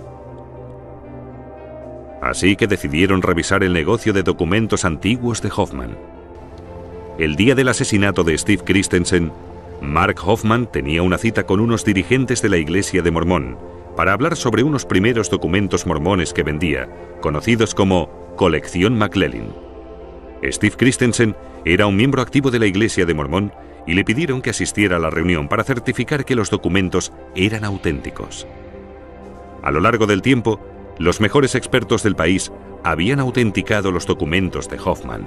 Así que decidieron revisar el negocio de documentos antiguos de Hoffman. El día del asesinato de Steve Christensen, Mark Hoffman tenía una cita con unos dirigentes de la Iglesia de Mormón para hablar sobre unos primeros documentos mormones que vendía, conocidos como Colección McClellan. Steve Christensen era un miembro activo de la Iglesia de Mormón y le pidieron que asistiera a la reunión para certificar que los documentos eran auténticos. A lo largo del tiempo, los mejores expertos del país habían autenticado los documentos de Hoffman.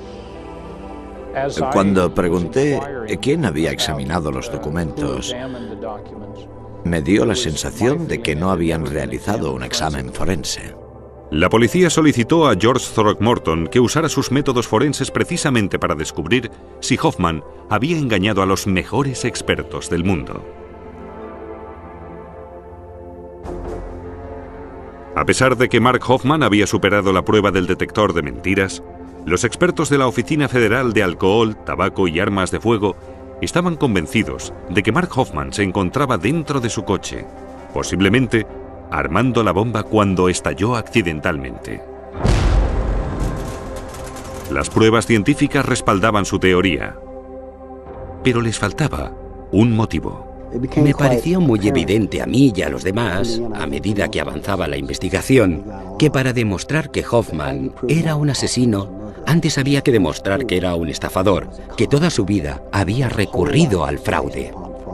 Cuando pregunté quién había examinado los documentos, me dio la sensación de que no habían realizado un examen forense. La policía solicitó a George Throckmorton que usara sus métodos forenses precisamente para descubrir si Hoffman había engañado a los mejores expertos del mundo. A pesar de que Mark Hoffman había superado la prueba del detector de mentiras, los expertos de la Oficina Federal de Alcohol, Tabaco y Armas de Fuego estaban convencidos de que Mark Hoffman se encontraba dentro de su coche, posiblemente armando la bomba cuando estalló accidentalmente. Las pruebas científicas respaldaban su teoría, pero les faltaba un motivo. Me pareció muy evidente a mí y a los demás, a medida que avanzaba la investigación, que para demostrar que Hoffman era un asesino, antes había que demostrar que era un estafador, que toda su vida había recurrido al fraude.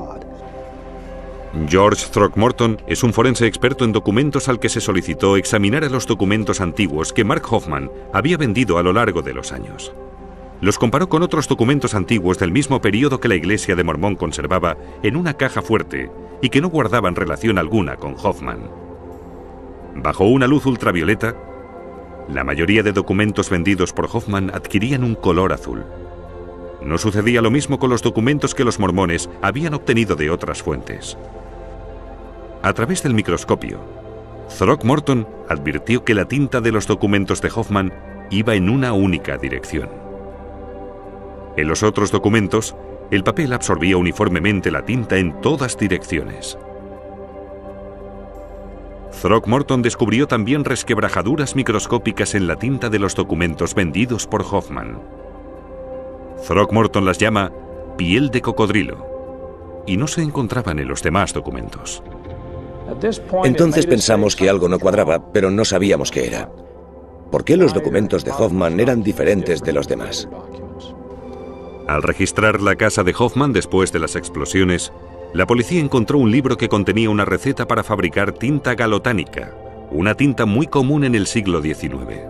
George Throckmorton es un forense experto en documentos al que se solicitó examinar los documentos antiguos que Mark Hoffman había vendido a lo largo de los años. Los comparó con otros documentos antiguos del mismo periodo que la Iglesia de Mormón conservaba en una caja fuerte y que no guardaban relación alguna con Hoffman. Bajo una luz ultravioleta, la mayoría de documentos vendidos por Hoffman adquirían un color azul. No sucedía lo mismo con los documentos que los mormones habían obtenido de otras fuentes. A través del microscopio, Throckmorton advirtió que la tinta de los documentos de Hoffman iba en una única dirección. En los otros documentos, el papel absorbía uniformemente la tinta en todas direcciones. Throckmorton descubrió también resquebrajaduras microscópicas en la tinta de los documentos vendidos por Hoffman. Throckmorton las llama piel de cocodrilo, y no se encontraban en los demás documentos. Entonces pensamos que algo no cuadraba, pero no sabíamos qué era. ¿Por qué los documentos de Hoffman eran diferentes de los demás? Al registrar la casa de Hoffman después de las explosiones, la policía encontró un libro que contenía una receta para fabricar tinta galotánica, una tinta muy común en el siglo diecinueve.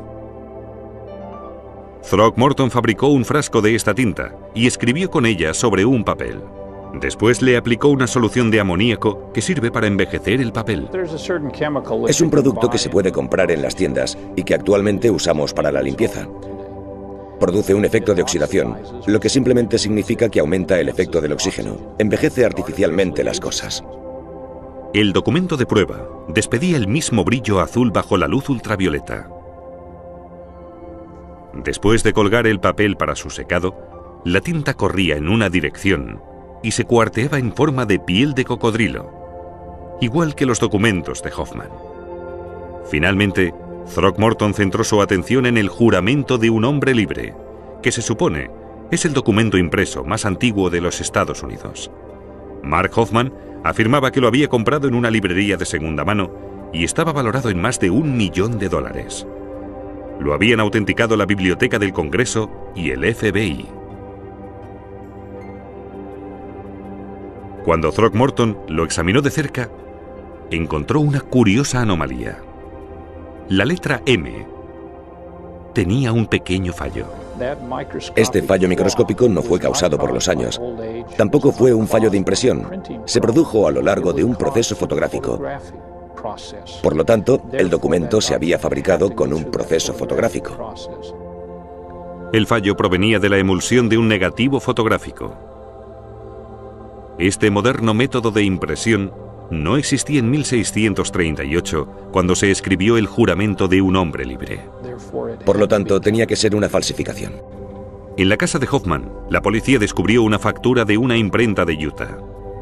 Throckmorton fabricó un frasco de esta tinta y escribió con ella sobre un papel. Después le aplicó una solución de amoníaco que sirve para envejecer el papel. Es un producto que se puede comprar en las tiendas y que actualmente usamos para la limpieza. Produce un efecto de oxidación, lo que simplemente significa que aumenta el efecto del oxígeno. Envejece artificialmente las cosas. El documento de prueba despedía el mismo brillo azul bajo la luz ultravioleta. Después de colgar el papel para su secado, la tinta corría en una dirección y se cuarteaba en forma de piel de cocodrilo, igual que los documentos de Hoffman. Finalmente, Throckmorton centró su atención en el juramento de un hombre libre, que se supone es el documento impreso más antiguo de los Estados Unidos. Mark Hoffman afirmaba que lo había comprado en una librería de segunda mano y estaba valorado en más de un millón de dólares. Lo habían autenticado la Biblioteca del Congreso y el F B I. Cuando Throckmorton lo examinó de cerca, encontró una curiosa anomalía. La letra M tenía un pequeño fallo. Este fallo microscópico no fue causado por los años. Tampoco fue un fallo de impresión. Se produjo a lo largo de un proceso fotográfico. Por lo tanto, el documento se había fabricado con un proceso fotográfico. El fallo provenía de la emulsión de un negativo fotográfico. Este moderno método de impresión no existía en mil seiscientos treinta y ocho, cuando se escribió el juramento de un hombre libre. Por lo tanto, tenía que ser una falsificación. En la casa de Hoffman, la policía descubrió una factura de una imprenta de Utah.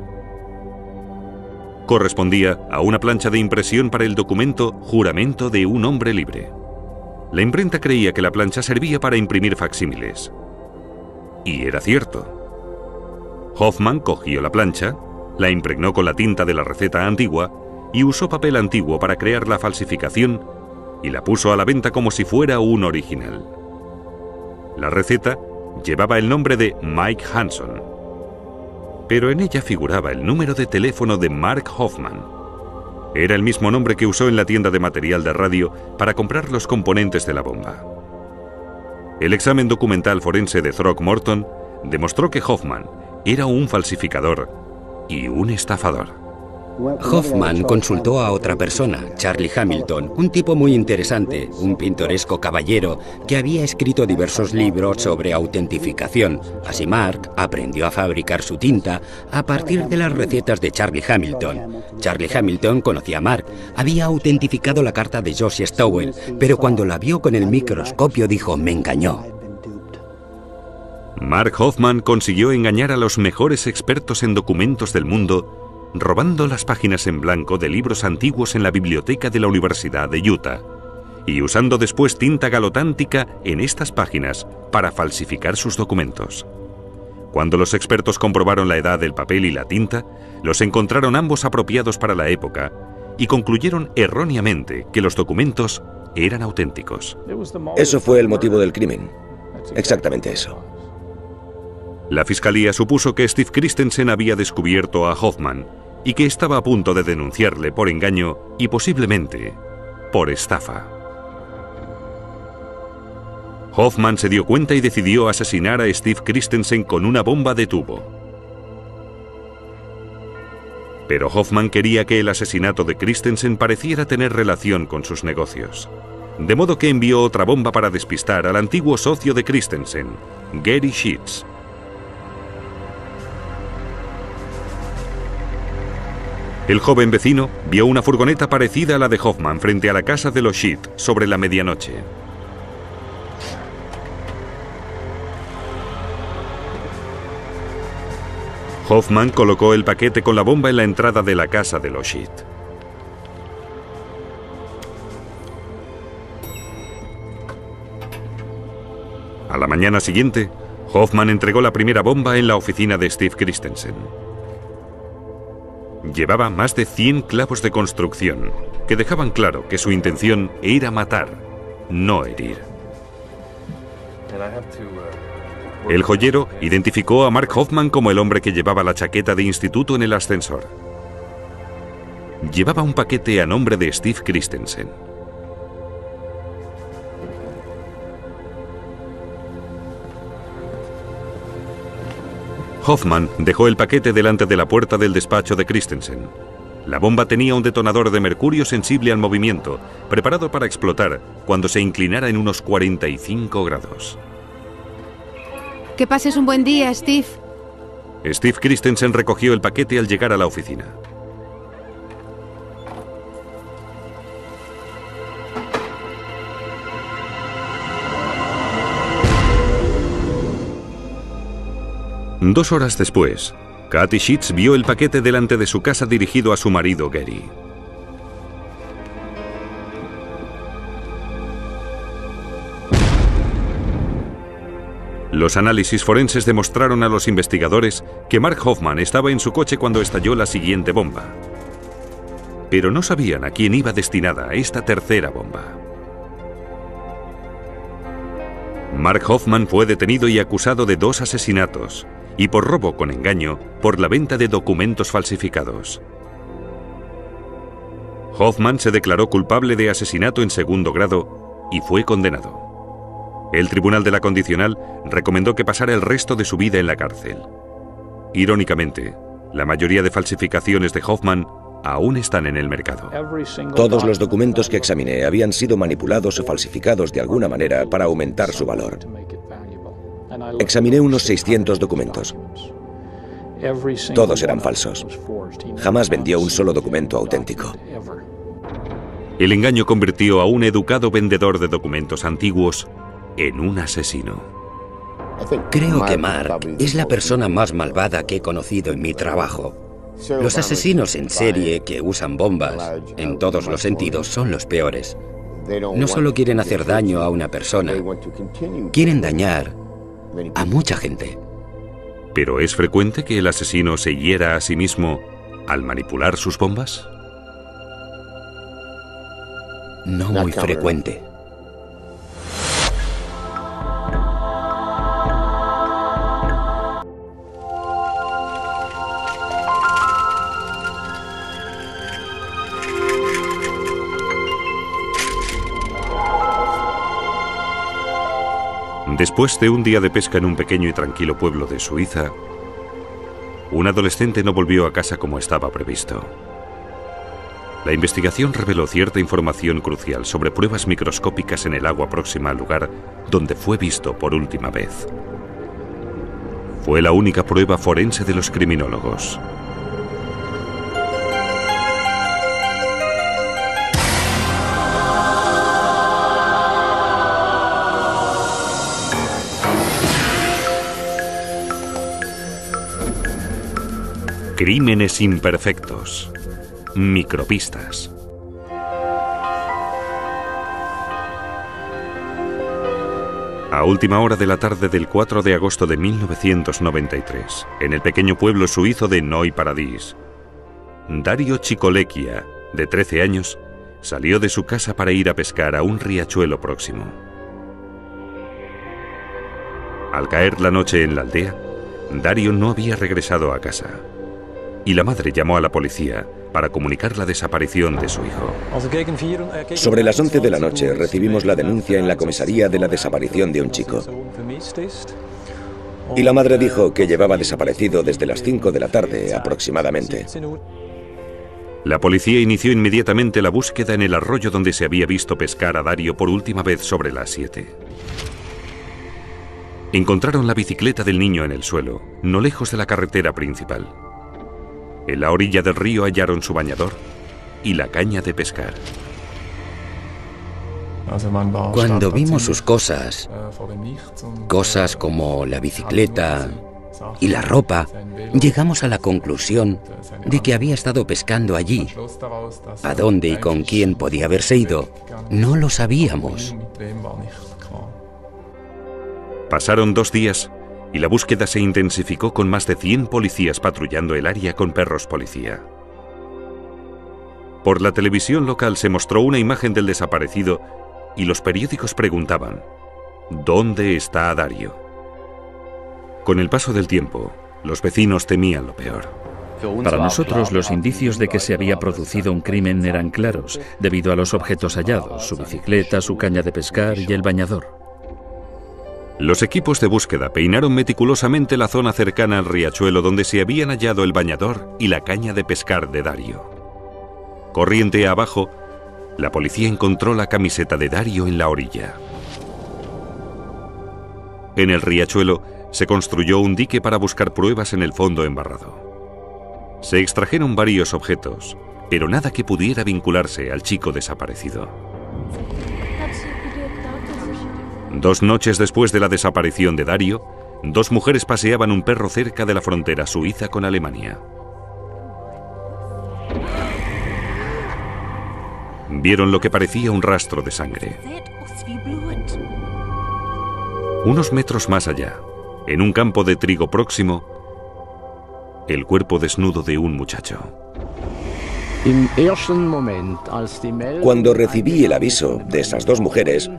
Correspondía a una plancha de impresión para el documento Juramento de un hombre libre. La imprenta creía que la plancha servía para imprimir facsímiles. Y era cierto. Hoffman cogió la plancha, la impregnó con la tinta de la receta antigua y usó papel antiguo para crear la falsificación y la puso a la venta como si fuera un original. La receta llevaba el nombre de Mike Hanson, pero en ella figuraba el número de teléfono de Mark Hoffman. Era el mismo nombre que usó en la tienda de material de radio para comprar los componentes de la bomba. El examen documental forense de Throckmorton demostró que Hoffman era un falsificador y un estafador. Hoffman consultó a otra persona, Charlie Hamilton, un tipo muy interesante, un pintoresco caballero que había escrito diversos libros sobre autentificación. Así Mark aprendió a fabricar su tinta a partir de las recetas de Charlie Hamilton. Charlie Hamilton conocía a Mark, había autentificado la carta de Josie Stowell, pero cuando la vio con el microscopio dijo, me engañó. Mark Hoffman consiguió engañar a los mejores expertos en documentos del mundo, robando las páginas en blanco de libros antiguos en la biblioteca de la Universidad de Utah y usando después tinta galotántica en estas páginas para falsificar sus documentos. Cuando los expertos comprobaron la edad del papel y la tinta, los encontraron ambos apropiados para la época y concluyeron erróneamente que los documentos eran auténticos. Eso fue el motivo del crimen. Exactamente eso. La fiscalía supuso que Steve Christensen había descubierto a Hoffman y que estaba a punto de denunciarle por engaño y posiblemente por estafa. Hoffman se dio cuenta y decidió asesinar a Steve Christensen con una bomba de tubo. Pero Hoffman quería que el asesinato de Christensen pareciera tener relación con sus negocios. De modo que envió otra bomba para despistar al antiguo socio de Christensen, Gary Sheets. El joven vecino vio una furgoneta parecida a la de Hoffman frente a la casa de los Sheets sobre la medianoche. Hoffman colocó el paquete con la bomba en la entrada de la casa de los Sheets. A la mañana siguiente, Hoffman entregó la primera bomba en la oficina de Steve Christensen. Llevaba más de cien clavos de construcción que dejaban claro que su intención era matar, no herir. El joyero identificó a Mark Hoffman como el hombre que llevaba la chaqueta de instituto en el ascensor. Llevaba un paquete a nombre de Steve Christensen. Hoffman dejó el paquete delante de la puerta del despacho de Christensen. La bomba tenía un detonador de mercurio sensible al movimiento, preparado para explotar cuando se inclinara en unos cuarenta y cinco grados. Que pases un buen día, Steve. Steve Christensen recogió el paquete al llegar a la oficina. Dos horas después, Kathy Sheets vio el paquete delante de su casa dirigido a su marido Gary. Los análisis forenses demostraron a los investigadores que Mark Hoffman estaba en su coche cuando estalló la siguiente bomba. Pero no sabían a quién iba destinada esta tercera bomba. Mark Hoffman fue detenido y acusado de dos asesinatos y por robo con engaño por la venta de documentos falsificados. Hoffman se declaró culpable de asesinato en segundo grado y fue condenado. El tribunal de la condicional recomendó que pasara el resto de su vida en la cárcel. Irónicamente, la mayoría de falsificaciones de Hoffman aún están en el mercado. Todos los documentos que examiné habían sido manipulados o falsificados de alguna manera para aumentar su valor. Examiné unos seiscientos documentos. Todos eran falsos. Jamás vendió un solo documento auténtico. El engaño convirtió a un educado vendedor de documentos antiguos en un asesino. Creo que Mark es la persona más malvada que he conocido en mi trabajo. Los asesinos en serie que usan bombas, en todos los sentidos, son los peores. No solo quieren hacer daño a una persona, quieren dañar a mucha gente. ¿Pero es frecuente que el asesino se hiera a sí mismo al manipular sus bombas? No muy frecuente. Después de un día de pesca en un pequeño y tranquilo pueblo de Suiza, un adolescente no volvió a casa como estaba previsto. La investigación reveló cierta información crucial sobre pruebas microscópicas en el agua próxima al lugar donde fue visto por última vez. Fue la única prueba forense de los criminólogos. Crímenes imperfectos. Micropistas. A última hora de la tarde del cuatro de agosto de mil novecientos noventa y tres, en el pequeño pueblo suizo de Neuparadis, Dario Cicolecchia, de trece años, salió de su casa para ir a pescar a un riachuelo próximo. Al caer la noche en la aldea, Dario no había regresado a casa, y la madre llamó a la policía para comunicar la desaparición de su hijo. Sobre las once de la noche recibimos la denuncia en la comisaría de la desaparición de un chico. Y la madre dijo que llevaba desaparecido desde las cinco de la tarde aproximadamente. La policía inició inmediatamente la búsqueda en el arroyo donde se había visto pescar a Dario por última vez sobre las siete. Encontraron la bicicleta del niño en el suelo, no lejos de la carretera principal. En la orilla del río hallaron su bañador y la caña de pescar. Cuando vimos sus cosas, cosas como la bicicleta y la ropa, llegamos a la conclusión de que había estado pescando allí. ¿A dónde y con quién podía haberse ido? No lo sabíamos. Pasaron dos días y la búsqueda se intensificó con más de cien policías patrullando el área con perros policía. Por la televisión local se mostró una imagen del desaparecido y los periódicos preguntaban: ¿dónde está Dario? Con el paso del tiempo, los vecinos temían lo peor. Para nosotros, los indicios de que se había producido un crimen eran claros, debido a los objetos hallados, su bicicleta, su caña de pescar y el bañador. Los equipos de búsqueda peinaron meticulosamente la zona cercana al riachuelo donde se habían hallado el bañador y la caña de pescar de Dario. Corriente abajo, la policía encontró la camiseta de Dario en la orilla. En el riachuelo se construyó un dique para buscar pruebas en el fondo embarrado. Se extrajeron varios objetos, pero nada que pudiera vincularse al chico desaparecido. Dos noches después de la desaparición de Dario, dos mujeres paseaban un perro cerca de la frontera suiza con Alemania. Vieron lo que parecía un rastro de sangre. Unos metros más allá, en un campo de trigo próximo, el cuerpo desnudo de un muchacho. Cuando recibí el aviso de esas dos mujeres,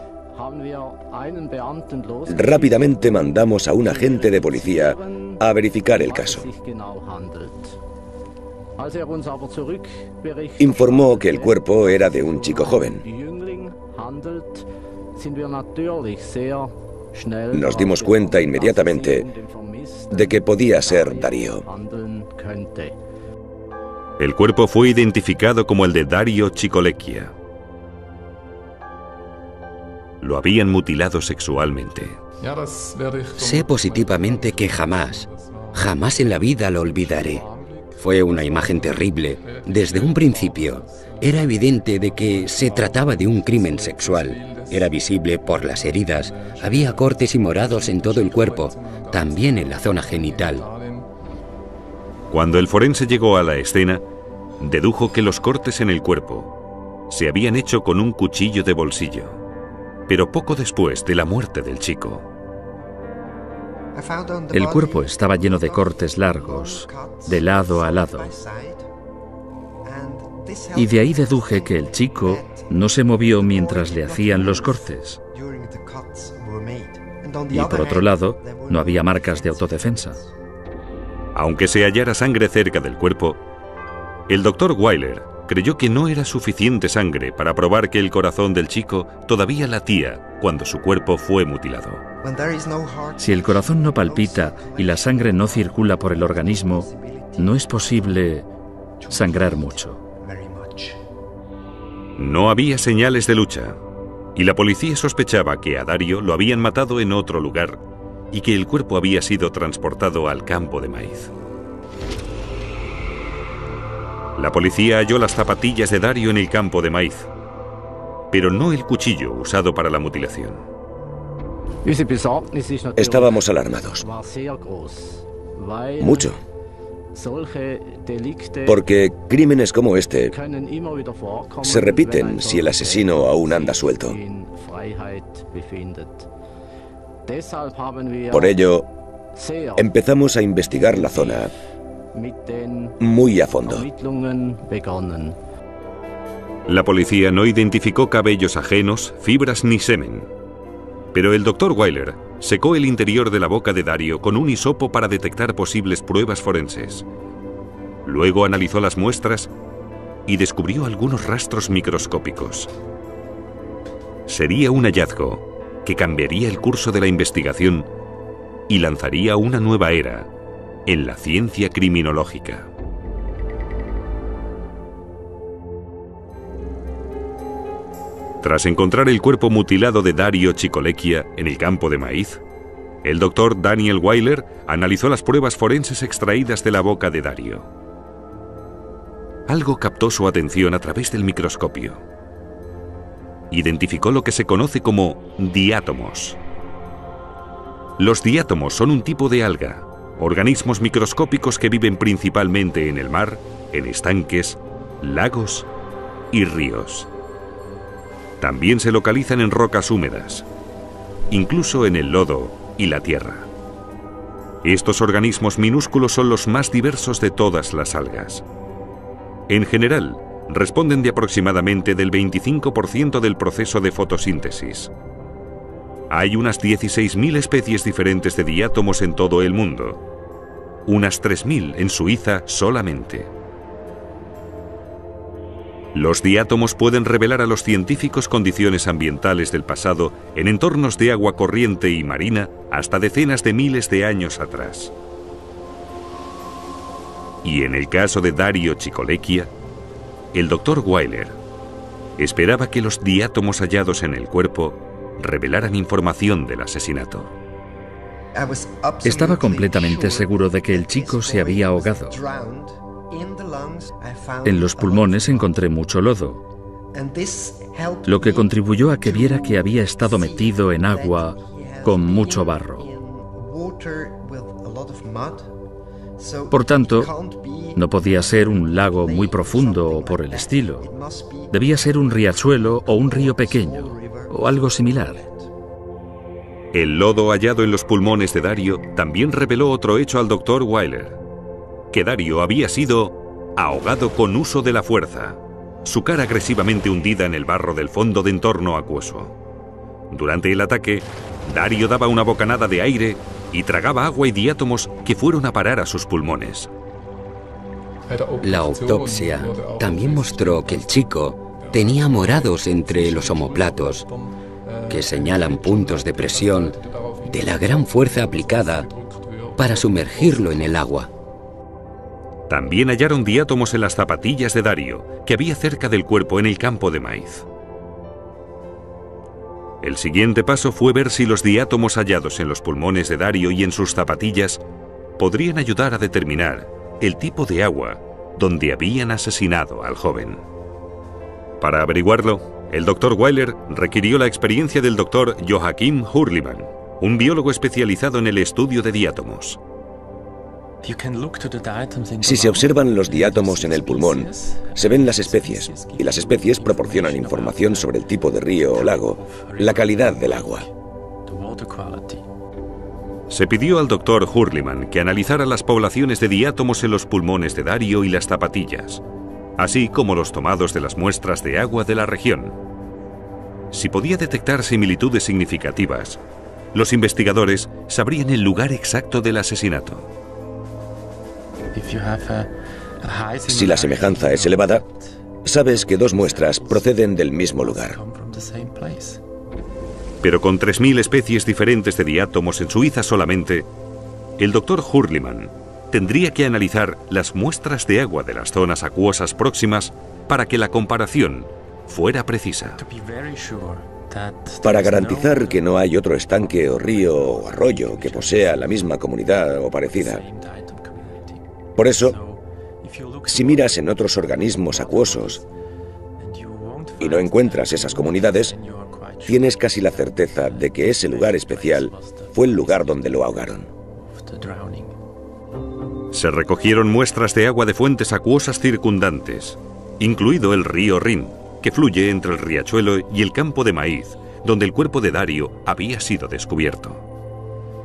rápidamente mandamos a un agente de policía a verificar el caso. Informó que el cuerpo era de un chico joven. Nos dimos cuenta inmediatamente de que podía ser Dario. El cuerpo fue identificado como el de Dario Cicolecchia. Lo habían mutilado sexualmente. Sé positivamente que jamás, jamás en la vida lo olvidaré. Fue una imagen terrible. Desde un principio, era evidente de que se trataba de un crimen sexual. Era visible por las heridas. Había cortes y morados en todo el cuerpo, también en la zona genital. Cuando el forense llegó a la escena, dedujo que los cortes en el cuerpo se habían hecho con un cuchillo de bolsillo, pero poco después de la muerte del chico. El cuerpo estaba lleno de cortes largos, de lado a lado. Y de ahí deduje que el chico no se movió mientras le hacían los cortes. Y por otro lado, no había marcas de autodefensa. Aunque se hallara sangre cerca del cuerpo, el doctor Weiler creyó que no era suficiente sangre para probar que el corazón del chico todavía latía cuando su cuerpo fue mutilado. Si el corazón no palpita y la sangre no circula por el organismo, no es posible sangrar mucho. No había señales de lucha, y la policía sospechaba que a Dario lo habían matado en otro lugar y que el cuerpo había sido transportado al campo de maíz. La policía halló las zapatillas de Dario en el campo de maíz, pero no el cuchillo usado para la mutilación. Estábamos alarmados. Mucho. Porque crímenes como este se repiten si el asesino aún anda suelto. Por ello, empezamos a investigar la zona muy a fondo. La policía no identificó cabellos ajenos, fibras ni semen. Pero el doctor Wyler secó el interior de la boca de Dario con un hisopo para detectar posibles pruebas forenses. Luego analizó las muestras y descubrió algunos rastros microscópicos. Sería un hallazgo que cambiaría el curso de la investigación y lanzaría una nueva era en la ciencia criminológica. Tras encontrar el cuerpo mutilado de Dario Cicolecchia en el campo de maíz, el doctor Daniel Wyler analizó las pruebas forenses extraídas de la boca de Dario. Algo captó su atención a través del microscopio. Identificó lo que se conoce como diátomos. Los diátomos son un tipo de alga, organismos microscópicos que viven principalmente en el mar, en estanques, lagos y ríos. También se localizan en rocas húmedas, incluso en el lodo y la tierra. Estos organismos minúsculos son los más diversos de todas las algas. En general, responden de aproximadamente del veinticinco por ciento del proceso de fotosíntesis. Hay unas dieciséis mil especies diferentes de diátomos en todo el mundo, unas tres mil en Suiza solamente. Los diátomos pueden revelar a los científicos condiciones ambientales del pasado en entornos de agua corriente y marina hasta decenas de miles de años atrás. Y en el caso de Dario Cicolecchia, el doctor Wyler esperaba que los diátomos hallados en el cuerpo revelaran información del asesinato. Estaba completamente seguro de que el chico se había ahogado. En los pulmones encontré mucho lodo, lo que contribuyó a que viera que había estado metido en agua con mucho barro. Por tanto, no podía ser un lago muy profundo o por el estilo. Debía ser un riachuelo o un río pequeño, o algo similar. El lodo hallado en los pulmones de Dario también reveló otro hecho al doctor Wyler, que Dario había sido ahogado con uso de la fuerza, su cara agresivamente hundida en el barro del fondo de entorno acuoso. Durante el ataque, Dario daba una bocanada de aire y tragaba agua y diátomos que fueron a parar a sus pulmones. La autopsia también mostró que el chico tenía morados entre los omóplatos, que señalan puntos de presión de la gran fuerza aplicada para sumergirlo en el agua. También hallaron diátomos en las zapatillas de Dario, que había cerca del cuerpo en el campo de maíz. El siguiente paso fue ver si los diátomos hallados en los pulmones de Dario y en sus zapatillas podrían ayudar a determinar el tipo de agua donde habían asesinado al joven. Para averiguarlo, el doctor Wyler requirió la experiencia del doctor Joachim Hurlimann, un biólogo especializado en el estudio de diátomos. Si se observan los diátomos en el pulmón, se ven las especies, y las especies proporcionan información sobre el tipo de río o lago, la calidad del agua. Se pidió al doctor Hurlimann que analizara las poblaciones de diátomos en los pulmones de Dario y las zapatillas, así como los tomados de las muestras de agua de la región. Si podía detectar similitudes significativas, los investigadores sabrían el lugar exacto del asesinato. Si la semejanza es elevada, sabes que dos muestras proceden del mismo lugar. Pero con tres mil especies diferentes de diátomos en Suiza solamente, el doctor Hurlimann tendría que analizar las muestras de agua de las zonas acuosas próximas para que la comparación fuera precisa. Para garantizar que no hay otro estanque o río o arroyo que posea la misma comunidad o parecida. Por eso, si miras en otros organismos acuosos y no encuentras esas comunidades, tienes casi la certeza de que ese lugar especial fue el lugar donde lo ahogaron. Se recogieron muestras de agua de fuentes acuosas circundantes, incluido el río Rin, que fluye entre el riachuelo y el campo de maíz, donde el cuerpo de Dario había sido descubierto.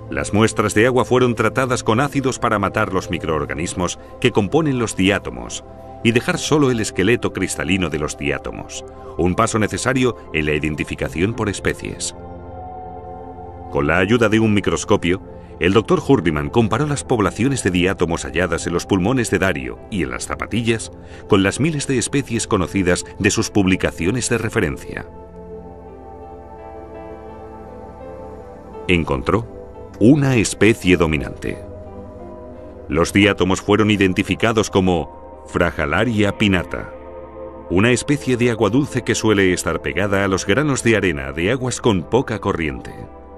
Las muestras de agua fueron tratadas con ácidos para matar los microorganismos que componen los diátomos y dejar solo el esqueleto cristalino de los diátomos, un paso necesario en la identificación por especies. Con la ayuda de un microscopio, el doctor Hurliman comparó las poblaciones de diátomos halladas en los pulmones de Dario y en las zapatillas con las miles de especies conocidas de sus publicaciones de referencia. Encontró una especie dominante. Los diátomos fueron identificados como Fragalaria pinnata, una especie de agua dulce que suele estar pegada a los granos de arena de aguas con poca corriente.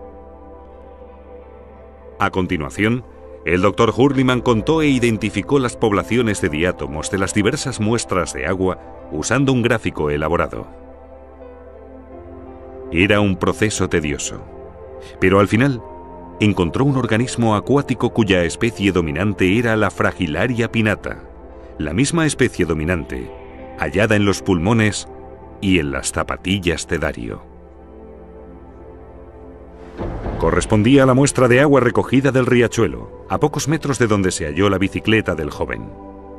A continuación, el doctor Hurliman contó e identificó las poblaciones de diátomos de las diversas muestras de agua usando un gráfico elaborado. Era un proceso tedioso, pero al final encontró un organismo acuático cuya especie dominante era la Fragilaria pinnata, la misma especie dominante hallada en los pulmones y en las zapatillas de Dario. Correspondía a la muestra de agua recogida del riachuelo, a pocos metros de donde se halló la bicicleta del joven.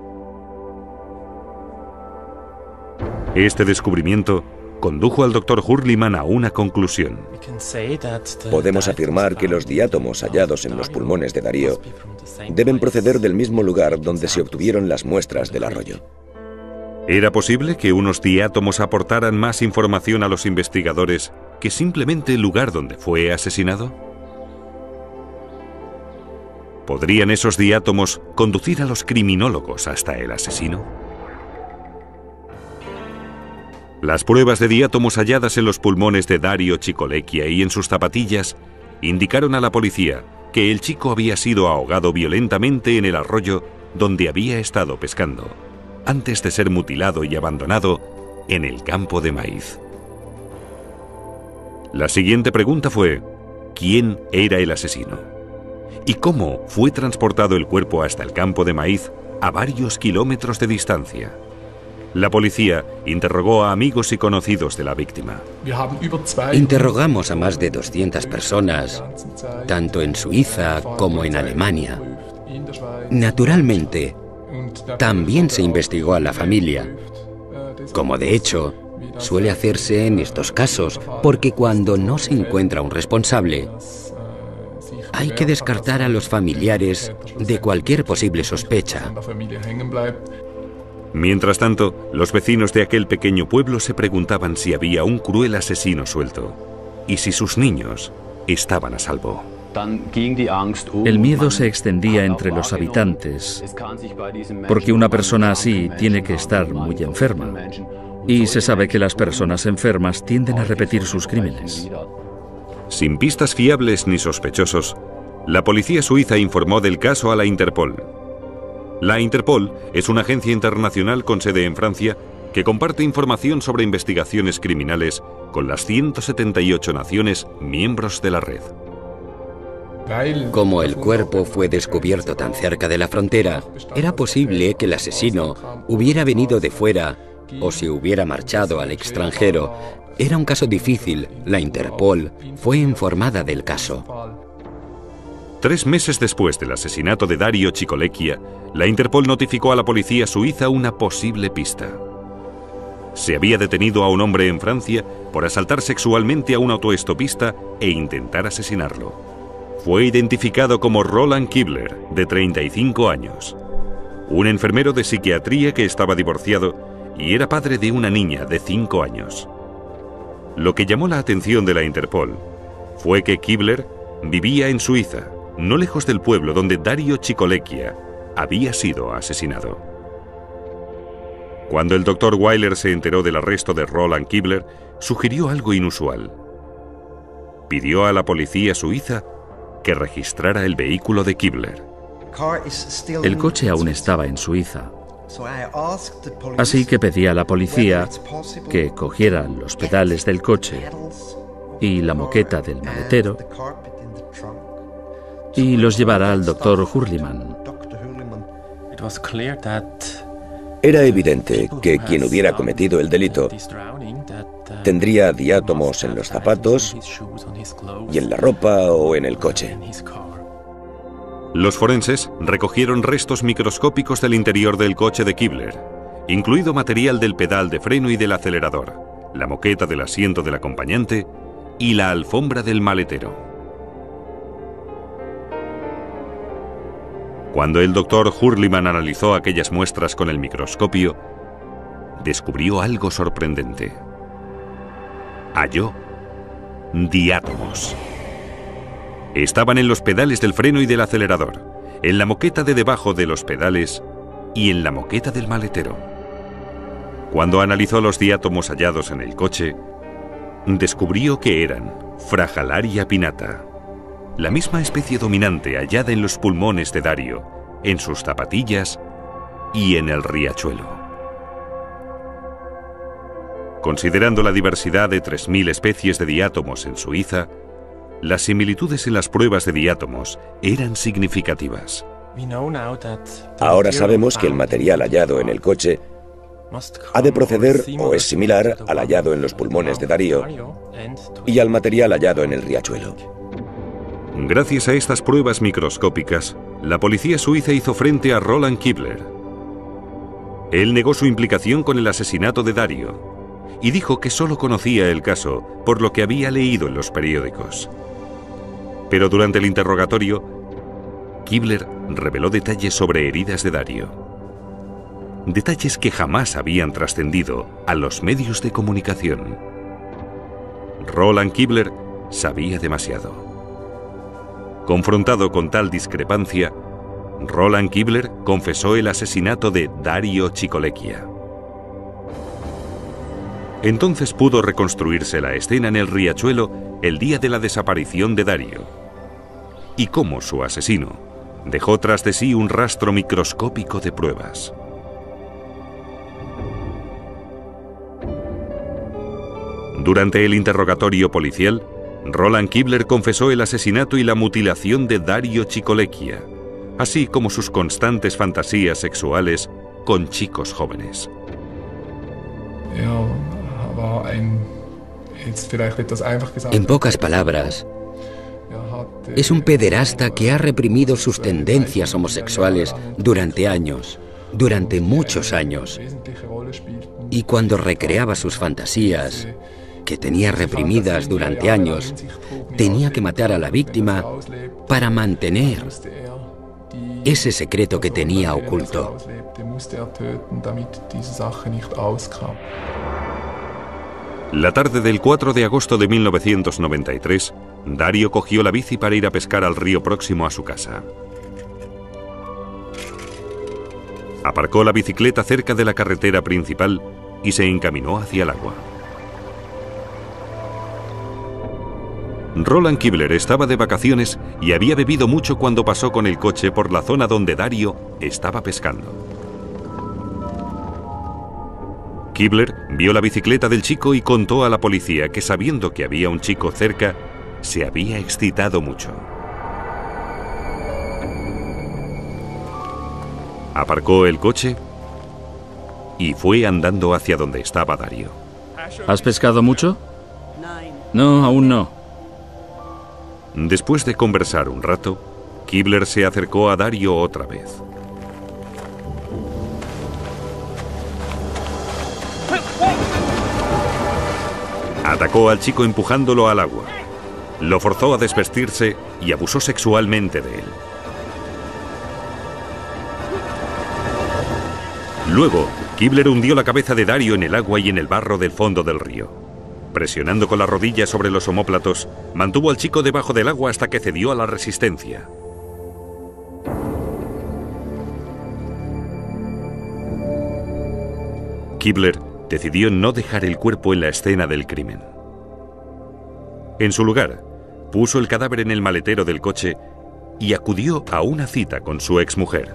Este descubrimiento condujo al doctor Hurliman a una conclusión. Podemos afirmar que los diátomos hallados en los pulmones de Dario deben proceder del mismo lugar donde se obtuvieron las muestras del arroyo. ¿Era posible que unos diátomos aportaran más información a los investigadores que simplemente el lugar donde fue asesinado? ¿Podrían esos diátomos conducir a los criminólogos hasta el asesino? Las pruebas de diátomos halladas en los pulmones de Dario Cicolecchia y en sus zapatillas indicaron a la policía que el chico había sido ahogado violentamente en el arroyo donde había estado pescando, antes de ser mutilado y abandonado en el campo de maíz. La siguiente pregunta fue, ¿quién era el asesino? ¿Y cómo fue transportado el cuerpo hasta el campo de maíz a varios kilómetros de distancia? La policía interrogó a amigos y conocidos de la víctima. Interrogamos a más de doscientas personas, tanto en Suiza como en Alemania. Naturalmente, también se investigó a la familia, como de hecho suele hacerse en estos casos, porque cuando no se encuentra un responsable, hay que descartar a los familiares de cualquier posible sospecha. Mientras tanto, los vecinos de aquel pequeño pueblo se preguntaban si había un cruel asesino suelto y si sus niños estaban a salvo. El miedo se extendía entre los habitantes, porque una persona así tiene que estar muy enferma, y se sabe que las personas enfermas tienden a repetir sus crímenes. Sin pistas fiables ni sospechosos, la policía suiza informó del caso a la Interpol. La Interpol es una agencia internacional con sede en Francia que comparte información sobre investigaciones criminales con las ciento setenta y ocho naciones miembros de la red. Como el cuerpo fue descubierto tan cerca de la frontera, era posible que el asesino hubiera venido de fuera o se hubiera marchado al extranjero. Era un caso difícil. La Interpol fue informada del caso. Tres meses después del asesinato de Dario Cicolecchia, la Interpol notificó a la policía suiza una posible pista. Se había detenido a un hombre en Francia por asaltar sexualmente a un autoestopista e intentar asesinarlo. Fue identificado como Roland Kibler, de treinta y cinco años, un enfermero de psiquiatría que estaba divorciado y era padre de una niña de cinco años. Lo que llamó la atención de la Interpol fue que Kibler vivía en Suiza, no lejos del pueblo donde Dario Cicolecchia había sido asesinado. Cuando el doctor Weiler se enteró del arresto de Roland Kibler, sugirió algo inusual. Pidió a la policía suiza que registrara el vehículo de Kibler. El coche aún estaba en Suiza, así que pedí a la policía que cogieran los pedales del coche y la moqueta del maletero y los llevara al doctor Hurliman. Era evidente que quien hubiera cometido el delito tendría diátomos en los zapatos y en la ropa o en el coche. Los forenses recogieron restos microscópicos del interior del coche de Kibler, incluido material del pedal de freno y del acelerador, la moqueta del asiento del acompañante y la alfombra del maletero. Cuando el doctor Hurliman analizó aquellas muestras con el microscopio, descubrió algo sorprendente. Halló diátomos. Estaban en los pedales del freno y del acelerador, en la moqueta de debajo de los pedales y en la moqueta del maletero. Cuando analizó los diátomos hallados en el coche, descubrió que eran Fragalaria pinnata, la misma especie dominante hallada en los pulmones de Dario, en sus zapatillas y en el riachuelo. Considerando la diversidad de tres mil especies de diátomos en Suiza, las similitudes en las pruebas de diátomos eran significativas. Ahora sabemos que el material hallado en el coche ha de proceder o es similar al hallado en los pulmones de Dario y al material hallado en el riachuelo. Gracias a estas pruebas microscópicas, la policía suiza hizo frente a Roland Kibler. Él negó su implicación con el asesinato de Dario y dijo que solo conocía el caso por lo que había leído en los periódicos. Pero durante el interrogatorio, Kibler reveló detalles sobre heridas de Dario. Detalles que jamás habían trascendido a los medios de comunicación. Roland Kibler sabía demasiado. Confrontado con tal discrepancia, Roland Kibler confesó el asesinato de Dario Cicolecchia. Entonces pudo reconstruirse la escena en el riachuelo el día de la desaparición de Dario, y cómo su asesino dejó tras de sí un rastro microscópico de pruebas. Durante el interrogatorio policial, Roland Kibler confesó el asesinato y la mutilación de Dario Cicolecchia, así como sus constantes fantasías sexuales con chicos jóvenes. En pocas palabras, es un pederasta que ha reprimido sus tendencias homosexuales durante años, durante muchos años. Y cuando recreaba sus fantasías, que tenía reprimidas durante años, tenía que matar a la víctima para mantener ese secreto que tenía oculto. La tarde del cuatro de agosto de mil novecientos noventa y tres, Dario cogió la bici para ir a pescar al río próximo a su casa. Aparcó la bicicleta cerca de la carretera principal y se encaminó hacia el agua. Roland Kibler estaba de vacaciones y había bebido mucho cuando pasó con el coche por la zona donde Dario estaba pescando. Kibler vio la bicicleta del chico y contó a la policía que, sabiendo que había un chico cerca, se había excitado mucho. Aparcó el coche y fue andando hacia donde estaba Dario. ¿Has pescado mucho? No, aún no. Después de conversar un rato, Kibler se acercó a Dario otra vez. Atacó al chico empujándolo al agua. Lo forzó a desvestirse y abusó sexualmente de él. Luego, Kibler hundió la cabeza de Dario en el agua y en el barro del fondo del río. Presionando con las rodillas sobre los omóplatos, mantuvo al chico debajo del agua hasta que cedió a la resistencia. Kibler decidió no dejar el cuerpo en la escena del crimen. En su lugar, puso el cadáver en el maletero del coche y acudió a una cita con su exmujer.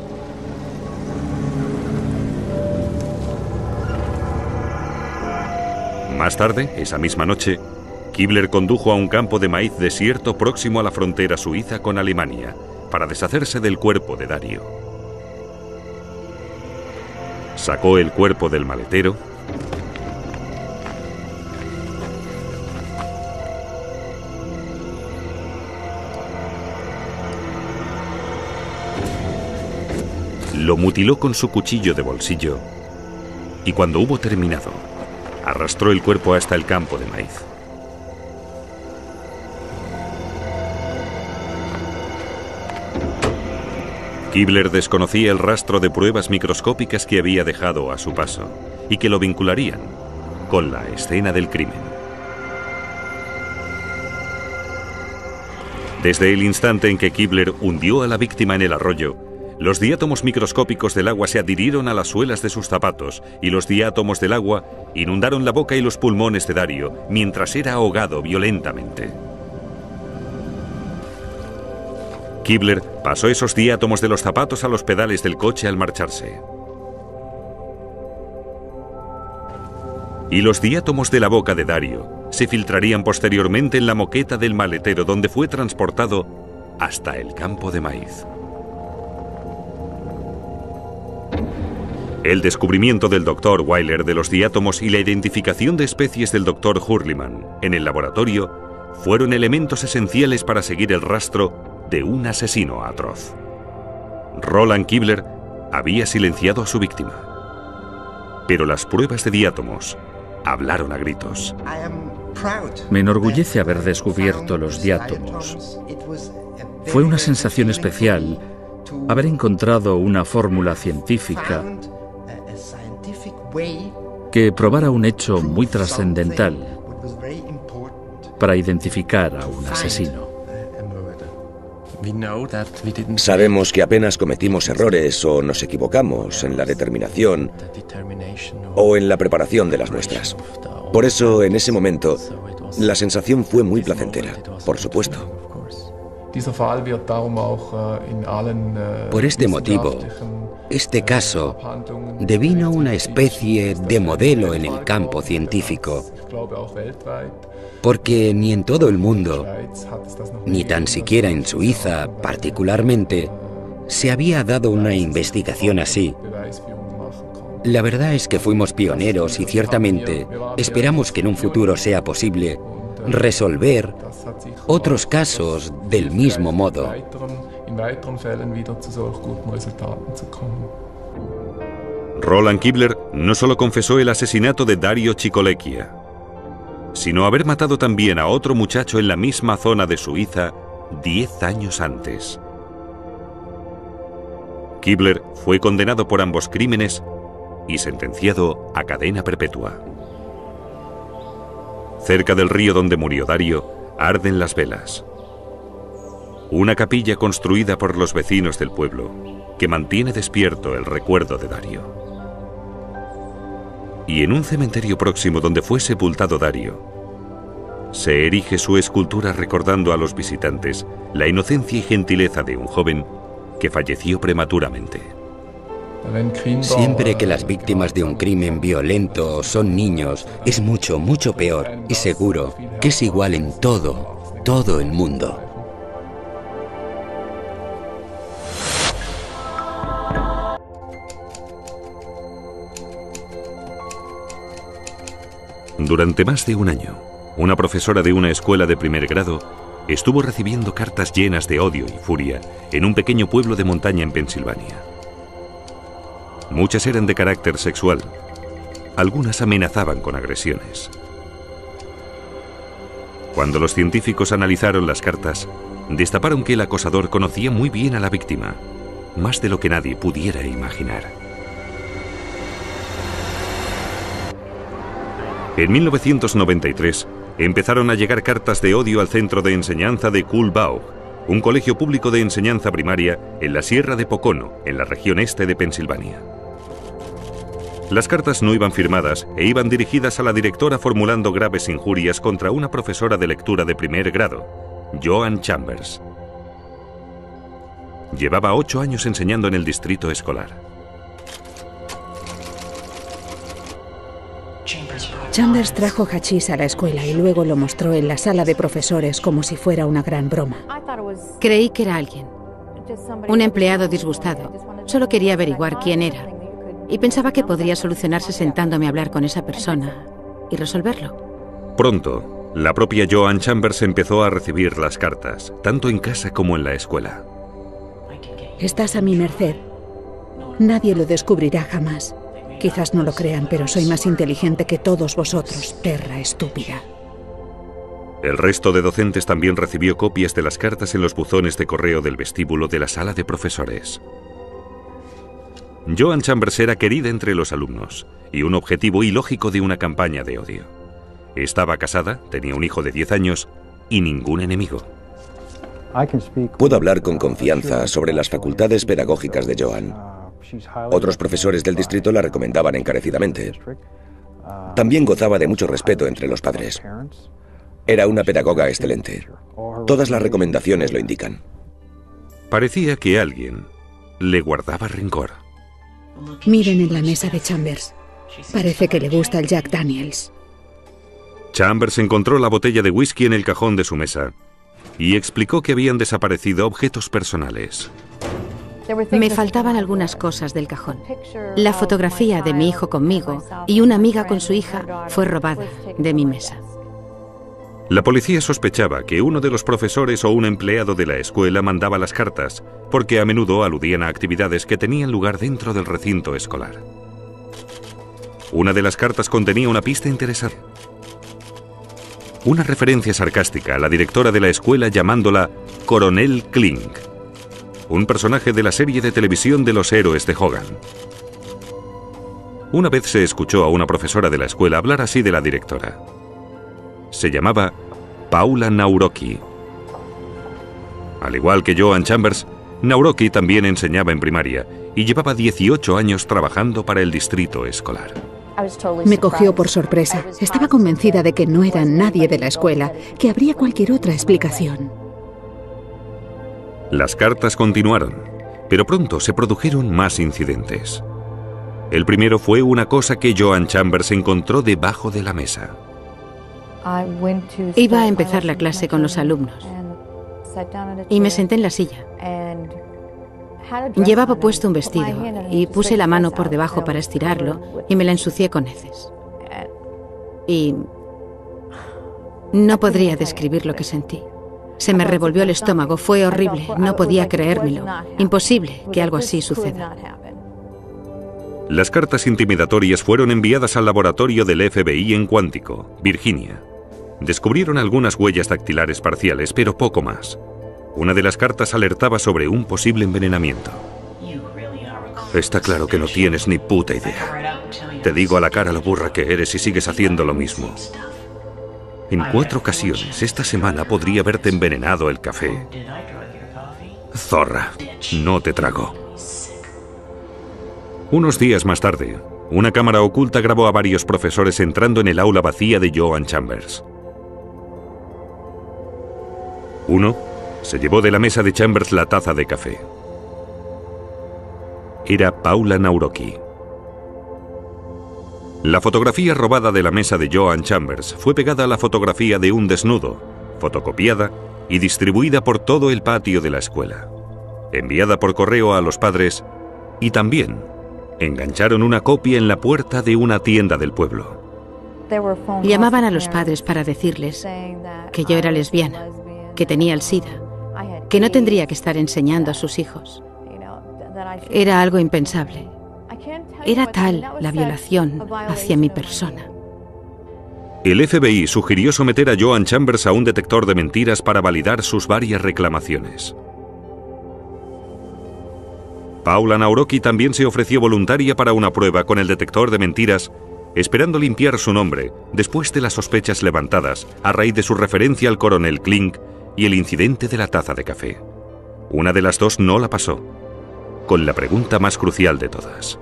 Más tarde, esa misma noche, Kibler condujo a un campo de maíz desierto próximo a la frontera suiza con Alemania para deshacerse del cuerpo de Dario. Sacó el cuerpo del maletero lo mutiló con su cuchillo de bolsillo y cuando hubo terminado, arrastró el cuerpo hasta el campo de maíz. Kibler desconocía el rastro de pruebas microscópicas que había dejado a su paso y que lo vincularían con la escena del crimen. Desde el instante en que Kibler hundió a la víctima en el arroyo, los diátomos microscópicos del agua se adhirieron a las suelas de sus zapatos y los diátomos del agua inundaron la boca y los pulmones de Dario mientras era ahogado violentamente. Kibler pasó esos diátomos de los zapatos a los pedales del coche al marcharse. Y los diátomos de la boca de Dario se filtrarían posteriormente en la moqueta del maletero donde fue transportado hasta el campo de maíz. El descubrimiento del doctor Weiler de los diátomos y la identificación de especies del doctor Hurliman en el laboratorio fueron elementos esenciales para seguir el rastro de un asesino atroz. Roland Kibler había silenciado a su víctima, pero las pruebas de diátomos hablaron a gritos. Me enorgullece haber descubierto los diátomos. Fue una sensación especial haber encontrado una fórmula científica que probara un hecho muy trascendental para identificar a un asesino. Sabemos que apenas cometimos errores o nos equivocamos en la determinación o en la preparación de las muestras. Por eso, en ese momento, la sensación fue muy placentera, por supuesto. Por este motivo, este caso devino una especie de modelo en el campo científico, porque ni en todo el mundo, ni tan siquiera en Suiza particularmente, se había dado una investigación así. La verdad es que fuimos pioneros y ciertamente esperamos que en un futuro sea posible resolver otros casos del mismo modo. Roland Kibler no solo confesó el asesinato de Dario Cicolecchia, sino haber matado también a otro muchacho en la misma zona de Suiza diez años antes. Kibler fue condenado por ambos crímenes y sentenciado a cadena perpetua. Cerca del río donde murió Dario, arden las velas. Una capilla construida por los vecinos del pueblo que mantiene despierto el recuerdo de Dario. Y en un cementerio próximo donde fue sepultado Dario, se erige su escultura recordando a los visitantes la inocencia y gentileza de un joven que falleció prematuramente. Siempre que las víctimas de un crimen violento son niños, es mucho, mucho peor y seguro que es igual en todo, todo el mundo. Durante más de un año, una profesora de una escuela de primer grado estuvo recibiendo cartas llenas de odio y furia en un pequeño pueblo de montaña en Pensilvania. Muchas eran de carácter sexual. Algunas amenazaban con agresiones. Cuando los científicos analizaron las cartas, destaparon que el acosador conocía muy bien a la víctima, más de lo que nadie pudiera imaginar. En mil novecientos noventa y tres, empezaron a llegar cartas de odio al centro de enseñanza de Kuhlbau, un colegio público de enseñanza primaria en la Sierra de Pocono, en la región este de Pensilvania. Las cartas no iban firmadas e iban dirigidas a la directora formulando graves injurias contra una profesora de lectura de primer grado, Joan Chambers. Llevaba ocho años enseñando en el distrito escolar. Chambers trajo hachís a la escuela y luego lo mostró en la sala de profesores como si fuera una gran broma. Creí que era alguien, un empleado disgustado. Solo quería averiguar quién era y pensaba que podría solucionarse sentándome a hablar con esa persona y resolverlo. Pronto, la propia Joan Chambers empezó a recibir las cartas, tanto en casa como en la escuela. Estás a mi merced. Nadie lo descubrirá jamás. Quizás no lo crean, pero soy más inteligente que todos vosotros, perra estúpida. El resto de docentes también recibió copias de las cartas en los buzones de correo del vestíbulo de la sala de profesores. Joan Chambers era querida entre los alumnos y un objetivo ilógico de una campaña de odio. Estaba casada, tenía un hijo de diez años y ningún enemigo. Puedo hablar con confianza sobre las facultades pedagógicas de Joan. Otros profesores del distrito la recomendaban encarecidamente. También gozaba de mucho respeto entre los padres. Era una pedagoga excelente. Todas las recomendaciones lo indican. Parecía que alguien le guardaba rencor. Miren en la mesa de Chambers. Parece que le gusta el Jack Daniels. Chambers encontró la botella de whisky en el cajón de su mesa y explicó que habían desaparecido objetos personales. Me faltaban algunas cosas del cajón. La fotografía de mi hijo conmigo y una amiga con su hija fue robada de mi mesa. La policía sospechaba que uno de los profesores o un empleado de la escuela mandaba las cartas, porque a menudo aludían a actividades que tenían lugar dentro del recinto escolar. Una de las cartas contenía una pista interesante. Una referencia sarcástica a la directora de la escuela llamándola Coronel Klink, un personaje de la serie de televisión de los héroes de Hogan. Una vez se escuchó a una profesora de la escuela hablar así de la directora. Se llamaba Paula Nauroki. Al igual que Joan Chambers, Nauroki también enseñaba en primaria y llevaba dieciocho años trabajando para el distrito escolar. Me cogió por sorpresa. Estaba convencida de que no era nadie de la escuela, que habría cualquier otra explicación. Las cartas continuaron, pero pronto se produjeron más incidentes. El primero fue una cosa que Joan Chambers encontró debajo de la mesa. Iba a empezar la clase con los alumnos y me senté en la silla. Llevaba puesto un vestido y puse la mano por debajo para estirarlo y me la ensucié con heces. Y no podría describir lo que sentí. Se me revolvió el estómago, fue horrible, no podía creérmelo. Imposible que algo así suceda. Las cartas intimidatorias fueron enviadas al laboratorio del F B I en Quantico, Virginia. Descubrieron algunas huellas dactilares parciales, pero poco más. Una de las cartas alertaba sobre un posible envenenamiento. Está claro que no tienes ni puta idea. Te digo a la cara lo burra que eres y sigues haciendo lo mismo. En cuatro ocasiones esta semana podría haberte envenenado el café. Zorra, no te trago. Unos días más tarde, una cámara oculta grabó a varios profesores entrando en el aula vacía de Joan Chambers. Uno se llevó de la mesa de Chambers la taza de café. Era Paula Nauroki. La fotografía robada de la mesa de Joan Chambers fue pegada a la fotografía de un desnudo, fotocopiada y distribuida por todo el patio de la escuela. Enviada por correo a los padres y también engancharon una copia en la puerta de una tienda del pueblo. Llamaban a los padres para decirles que yo era lesbiana, que tenía el SIDA, que no tendría que estar enseñando a sus hijos. Era algo impensable. Era tal la violación hacia mi persona. El F B I sugirió someter a Joan Chambers a un detector de mentiras para validar sus varias reclamaciones. Paula Nauroki también se ofreció voluntaria para una prueba con el detector de mentiras, esperando limpiar su nombre después de las sospechas levantadas a raíz de su referencia al coronel Klink y el incidente de la taza de café. Una de las dos no la pasó, con la pregunta más crucial de todas.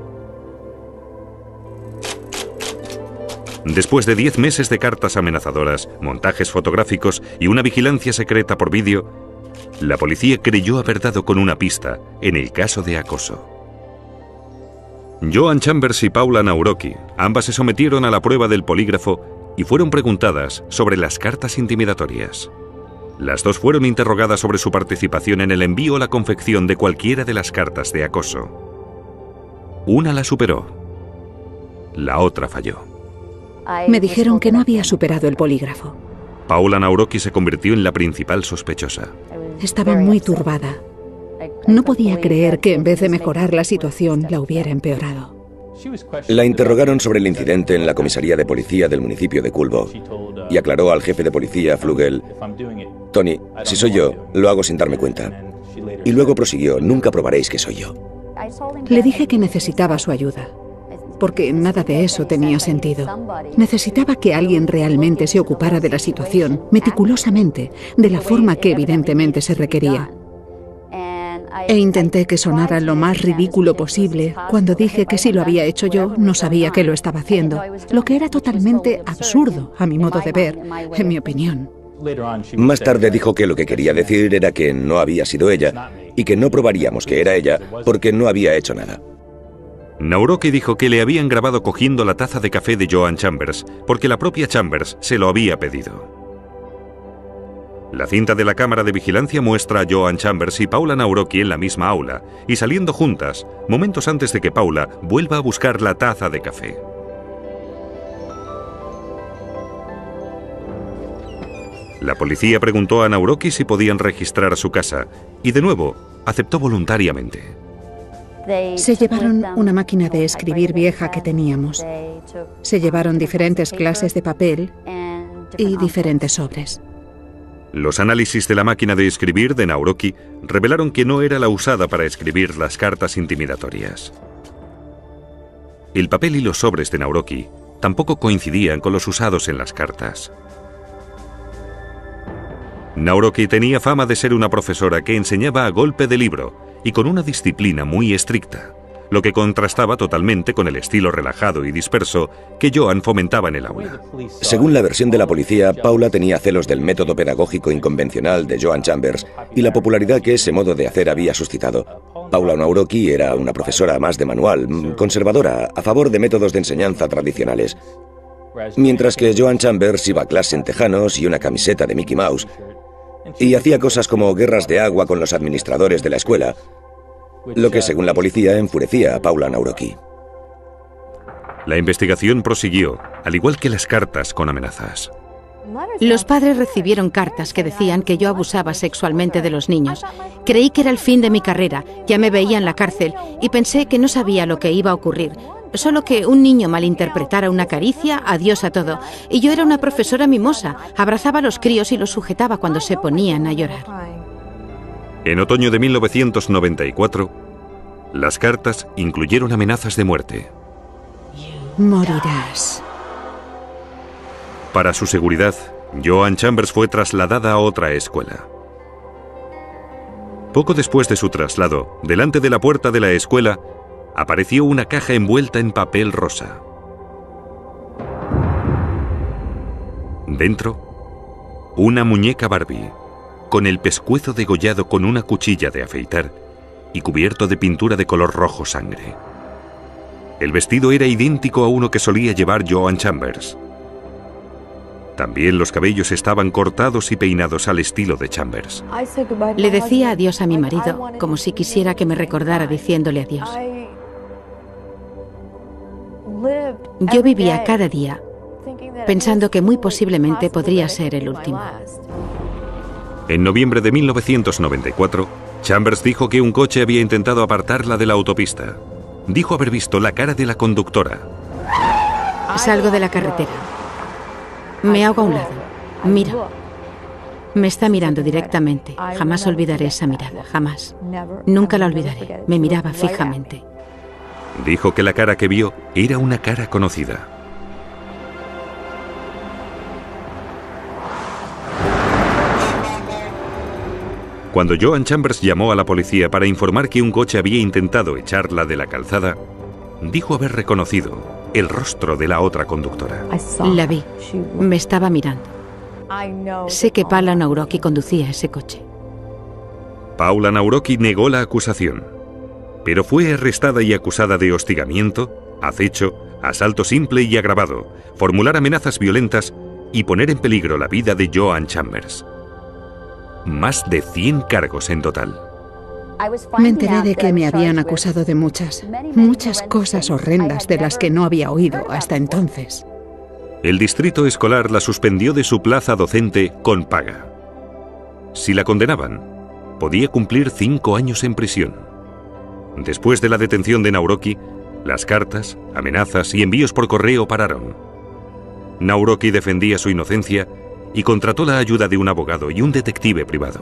Después de diez meses de cartas amenazadoras, montajes fotográficos y una vigilancia secreta por vídeo, la policía creyó haber dado con una pista en el caso de acoso. Joan Chambers y Paula Nauroki, ambas se sometieron a la prueba del polígrafo y fueron preguntadas sobre las cartas intimidatorias. Las dos fueron interrogadas sobre su participación en el envío o la confección de cualquiera de las cartas de acoso. Una la superó, la otra falló. Me dijeron que no había superado el polígrafo. Paula Nauroki se convirtió en la principal sospechosa. Estaba muy turbada. No podía creer que en vez de mejorar la situación, la hubiera empeorado. La interrogaron sobre el incidente en la comisaría de policía del municipio de Kulbo y aclaró al jefe de policía, Flugel: Tony, si soy yo, lo hago sin darme cuenta. Y luego prosiguió: nunca probaréis que soy yo. Le dije que necesitaba su ayuda, porque nada de eso tenía sentido. Necesitaba que alguien realmente se ocupara de la situación, meticulosamente, de la forma que evidentemente se requería. E intenté que sonara lo más ridículo posible cuando dije que si lo había hecho yo, no sabía que lo estaba haciendo, lo que era totalmente absurdo, a mi modo de ver, en mi opinión. Más tarde dijo que lo que quería decir era que no había sido ella y que no probaríamos que era ella porque no había hecho nada. Naoki dijo que le habían grabado cogiendo la taza de café de Joan Chambers porque la propia Chambers se lo había pedido. La cinta de la cámara de vigilancia muestra a Joan Chambers y Paula Naoki en la misma aula y saliendo juntas, momentos antes de que Paula vuelva a buscar la taza de café. La policía preguntó a Naoki si podían registrar su casa y de nuevo aceptó voluntariamente. Se llevaron una máquina de escribir vieja que teníamos. Se llevaron diferentes clases de papel y diferentes sobres. Los análisis de la máquina de escribir de Naoki revelaron que no era la usada para escribir las cartas intimidatorias. El papel y los sobres de Naoki tampoco coincidían con los usados en las cartas. Naoki tenía fama de ser una profesora que enseñaba a golpe de libro y con una disciplina muy estricta, lo que contrastaba totalmente con el estilo relajado y disperso que Joan fomentaba en el aula. Según la versión de la policía, Paula tenía celos del método pedagógico inconvencional de Joan Chambers y la popularidad que ese modo de hacer había suscitado. Paula Naoki era una profesora más de manual, conservadora, a favor de métodos de enseñanza tradicionales, mientras que Joan Chambers iba a clase en tejanos y una camiseta de Mickey Mouse y hacía cosas como guerras de agua con los administradores de la escuela, lo que, según la policía, enfurecía a Paula Naoki. La investigación prosiguió, al igual que las cartas con amenazas. Los padres recibieron cartas que decían que yo abusaba sexualmente de los niños. Creí que era el fin de mi carrera, ya me veía en la cárcel y pensé que no sabía lo que iba a ocurrir. Solo que un niño malinterpretara una caricia, adiós a todo. Y yo era una profesora mimosa, abrazaba a los críos y los sujetaba cuando se ponían a llorar. En otoño de mil novecientos noventa y cuatro, las cartas incluyeron amenazas de muerte. Morirás. Para su seguridad, Joan Chambers fue trasladada a otra escuela. Poco después de su traslado, delante de la puerta de la escuela, apareció una caja envuelta en papel rosa. Dentro, una muñeca Barbie, con el pescuezo degollado con una cuchilla de afeitar y cubierto de pintura de color rojo sangre. El vestido era idéntico a uno que solía llevar Joan Chambers. También los cabellos estaban cortados y peinados al estilo de Chambers. Le decía adiós a mi marido, como si quisiera que me recordara diciéndole adiós. Yo vivía cada día pensando que muy posiblemente podría ser el último. En noviembre de mil novecientos noventa y cuatro, Chambers dijo que un coche había intentado apartarla de la autopista. Dijo haber visto la cara de la conductora. Salgo de la carretera. Me hago a un lado. Mira. Me está mirando directamente. Jamás olvidaré esa mirada. Jamás. Nunca la olvidaré. Me miraba fijamente. Dijo que la cara que vio era una cara conocida. Cuando Joan Chambers llamó a la policía para informar que un coche había intentado echarla de la calzada, dijo haber reconocido el rostro de la otra conductora. La vi. Me estaba mirando. Sé que Paula Naoki conducía ese coche. Paula Naoki negó la acusación, pero fue arrestada y acusada de hostigamiento, acecho, asalto simple y agravado, formular amenazas violentas y poner en peligro la vida de Joan Chambers. Más de cien cargos en total. Me enteré de que me habían acusado de muchas, muchas cosas horrendas de las que no había oído hasta entonces. El distrito escolar la suspendió de su plaza docente con paga. Si la condenaban, podía cumplir cinco años en prisión. Después de la detención de Naoki, las cartas, amenazas y envíos por correo pararon. Naoki defendía su inocencia y contrató la ayuda de un abogado y un detective privado.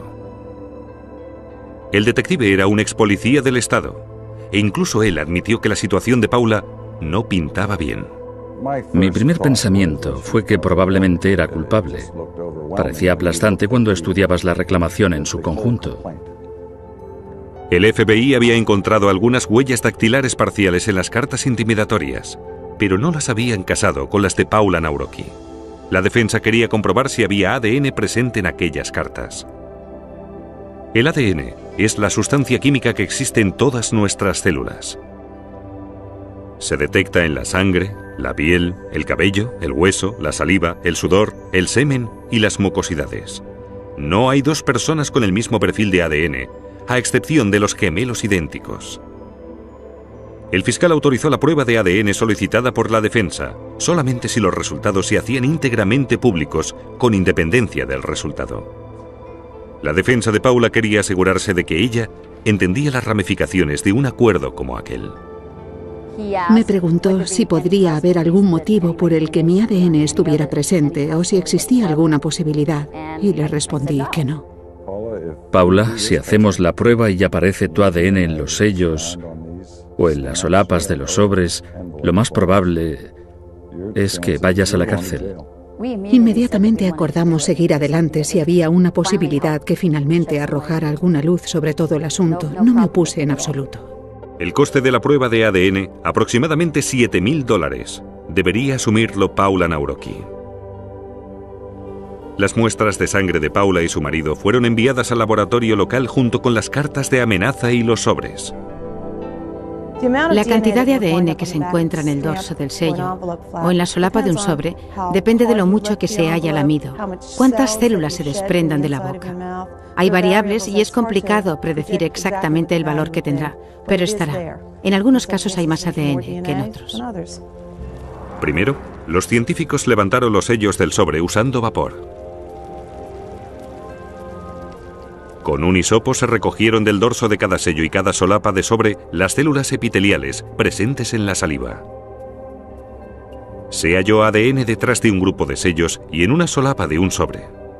El detective era un ex policía del estado, e incluso él admitió que la situación de Paula no pintaba bien. Mi primer pensamiento fue que probablemente era culpable. Parecía aplastante cuando estudiabas la reclamación en su conjunto. El F B I había encontrado algunas huellas dactilares parciales en las cartas intimidatorias, pero no las habían casado con las de Paula Naoki. La defensa quería comprobar si había A D N presente en aquellas cartas. El A D N es la sustancia química que existe en todas nuestras células. Se detecta en la sangre, la piel, el cabello, el hueso, la saliva, el sudor, el semen y las mucosidades. No hay dos personas con el mismo perfil de A D N, a excepción de los gemelos idénticos. El fiscal autorizó la prueba de A D N solicitada por la defensa, solamente si los resultados se hacían íntegramente públicos, con independencia del resultado. La defensa de Paula quería asegurarse de que ella entendía las ramificaciones de un acuerdo como aquel. Me preguntó si podría haber algún motivo por el que mi A D N estuviera presente o si existía alguna posibilidad, y le respondí que no. Paula, si hacemos la prueba y aparece tu A D N en los sellos o en las solapas de los sobres, lo más probable es que vayas a la cárcel. Inmediatamente acordamos seguir adelante si había una posibilidad que finalmente arrojara alguna luz sobre todo el asunto. No me opuse en absoluto. El coste de la prueba de A D N, aproximadamente siete mil dólares. Debería asumirlo Paula Naoki. Las muestras de sangre de Paula y su marido fueron enviadas al laboratorio local junto con las cartas de amenaza y los sobres. La cantidad de A D N que se encuentra en el dorso del sello o en la solapa de un sobre depende de lo mucho que se haya lamido, cuántas células se desprendan de la boca. Hay variables y es complicado predecir exactamente el valor que tendrá, pero estará. En algunos casos hay más A D N que en otros. Primero, los científicos levantaron los sellos del sobre usando vapor. Con un hisopo se recogieron del dorso de cada sello y cada solapa de sobre las células epiteliales presentes en la saliva. Se halló A D N detrás de un grupo de sellos y en una solapa de un sobre.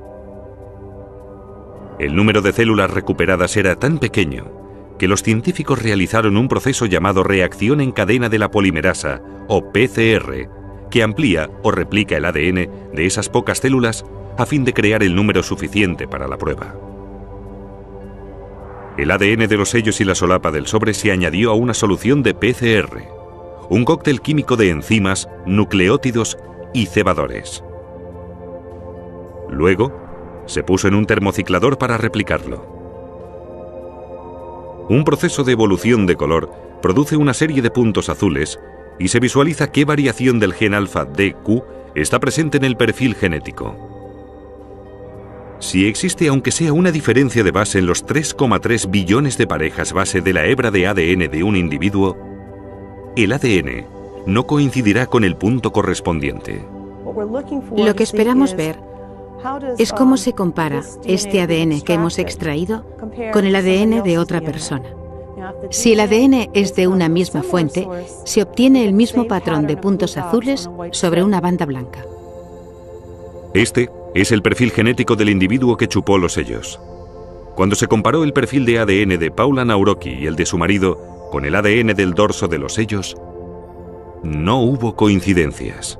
El número de células recuperadas era tan pequeño que los científicos realizaron un proceso llamado reacción en cadena de la polimerasa, o P C R, que amplía o replica el A D N de esas pocas células a fin de crear el número suficiente para la prueba. El A D N de los sellos y la solapa del sobre se añadió a una solución de P C R, un cóctel químico de enzimas, nucleótidos y cebadores. Luego, se puso en un termociclador para replicarlo. Un proceso de evolución de color produce una serie de puntos azules y se visualiza qué variación del gen alfa D Q está presente en el perfil genético. Si existe aunque sea una diferencia de base en los tres coma tres billones de parejas base de la hebra de A D N de un individuo, el A D N no coincidirá con el punto correspondiente. Lo que esperamos ver es cómo se compara este A D N que hemos extraído con el A D N de otra persona. Si el A D N es de una misma fuente, se obtiene el mismo patrón de puntos azules sobre una banda blanca. Este es el perfil genético del individuo que chupó los sellos. Cuando se comparó el perfil de A D N de Paula Naoki y el de su marido con el A D N del dorso de los sellos, no hubo coincidencias.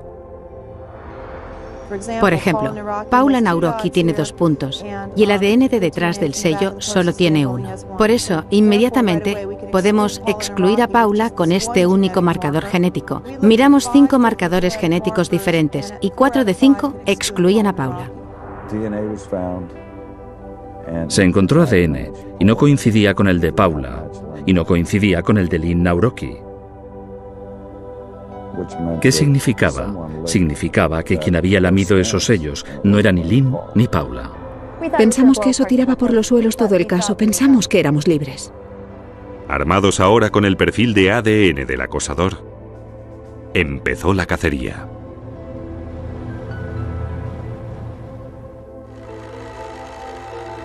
Por ejemplo, Paula Naoki tiene dos puntos y el A D N de detrás del sello solo tiene uno. Por eso, inmediatamente podemos excluir a Paula con este único marcador genético. Miramos cinco marcadores genéticos diferentes y cuatro de cinco excluían a Paula. Se encontró A D N y no coincidía con el de Paula y no coincidía con el de Lynn Naoki. ¿Qué significaba? Significaba que quien había lamido esos sellos no era ni Lynn ni Paula. Pensamos que eso tiraba por los suelos todo el caso. Pensamos que éramos libres. Armados ahora con el perfil de A D N del acosador, empezó la cacería.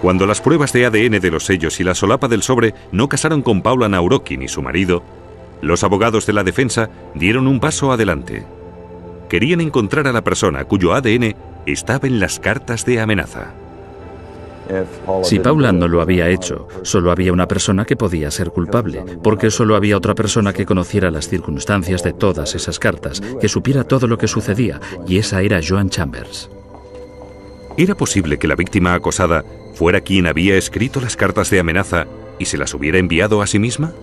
Cuando las pruebas de A D N de los sellos y la solapa del sobre no casaron con Paula Nauroki ni su marido, los abogados de la defensa dieron un paso adelante. Querían encontrar a la persona cuyo A D N estaba en las cartas de amenaza. Si Paula no lo había hecho, solo había una persona que podía ser culpable, porque solo había otra persona que conociera las circunstancias de todas esas cartas, que supiera todo lo que sucedía, y esa era Joan Chambers. ¿Era posible que la víctima acosada fuera quien había escrito las cartas de amenaza y se las hubiera enviado a sí misma?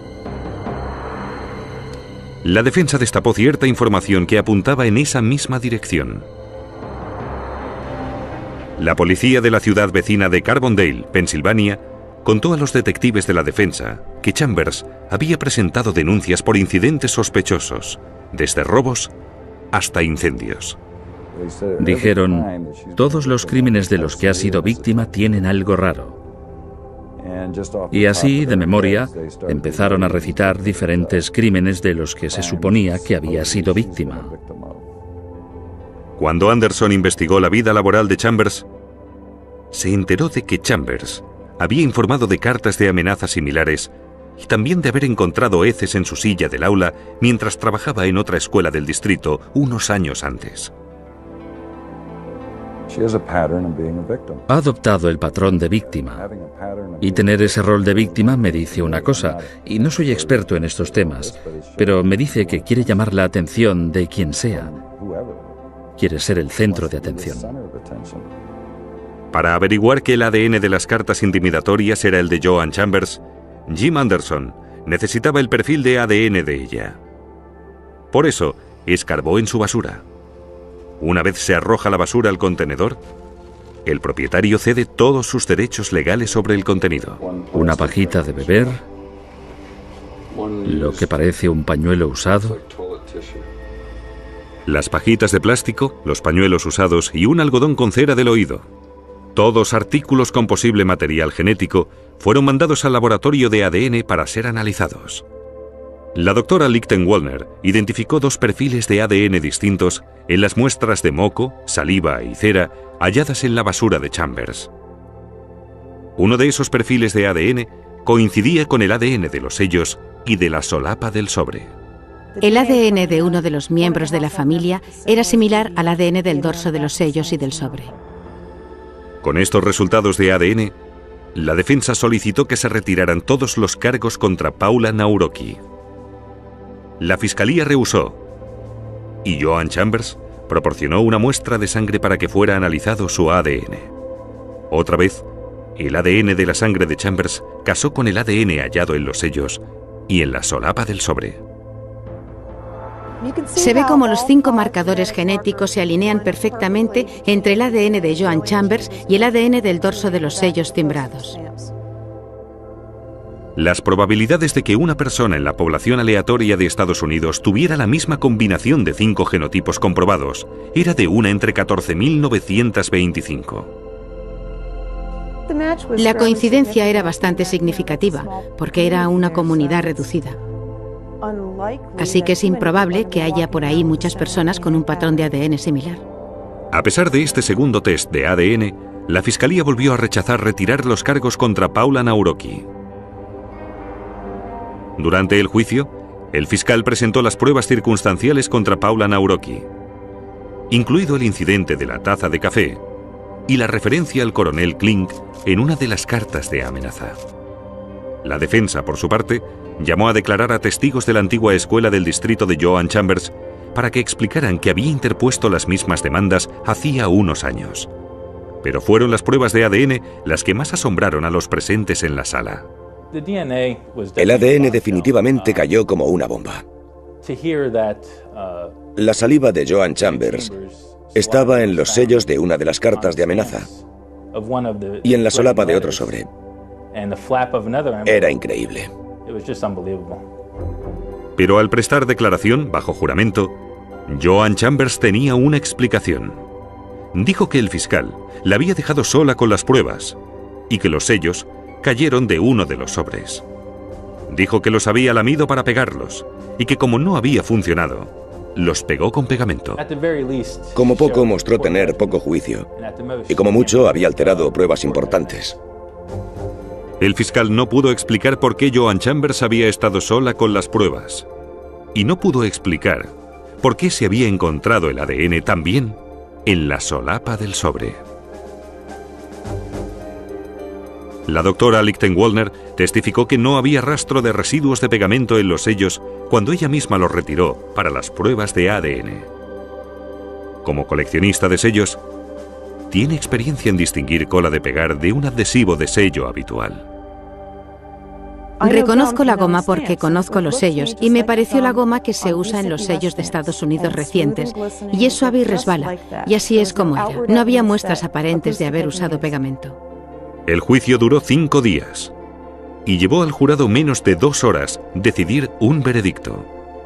La defensa destapó cierta información que apuntaba en esa misma dirección. La policía de la ciudad vecina de Carbondale, Pensilvania, contó a los detectives de la defensa que Chambers había presentado denuncias por incidentes sospechosos, desde robos hasta incendios. Dijeron, todos los crímenes de los que ha sido víctima tienen algo raro. Y así, de memoria, empezaron a recitar diferentes crímenes de los que se suponía que había sido víctima. Cuando Anderson investigó la vida laboral de Chambers, se enteró de que Chambers había informado de cartas de amenaza similares y también de haber encontrado heces en su silla del aula mientras trabajaba en otra escuela del distrito unos años antes. Ha adoptado el patrón de víctima. Y tener ese rol de víctima me dice una cosa, y no soy experto en estos temas, pero me dice que quiere llamar la atención de quien sea. Quiere ser el centro de atención. Para averiguar que el A D N de las cartas intimidatorias era el de Joan Chambers, Jim Anderson necesitaba el perfil de A D N de ella. Por eso, escarbó en su basura. Una vez se arroja la basura al contenedor, el propietario cede todos sus derechos legales sobre el contenido. Una pajita de beber, lo que parece un pañuelo usado, las pajitas de plástico, los pañuelos usados y un algodón con cera del oído. Todos artículos con posible material genético fueron mandados al laboratorio de A D N para ser analizados. La doctora Lichten-Wallner identificó dos perfiles de A D N distintos en las muestras de moco, saliva y cera halladas en la basura de Chambers. Uno de esos perfiles de A D N coincidía con el A D N de los sellos y de la solapa del sobre. El A D N de uno de los miembros de la familia era similar al A D N del dorso de los sellos y del sobre. Con estos resultados de A D N, la defensa solicitó que se retiraran todos los cargos contra Paula Nauroki. La fiscalía rehusó, y Joan Chambers proporcionó una muestra de sangre para que fuera analizado su A D N. Otra vez, el A D N de la sangre de Chambers casó con el A D N hallado en los sellos y en la solapa del sobre. Se ve cómo los cinco marcadores genéticos se alinean perfectamente entre el A D N de Joan Chambers y el A D N del dorso de los sellos timbrados. Las probabilidades de que una persona en la población aleatoria de Estados Unidos tuviera la misma combinación de cinco genotipos comprobados era de una entre catorce mil novecientos veinticinco. La coincidencia era bastante significativa, porque era una comunidad reducida. Así que es improbable que haya por ahí muchas personas con un patrón de A D N similar. A pesar de este segundo test de A D N, la fiscalía volvió a rechazar retirar los cargos contra Paula Nauroki. Durante el juicio, el fiscal presentó las pruebas circunstanciales contra Paula Nauroki, incluido el incidente de la taza de café y la referencia al coronel Klink en una de las cartas de amenaza. La defensa, por su parte, llamó a declarar a testigos de la antigua escuela del distrito de Joan Chambers para que explicaran que había interpuesto las mismas demandas hacía unos años. Pero fueron las pruebas de A D N las que más asombraron a los presentes en la sala. El A D N definitivamente cayó como una bomba. La saliva de Joan Chambers estaba en los sellos de una de las cartas de amenaza y en la solapa de otro sobre. Era increíble. Pero al prestar declaración bajo juramento, Joan Chambers tenía una explicación. Dijo que el fiscal la había dejado sola con las pruebas y que los sellos cayeron de uno de los sobres. Dijo que los había lamido para pegarlos y que como no había funcionado, los pegó con pegamento. Como poco mostró tener poco juicio, y como mucho había alterado pruebas importantes. El fiscal no pudo explicar por qué Joan Chambers había estado sola con las pruebas. Y no pudo explicar por qué se había encontrado el A D N también en la solapa del sobre. La doctora Lichtenwolner testificó que no había rastro de residuos de pegamento en los sellos cuando ella misma los retiró para las pruebas de A D N. Como coleccionista de sellos, tiene experiencia en distinguir cola de pegar de un adhesivo de sello habitual. Reconozco la goma porque conozco los sellos y me pareció la goma que se usa en los sellos de Estados Unidos recientes, y es suave y resbala, y así es como era. No había muestras aparentes de haber usado pegamento. El juicio duró cinco días y llevó al jurado menos de dos horas decidir un veredicto.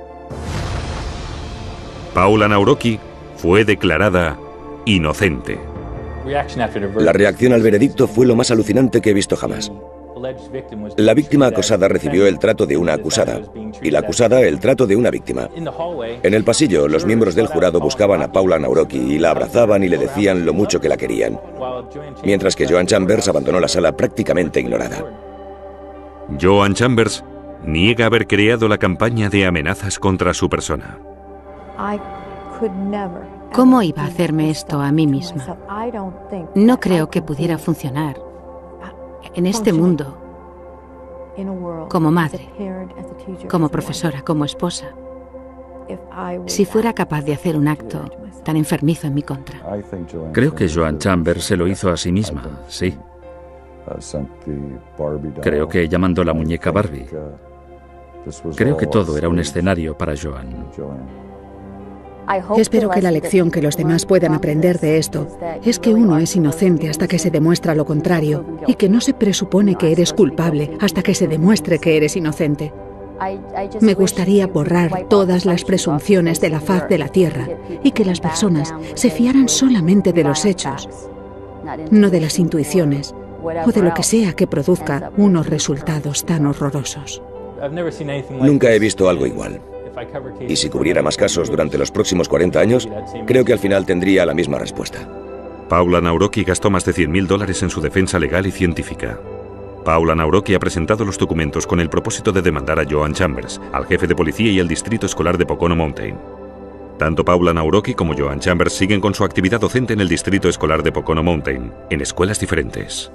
Paula Nawrocki fue declarada inocente. La reacción al veredicto fue lo más alucinante que he visto jamás. La víctima acosada recibió el trato de una acusada y la acusada el trato de una víctima. En el pasillo, los miembros del jurado buscaban a Paula Nawrocki y la abrazaban y le decían lo mucho que la querían, mientras que Joan Chambers abandonó la sala prácticamente ignorada. Joan Chambers niega haber creado la campaña de amenazas contra su persona. ¿Cómo iba a hacerme esto a mí misma? No creo que pudiera funcionar en este mundo, como madre, como profesora, como esposa, si fuera capaz de hacer un acto tan enfermizo en mi contra. Creo que Joan Chambers se lo hizo a sí misma, sí. Creo que ella mandó la muñeca Barbie. Creo que todo era un escenario para Joan. Espero que la lección que los demás puedan aprender de esto es que uno es inocente hasta que se demuestra lo contrario y que no se presupone que eres culpable hasta que se demuestre que eres inocente. Me gustaría borrar todas las presunciones de la faz de la tierra y que las personas se fiaran solamente de los hechos, no de las intuiciones o de lo que sea que produzca unos resultados tan horrorosos. Nunca he visto algo igual. Y si cubriera más casos durante los próximos cuarenta años, creo que al final tendría la misma respuesta. Paula Nawrocki gastó más de cien mil dólares en su defensa legal y científica. Paula Nawrocki ha presentado los documentos con el propósito de demandar a Joan Chambers, al jefe de policía y al distrito escolar de Pocono Mountain. Tanto Paula Nawrocki como Joan Chambers siguen con su actividad docente en el distrito escolar de Pocono Mountain, en escuelas diferentes.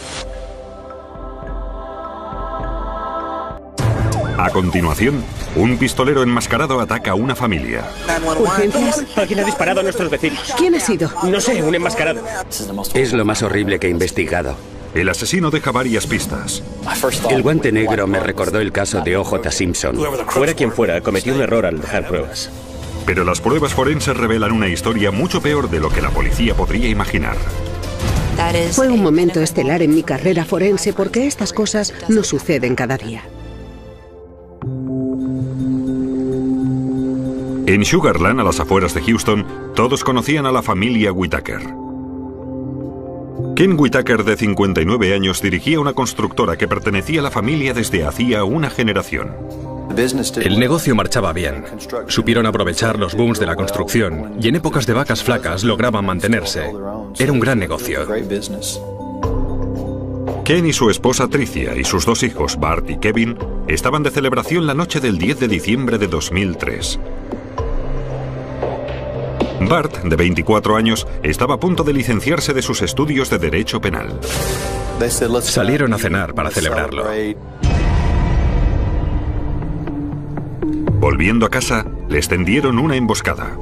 A continuación, un pistolero enmascarado ataca a una familia. ¿Urgencias? Alguien ha disparado a nuestros vecinos. ¿Quién ha sido? No sé, un enmascarado. Es lo más horrible que he investigado. El asesino deja varias pistas. El guante negro me recordó el caso de O J Simpson. Fuera quien fuera, cometió un error al dejar pruebas. Pero las pruebas forenses revelan una historia mucho peor de lo que la policía podría imaginar. Fue un momento estelar en mi carrera forense porque estas cosas no suceden cada día. En Sugarland, a las afueras de Houston, todos conocían a la familia Whitaker. Ken Whitaker, de cincuenta y nueve años, dirigía una constructora que pertenecía a la familia desde hacía una generación. El negocio marchaba bien. Supieron aprovechar los booms de la construcción y en épocas de vacas flacas lograban mantenerse. Era un gran negocio. Ken y su esposa Tricia y sus dos hijos, Bart y Kevin, estaban de celebración la noche del diez de diciembre de dos mil tres. Bart, de veinticuatro años, estaba a punto de licenciarse de sus estudios de Derecho Penal. Salieron a cenar para celebrarlo. Volviendo a casa, les tendieron una emboscada.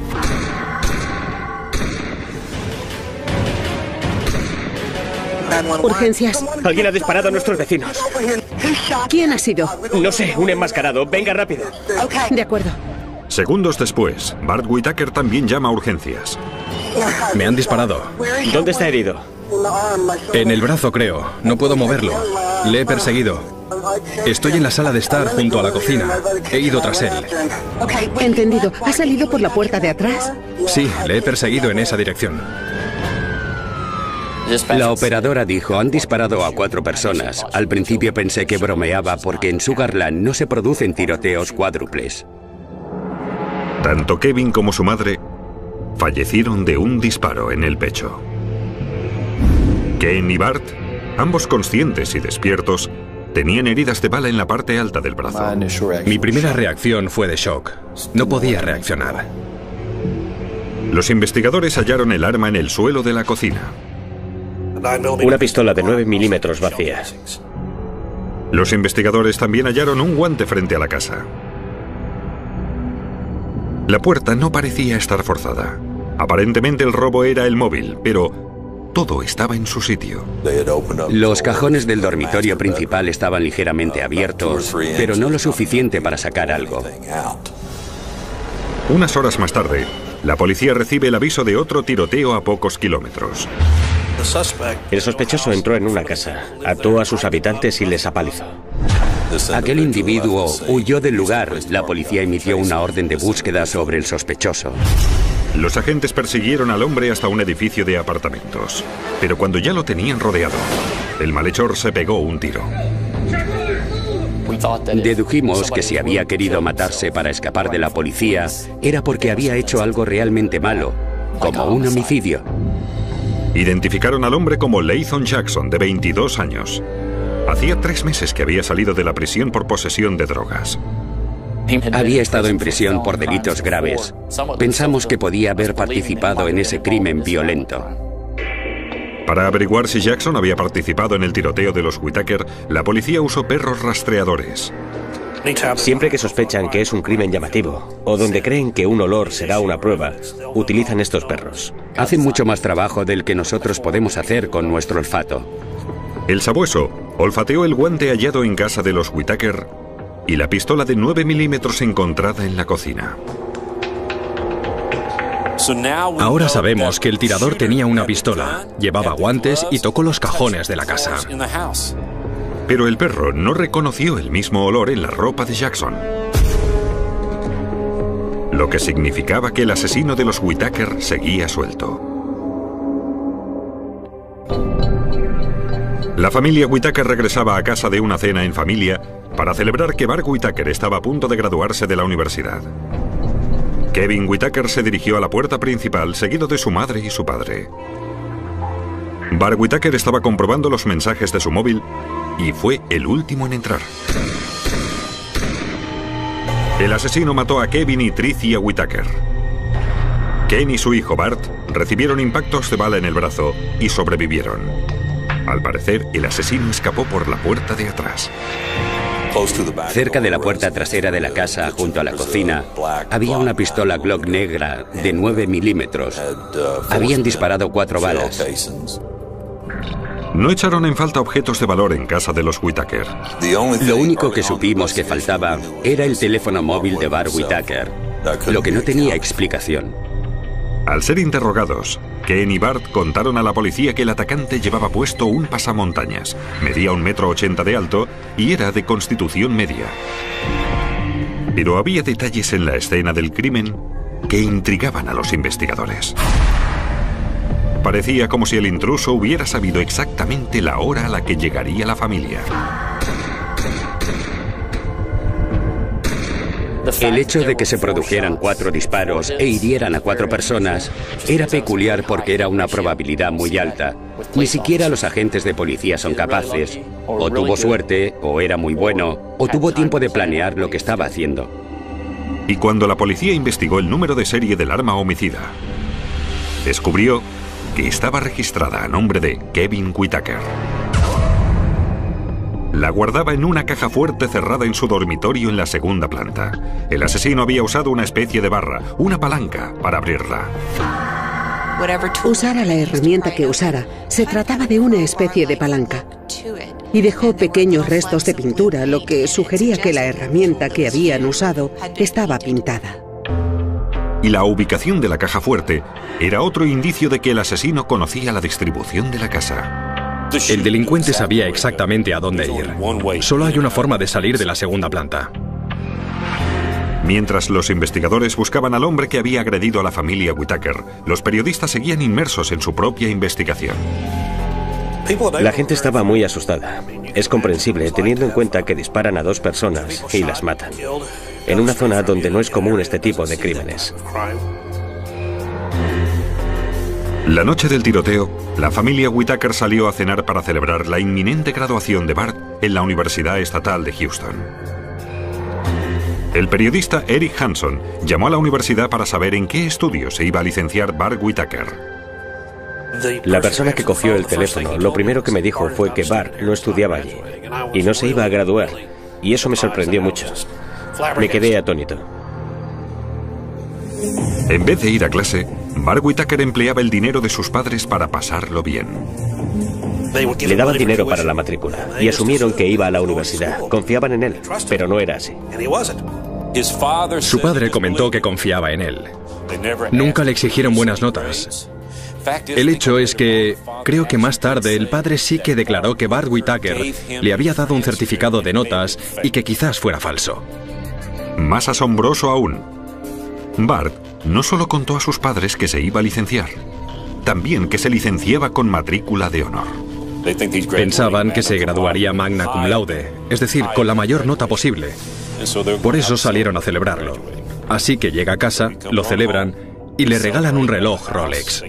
¿Urgencias? Alguien ha disparado a nuestros vecinos. ¿Quién ha sido? No sé, un enmascarado. Venga rápido. De acuerdo. Segundos después, Bart Whitaker también llama a urgencias. Me han disparado. ¿Dónde está herido? En el brazo, creo. No puedo moverlo. Le he perseguido. Estoy en la sala de estar junto a la cocina. He ido tras él. Entendido. ¿Ha salido por la puerta de atrás? Sí, le he perseguido en esa dirección. La operadora dijo, han disparado a cuatro personas. Al principio pensé que bromeaba porque en Sugarland no se producen tiroteos cuádruples. Tanto Kevin como su madre fallecieron de un disparo en el pecho. Ken y Bart, ambos conscientes y despiertos, tenían heridas de bala en la parte alta del brazo. Mi primera reacción fue de shock. No podía reaccionar. Los investigadores hallaron el arma en el suelo de la cocina. Una pistola de nueve milímetros vacía. Los investigadores también hallaron un guante frente a la casa. La puerta no parecía estar forzada. Aparentemente el robo era el móvil, pero todo estaba en su sitio. Los cajones del dormitorio principal estaban ligeramente abiertos, pero no lo suficiente para sacar algo. Unas horas más tarde, la policía recibe el aviso de otro tiroteo a pocos kilómetros. El sospechoso entró en una casa, ató a sus habitantes y les apalizó. Aquel individuo huyó del lugar. La policía emitió una orden de búsqueda sobre el sospechoso. Los agentes persiguieron al hombre hasta un edificio de apartamentos. Pero cuando ya lo tenían rodeado, el malhechor se pegó un tiro. Dedujimos que si había querido matarse para escapar de la policía, era porque había hecho algo realmente malo, como un homicidio. Identificaron al hombre como Lathan Jackson, de veintidós años. Hacía tres meses que había salido de la prisión por posesión de drogas. Había estado en prisión por delitos graves. Pensamos que podía haber participado en ese crimen violento. Para averiguar si Jackson había participado en el tiroteo de los Whitaker, la policía usó perros rastreadores. Siempre que sospechan que es un crimen llamativo, o donde creen que un olor será una prueba, utilizan estos perros. Hacen mucho más trabajo del que nosotros podemos hacer con nuestro olfato. El sabueso olfateó el guante hallado en casa de los Whitaker y la pistola de nueve milímetros encontrada en la cocina. Ahora sabemos que el tirador tenía una pistola, llevaba guantes y tocó los cajones de la casa. Pero el perro no reconoció el mismo olor en la ropa de Jackson, lo que significaba que el asesino de los Whitaker seguía suelto. La familia Whitaker regresaba a casa de una cena en familia para celebrar que Bart Whitaker estaba a punto de graduarse de la universidad. Kevin Whitaker se dirigió a la puerta principal, seguido de su madre y su padre. Bart Whitaker estaba comprobando los mensajes de su móvil y fue el último en entrar. El asesino mató a Kevin y Tricia Whitaker. Ken y su hijo Bart recibieron impactos de bala en el brazo y sobrevivieron. Al parecer, el asesino escapó por la puerta de atrás. Cerca de la puerta trasera de la casa, junto a la cocina, había una pistola Glock negra de nueve milímetros. Habían disparado cuatro balas. No echaron en falta objetos de valor en casa de los Whitaker. Lo único que supimos que faltaba era el teléfono móvil de Bart Whitaker, lo que no tenía explicación. Al ser interrogados, Ken y Bart contaron a la policía que el atacante llevaba puesto un pasamontañas, medía un metro ochenta de alto y era de constitución media. Pero había detalles en la escena del crimen que intrigaban a los investigadores. Parecía como si el intruso hubiera sabido exactamente la hora a la que llegaría la familia. El hecho de que se produjeran cuatro disparos e hirieran a cuatro personas era peculiar porque era una probabilidad muy alta. Ni siquiera los agentes de policía son capaces. O tuvo suerte, o era muy bueno, o tuvo tiempo de planear lo que estaba haciendo. Y cuando la policía investigó el número de serie del arma homicida, descubrió que estaba registrada a nombre de Kevin Whitaker. La guardaba en una caja fuerte cerrada en su dormitorio en la segunda planta. El asesino había usado una especie de barra, una palanca, para abrirla. Usara la herramienta que usara, se trataba de una especie de palanca. Y dejó pequeños restos de pintura, lo que sugería que la herramienta que habían usado estaba pintada. Y la ubicación de la caja fuerte era otro indicio de que el asesino conocía la distribución de la casa. El delincuente sabía exactamente a dónde ir. Solo hay una forma de salir de la segunda planta. Mientras los investigadores buscaban al hombre que había agredido a la familia Whitaker, los periodistas seguían inmersos en su propia investigación. La gente estaba muy asustada. Es comprensible, teniendo en cuenta que disparan a dos personas y las matan. en una zona donde no es común este tipo de crímenes. La noche del tiroteo, la familia Whitaker salió a cenar para celebrar la inminente graduación de Bart en la Universidad Estatal de Houston. El periodista Eric Hanson llamó a la universidad para saber en qué estudio se iba a licenciar Bart Whitaker. La persona que cogió el teléfono lo primero que me dijo fue que Bart no estudiaba allí y no se iba a graduar, y eso me sorprendió mucho. Me quedé atónito. En vez de ir a clase, Bart Whitaker empleaba el dinero de sus padres para pasarlo bien. Le daban dinero para la matrícula y asumieron que iba a la universidad. Confiaban en él, pero no era así. Su padre comentó que confiaba en él. Nunca le exigieron buenas notas. El hecho es que creo que más tarde el padre sí que declaró que Bart Whitaker le había dado un certificado de notas y que quizás fuera falso. Más asombroso aún, Bart no solo contó a sus padres que se iba a licenciar, también que se licenciaba con matrícula de honor. Pensaban que se graduaría magna cum laude, es decir, con la mayor nota posible. Por eso salieron a celebrarlo. Así que llega a casa, lo celebran y le regalan un reloj Rolex.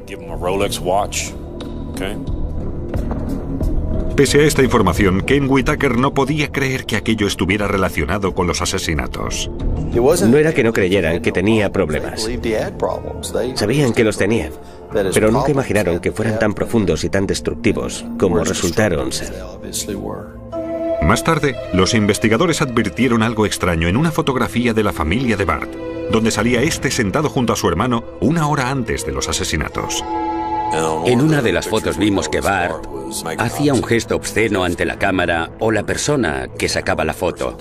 Pese a esta información, Ken Whitaker no podía creer que aquello estuviera relacionado con los asesinatos. No era que no creyeran que tenía problemas. Sabían que los tenían, pero nunca imaginaron que fueran tan profundos y tan destructivos como resultaron ser. Más tarde, los investigadores advirtieron algo extraño en una fotografía de la familia de Bart, donde salía este sentado junto a su hermano una hora antes de los asesinatos. En una de las fotos vimos que Bart hacía un gesto obsceno ante la cámara o la persona que sacaba la foto.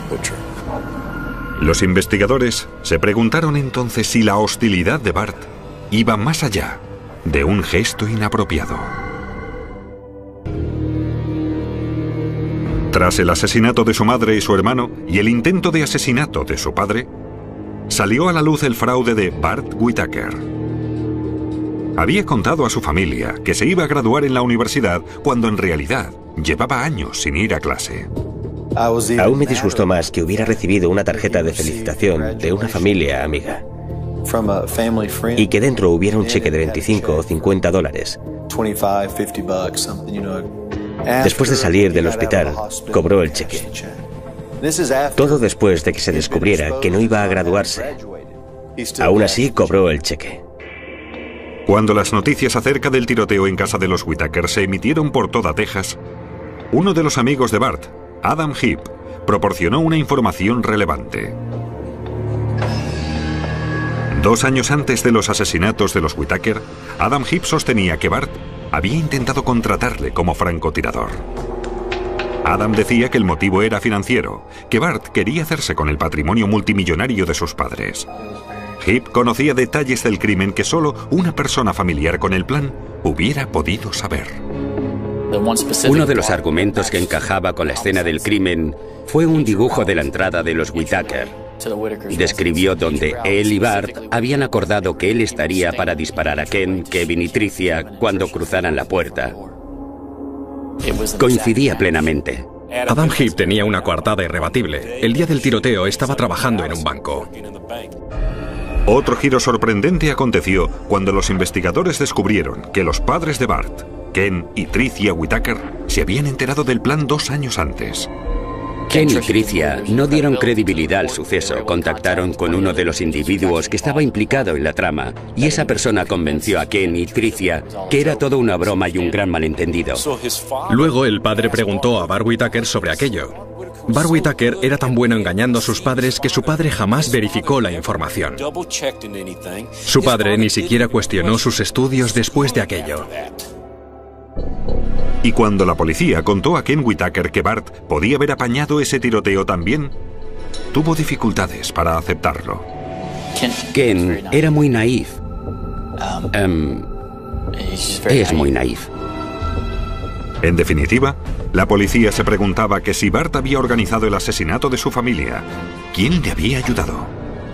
Los investigadores se preguntaron entonces si la hostilidad de Bart iba más allá de un gesto inapropiado. Tras el asesinato de su madre y su hermano y el intento de asesinato de su padre, salió a la luz el fraude de Bart Whitaker. Había contado a su familia que se iba a graduar en la universidad cuando en realidad llevaba años sin ir a clase. Aún me disgustó más que hubiera recibido una tarjeta de felicitación de una familia amiga y que dentro hubiera un cheque de veinticinco o cincuenta dólares. Después de salir del hospital, cobró el cheque. Todo después de que se descubriera que no iba a graduarse. Aún así, cobró el cheque. Cuando las noticias acerca del tiroteo en casa de los Whitaker se emitieron por toda Texas, uno de los amigos de Bart, Adam Heap, proporcionó una información relevante. Dos años antes de los asesinatos de los Whitaker, Adam Heap sostenía que Bart había intentado contratarle como francotirador. Adam decía que el motivo era financiero, que Bart quería hacerse con el patrimonio multimillonario de sus padres. Heap conocía detalles del crimen que solo una persona familiar con el plan hubiera podido saber. Uno de los argumentos que encajaba con la escena del crimen fue un dibujo de la entrada de los Whitaker. Describió donde él y Bart habían acordado que él estaría para disparar a Ken, Kevin y Tricia cuando cruzaran la puerta. Coincidía plenamente. Adam Heap tenía una coartada irrebatible. El día del tiroteo estaba trabajando en un banco. Otro giro sorprendente aconteció cuando los investigadores descubrieron que los padres de Bart, Ken y Tricia Whitaker, se habían enterado del plan dos años antes. Ken y Tricia no dieron credibilidad al suceso, contactaron con uno de los individuos que estaba implicado en la trama y esa persona convenció a Ken y Tricia que era todo una broma y un gran malentendido. Luego el padre preguntó a Bart Whitaker sobre aquello. Bart Whitaker era tan bueno engañando a sus padres que su padre jamás verificó la información. Su padre ni siquiera cuestionó sus estudios después de aquello. Y cuando la policía contó a Ken Whitaker que Bart podía haber apañado ese tiroteo también, tuvo dificultades para aceptarlo. Ken era muy naif. Um, es muy naif. En definitiva, la policía se preguntaba que si Bart había organizado el asesinato de su familia, ¿quién le había ayudado?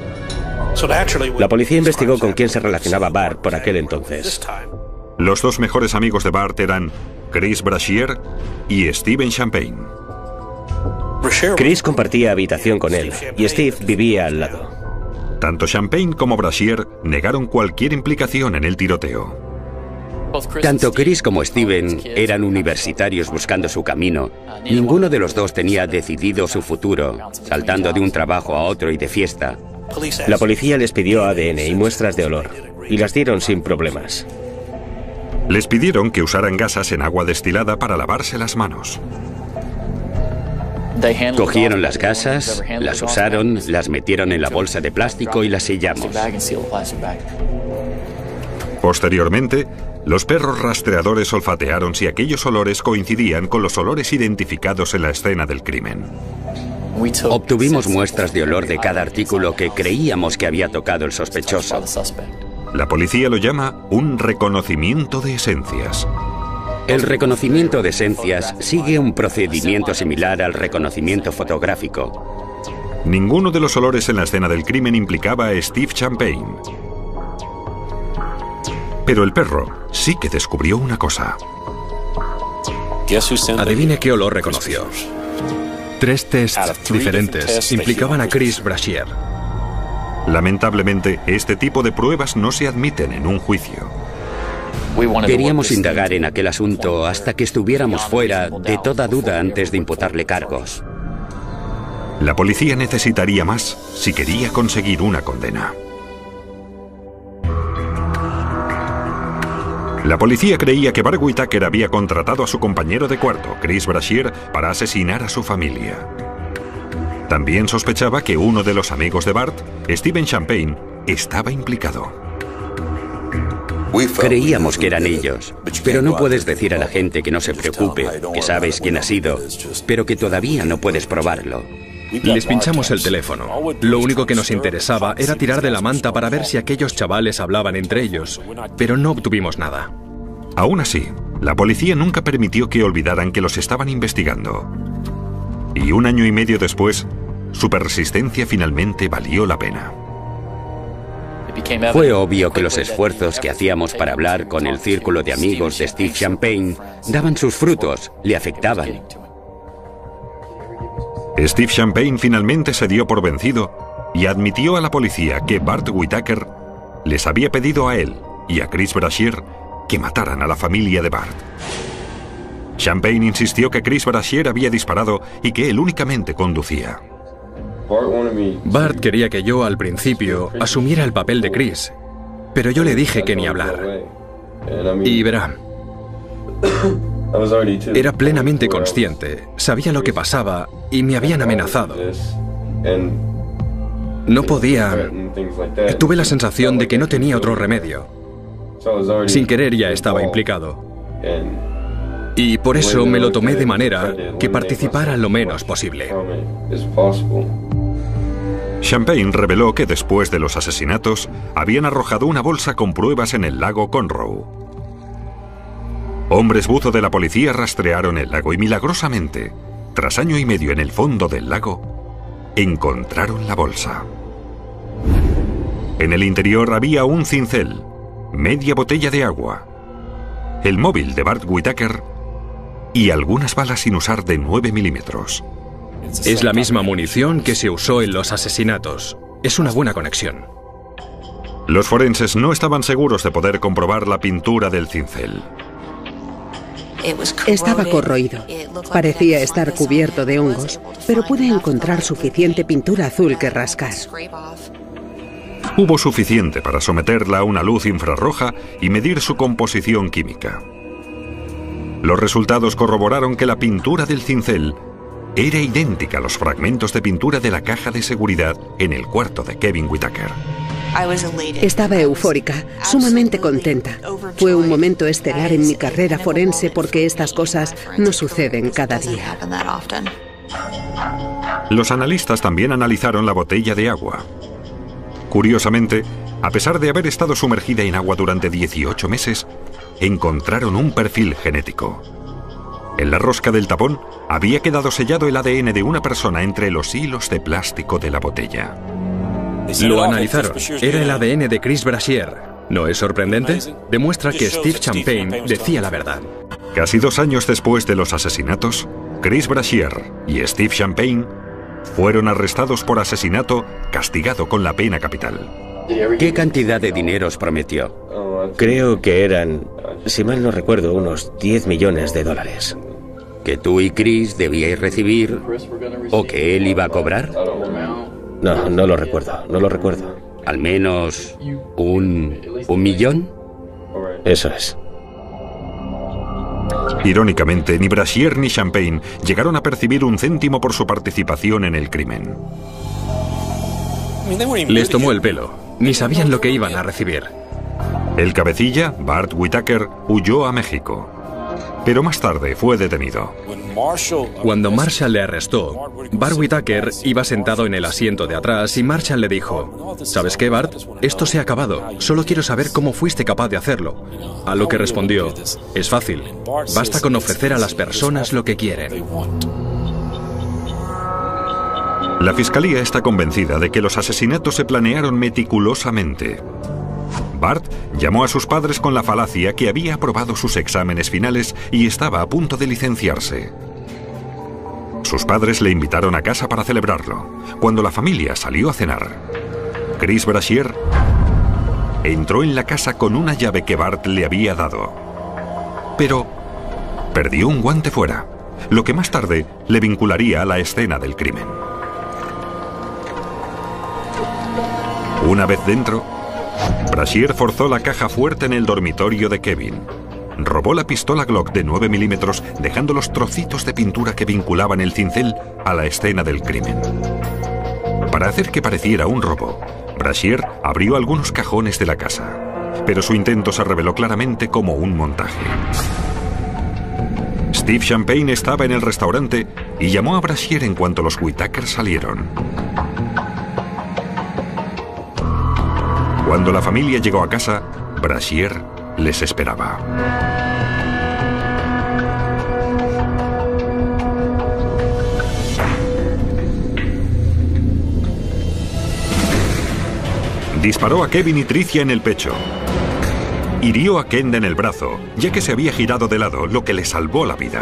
La policía investigó con quién se relacionaba Bart por aquel entonces. Los dos mejores amigos de Bart eran Chris Brashear y Steven Champagne. Chris compartía habitación con él y Steve vivía al lado. Tanto Champagne como Brashear negaron cualquier implicación en el tiroteo. Tanto Chris como Steven eran universitarios buscando su camino. Ninguno de los dos tenía decidido su futuro, saltando de un trabajo a otro y de fiesta. La policía les pidió A D N y muestras de olor, y las dieron sin problemas. Les pidieron que usaran gasas en agua destilada para lavarse las manos. Cogieron las gasas, las usaron, las metieron en la bolsa de plástico y las sellamos. Posteriormente, los perros rastreadores olfatearon si aquellos olores coincidían con los olores identificados en la escena del crimen. Obtuvimos muestras de olor de cada artículo que creíamos que había tocado el sospechoso. La policía lo llama un reconocimiento de esencias. El reconocimiento de esencias sigue un procedimiento similar al reconocimiento fotográfico. Ninguno de los olores en la escena del crimen implicaba a Steve Champagne. Pero el perro sí que descubrió una cosa. Adivine qué olor reconoció. Tres tests diferentes implicaban a Chris Brashear. Lamentablemente, este tipo de pruebas no se admiten en un juicio. Queríamos indagar en aquel asunto hasta que estuviéramos fuera de toda duda antes de imputarle cargos. La policía necesitaría más si quería conseguir una condena. La policía creía que Bart Whitaker había contratado a su compañero de cuarto, Chris Brashear, para asesinar a su familia. También sospechaba que uno de los amigos de Bart, Steven Champagne, estaba implicado. Creíamos que eran ellos, pero no puedes decir a la gente que no se preocupe, que sabes quién ha sido, pero que todavía no puedes probarlo. Les pinchamos el teléfono. Lo único que nos interesaba era tirar de la manta para ver si aquellos chavales hablaban entre ellos, pero no obtuvimos nada. Aún así, la policía nunca permitió que olvidaran que los estaban investigando. Y un año y medio después, su persistencia finalmente valió la pena. Fue obvio que los esfuerzos que hacíamos para hablar con el círculo de amigos de Steve Champagne daban sus frutos, le afectaban. Steve Champagne finalmente se dio por vencido y admitió a la policía que Bart Whitaker les había pedido a él y a Chris Brashear que mataran a la familia de Bart. Champagne insistió que Chris Brashear había disparado y que él únicamente conducía. Bart quería que yo, al principio, asumiera el papel de Chris, pero yo le dije que ni hablar. Y verá, era plenamente consciente, sabía lo que pasaba y me habían amenazado. No podía... Tuve la sensación de que no tenía otro remedio. Sin querer ya estaba implicado. Y por eso me lo tomé de manera que participara lo menos posible. Champagne reveló que después de los asesinatos habían arrojado una bolsa con pruebas en el lago Conroe. Hombres buzo de la policía rastrearon el lago y milagrosamente, tras año y medio en el fondo del lago, encontraron la bolsa. En el interior había un cincel, media botella de agua, el móvil de Bart Whitaker y algunas balas sin usar de nueve milímetros. Es la misma munición que se usó en los asesinatos. Es una buena conexión. Los forenses no estaban seguros de poder comprobar la pintura del cincel. Estaba corroído. Parecía estar cubierto de hongos, pero pude encontrar suficiente pintura azul que rascar. Hubo suficiente para someterla a una luz infrarroja y medir su composición química. Los resultados corroboraron que la pintura del cincel era idéntica a los fragmentos de pintura de la caja de seguridad en el cuarto de Kevin Whitaker. Estaba eufórica, sumamente contenta. Fue un momento estelar en mi carrera forense porque estas cosas no suceden cada día. Los analistas también analizaron la botella de agua. Curiosamente, a pesar de haber estado sumergida en agua durante dieciocho meses, encontraron un perfil genético. En la rosca del tapón había quedado sellado el A D N de una persona entre los hilos de plástico de la botella. Lo analizaron. Era el A D N de Chris Brashear. ¿No es sorprendente? Demuestra que Steve Champagne decía la verdad. Casi dos años después de los asesinatos, Chris Brashear y Steve Champagne fueron arrestados por asesinato, castigado con la pena capital. ¿Qué cantidad de dinero os prometió? Creo que eran, si mal no recuerdo, unos diez millones de dólares. ¿Que tú y Chris debíais recibir o que él iba a cobrar? No, no lo recuerdo, no lo recuerdo. ¿Al menos un, un millón? Eso es. Irónicamente, ni Brashear ni Champagne llegaron a percibir un céntimo por su participación en el crimen. Les tomó el pelo. Ni sabían lo que iban a recibir. El cabecilla, Bart Whitaker, huyó a México. Pero más tarde fue detenido. Cuando Marshall le arrestó, Bart Whitaker iba sentado en el asiento de atrás y Marshall le dijo: ¿Sabes qué, Bart? Esto se ha acabado. Solo quiero saber cómo fuiste capaz de hacerlo. A lo que respondió: es fácil. Basta con ofrecer a las personas lo que quieren. La fiscalía está convencida de que los asesinatos se planearon meticulosamente. Bart llamó a sus padres con la falacia que había aprobado sus exámenes finales y estaba a punto de licenciarse. Sus padres le invitaron a casa para celebrarlo. Cuando la familia salió a cenar, Chris Brashear entró en la casa con una llave que Bart le había dado. Pero perdió un guante fuera, lo que más tarde le vincularía a la escena del crimen. Una vez dentro, Brashear forzó la caja fuerte en el dormitorio de Kevin. Robó la pistola Glock de nueve milímetros, dejando los trocitos de pintura que vinculaban el cincel a la escena del crimen. Para hacer que pareciera un robo, Brashear abrió algunos cajones de la casa, pero su intento se reveló claramente como un montaje. Steve Champagne estaba en el restaurante y llamó a Brashear en cuanto los Whitaker salieron. Cuando la familia llegó a casa, Brashear les esperaba. Disparó a Kevin y Tricia en el pecho. Hirió a Kenda en el brazo, ya que se había girado de lado, lo que le salvó la vida.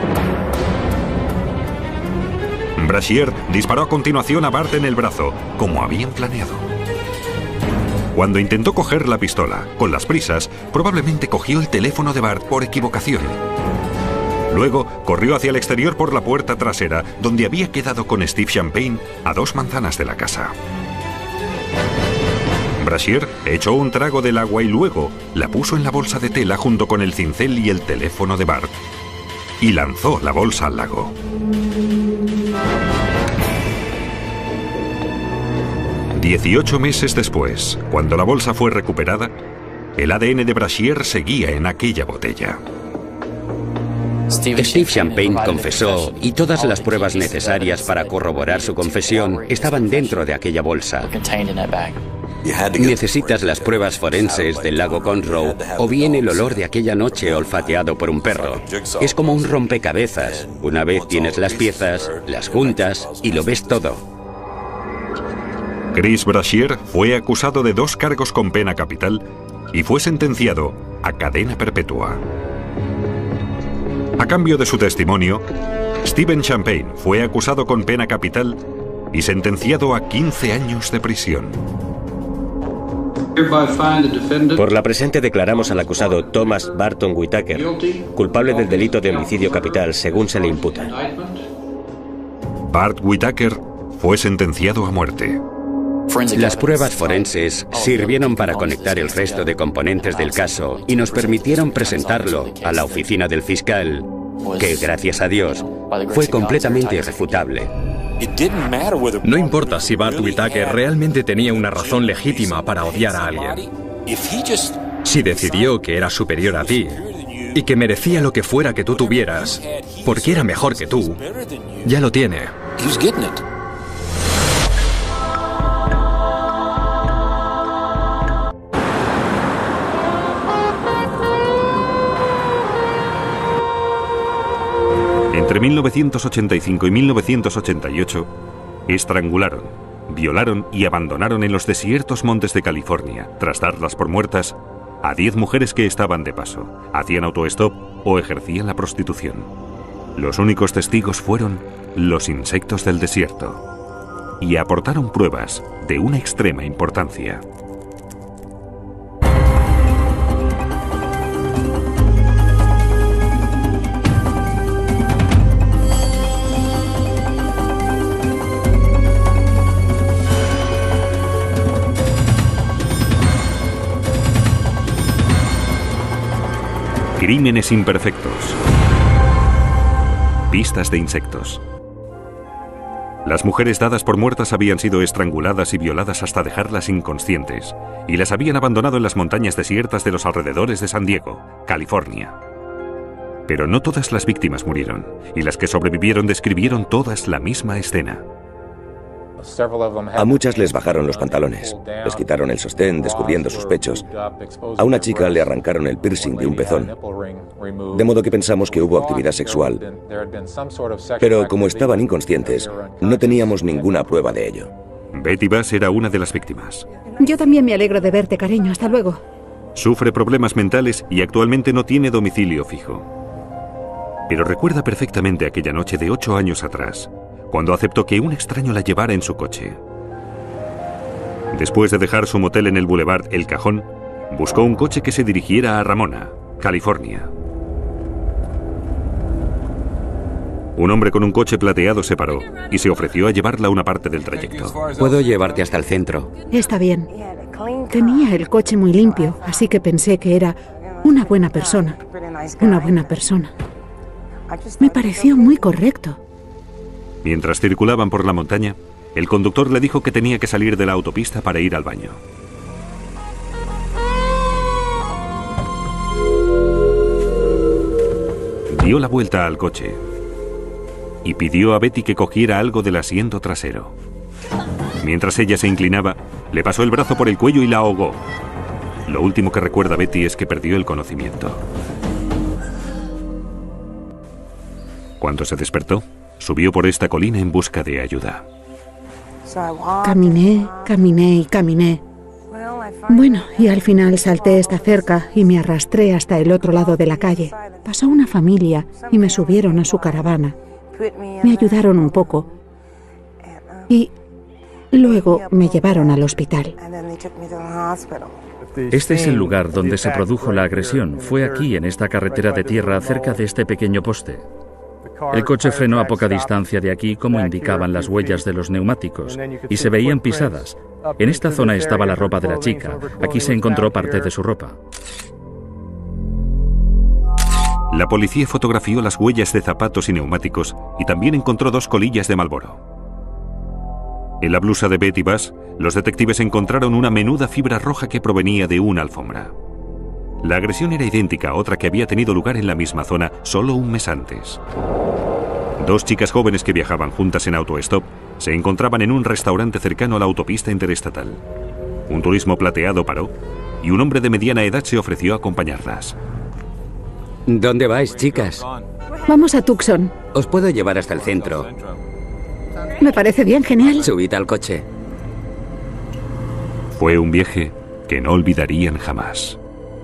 Brashear disparó a continuación a Bart en el brazo, como habían planeado. Cuando intentó coger la pistola, con las prisas, probablemente cogió el teléfono de Bart por equivocación. Luego, corrió hacia el exterior por la puerta trasera, donde había quedado con Steve Champagne a dos manzanas de la casa. Brashear echó un trago del agua y luego la puso en la bolsa de tela junto con el cincel y el teléfono de Bart. Y lanzó la bolsa al lago. Dieciocho meses después, cuando la bolsa fue recuperada, el A D N de Brashear seguía en aquella botella. Steve Champagne confesó y todas las pruebas necesarias para corroborar su confesión estaban dentro de aquella bolsa. Necesitas las pruebas forenses del lago Conroe o bien el olor de aquella noche olfateado por un perro. Es como un rompecabezas. Una vez tienes las piezas, las juntas y lo ves todo. Chris Brashear fue acusado de dos cargos con pena capital y fue sentenciado a cadena perpetua. A cambio de su testimonio, Stephen Champagne fue acusado con pena capital y sentenciado a quince años de prisión. Por la presente declaramos al acusado Thomas Barton Whitaker culpable del delito de homicidio capital según se le imputa. Bart Whitaker fue sentenciado a muerte. Las pruebas forenses sirvieron para conectar el resto de componentes del caso y nos permitieron presentarlo a la oficina del fiscal, que, gracias a Dios, fue completamente irrefutable. No importa si Bart Whitaker realmente tenía una razón legítima para odiar a alguien. Si decidió que era superior a ti y que merecía lo que fuera que tú tuvieras, porque era mejor que tú, ya lo tiene. Entre mil novecientos ochenta y cinco y mil novecientos ochenta y ocho, estrangularon, violaron y abandonaron en los desiertos montes de California, tras darlas por muertas, a diez mujeres que estaban de paso, hacían autostop o ejercían la prostitución. Los únicos testigos fueron los insectos del desierto y aportaron pruebas de una extrema importancia. Crímenes imperfectos. Pistas de insectos. Las mujeres dadas por muertas habían sido estranguladas y violadas hasta dejarlas inconscientes, y las habían abandonado en las montañas desiertas de los alrededores de San Diego, California. Pero no todas las víctimas murieron, y las que sobrevivieron describieron todas la misma escena. A muchas les bajaron los pantalones, les quitaron el sostén descubriendo sus pechos. A una chica le arrancaron el piercing de un pezón, de modo que pensamos que hubo actividad sexual. Pero como estaban inconscientes, no teníamos ninguna prueba de ello. Betty Bass era una de las víctimas. Yo también me alegro de verte, cariño. Hasta luego. Sufre problemas mentales y actualmente no tiene domicilio fijo. Pero recuerda perfectamente aquella noche de ocho años atrás, cuando aceptó que un extraño la llevara en su coche. Después de dejar su motel en el Boulevard El Cajón, buscó un coche que se dirigiera a Ramona, California. Un hombre con un coche plateado se paró y se ofreció a llevarla una parte del trayecto. Puedo llevarte hasta el centro. Está bien. Tenía el coche muy limpio, así que pensé que era una buena persona. Una buena persona. Me pareció muy correcto. Mientras circulaban por la montaña, el conductor le dijo que tenía que salir de la autopista para ir al baño. Dio la vuelta al coche y pidió a Betty que cogiera algo del asiento trasero. Mientras ella se inclinaba, le pasó el brazo por el cuello y la ahogó. Lo último que recuerda Betty es que perdió el conocimiento. Cuando se despertó, subió por esta colina en busca de ayuda. Caminé, caminé y caminé. Bueno, y al final salté esta cerca y me arrastré hasta el otro lado de la calle. Pasó una familia y me subieron a su caravana. Me ayudaron un poco y luego me llevaron al hospital. Este es el lugar donde se produjo la agresión. Fue aquí, en esta carretera de tierra, cerca de este pequeño poste. El coche frenó a poca distancia de aquí, como indicaban las huellas de los neumáticos, y se veían pisadas. En esta zona estaba la ropa de la chica. Aquí se encontró parte de su ropa. La policía fotografió las huellas de zapatos y neumáticos y también encontró dos colillas de Marlboro. En la blusa de Betty Bass, los detectives encontraron una menuda fibra roja que provenía de una alfombra. La agresión era idéntica a otra que había tenido lugar en la misma zona solo un mes antes. Dos chicas jóvenes que viajaban juntas en autostop se encontraban en un restaurante cercano a la autopista interestatal. Un turismo plateado paró y un hombre de mediana edad se ofreció a acompañarlas. ¿Dónde vais, chicas? Vamos a Tucson. Os puedo llevar hasta el centro. Me parece bien, genial. Subid al coche. Fue un viaje que no olvidarían jamás.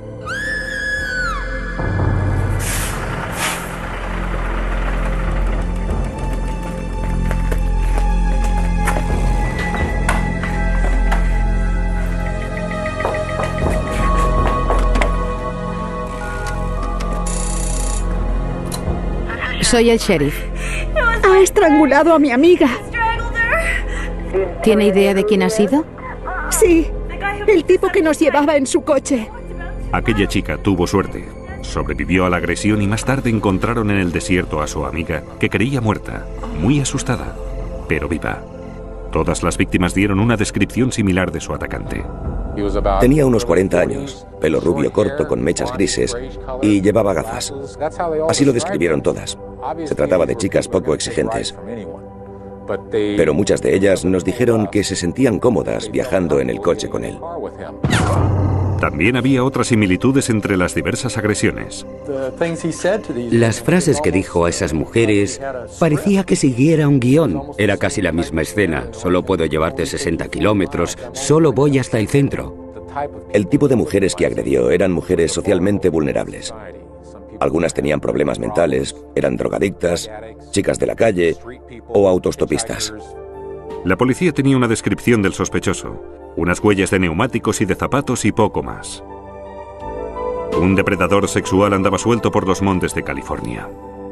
Soy el sheriff. Ha estrangulado a mi amiga. ¿Tiene idea de quién ha sido? Sí, el tipo que nos llevaba en su coche. Aquella chica tuvo suerte. Sobrevivió a la agresión y más tarde encontraron en el desierto a su amiga, que creía muerta, muy asustada, pero viva. Todas las víctimas dieron una descripción similar de su atacante. Tenía unos cuarenta años, pelo rubio corto con mechas grises y llevaba gafas. Así lo describieron todas. Se trataba de chicas poco exigentes. Pero muchas de ellas nos dijeron que se sentían cómodas viajando en el coche con él. También había otras similitudes entre las diversas agresiones. Las frases que dijo a esas mujeres parecía que siguiera un guión. Era casi la misma escena. Solo puedo llevarte sesenta kilómetros, solo voy hasta el centro. El tipo de mujeres que agredió eran mujeres socialmente vulnerables. Algunas tenían problemas mentales, eran drogadictas, chicas de la calle o autostopistas. La policía tenía una descripción del sospechoso, unas huellas de neumáticos y de zapatos y poco más. Un depredador sexual andaba suelto por los montes de California.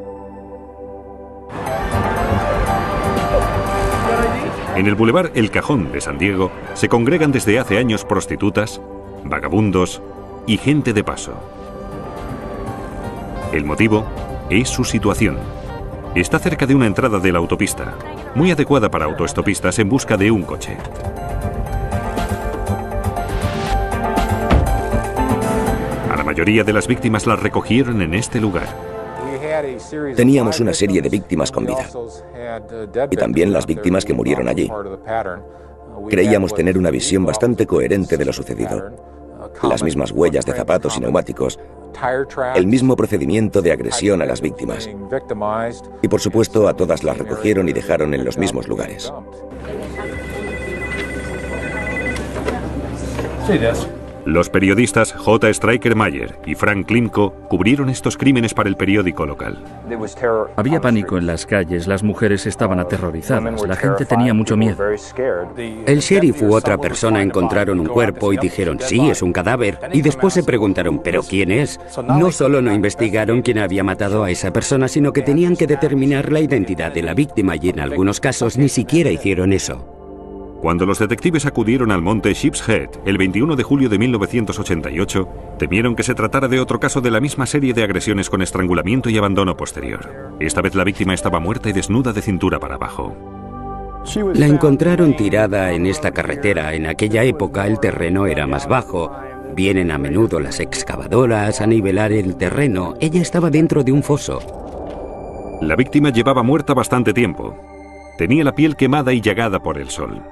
En el bulevar El Cajón de San Diego se congregan desde hace años prostitutas, vagabundos y gente de paso. El motivo es su situación. Está cerca de una entrada de la autopista, muy adecuada para autoestopistas en busca de un coche. A la mayoría de las víctimas las recogieron en este lugar. Teníamos una serie de víctimas con vida y también las víctimas que murieron allí. Creíamos tener una visión bastante coherente de lo sucedido. Las mismas huellas de zapatos y neumáticos, el mismo procedimiento de agresión a las víctimas. Y por supuesto a todas las recogieron y dejaron en los mismos lugares. Los periodistas J. Stryker Mayer y Frank Klimko cubrieron estos crímenes para el periódico local. Había pánico en las calles, las mujeres estaban aterrorizadas, la gente tenía mucho miedo. El sheriff u otra persona encontraron un cuerpo y dijeron, sí, es un cadáver. Y después se preguntaron, ¿pero quién es? No solo no investigaron quién había matado a esa persona, sino que tenían que determinar la identidad de la víctima y en algunos casos ni siquiera hicieron eso. Cuando los detectives acudieron al monte Sheep's Head el veintiuno de julio de mil novecientos ochenta y ocho, temieron que se tratara de otro caso de la misma serie de agresiones con estrangulamiento y abandono posterior. Esta vez la víctima estaba muerta y desnuda de cintura para abajo. La encontraron tirada en esta carretera. En aquella época el terreno era más bajo. Vienen a menudo las excavadoras a nivelar el terreno. Ella estaba dentro de un foso. La víctima llevaba muerta bastante tiempo. Tenía la piel quemada y llagada por el sol.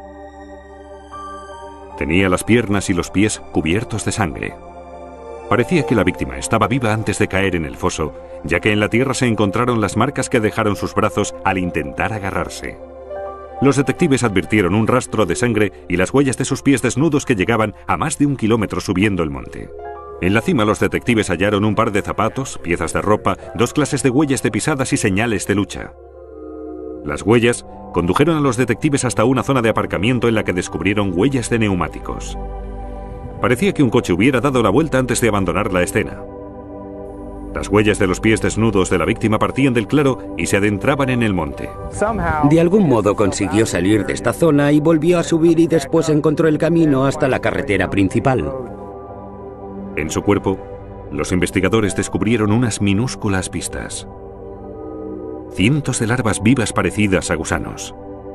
Tenía las piernas y los pies cubiertos de sangre. Parecía que la víctima estaba viva antes de caer en el foso, ya que en la tierra se encontraron las marcas que dejaron sus brazos al intentar agarrarse. Los detectives advirtieron un rastro de sangre y las huellas de sus pies desnudos que llegaban a más de un kilómetro subiendo el monte. En la cima los detectives hallaron un par de zapatos, piezas de ropa, dos clases de huellas de pisadas y señales de lucha. Las huellas condujeron a los detectives hasta una zona de aparcamiento en la que descubrieron huellas de neumáticos. Parecía que un coche hubiera dado la vuelta antes de abandonar la escena. Las huellas de los pies desnudos de la víctima partían del claro y se adentraban en el monte. De algún modo consiguió salir de esta zona y volvió a subir y después encontró el camino hasta la carretera principal. En su cuerpo, los investigadores descubrieron unas minúsculas pistas. Cientos de larvas vivas parecidas a gusanos.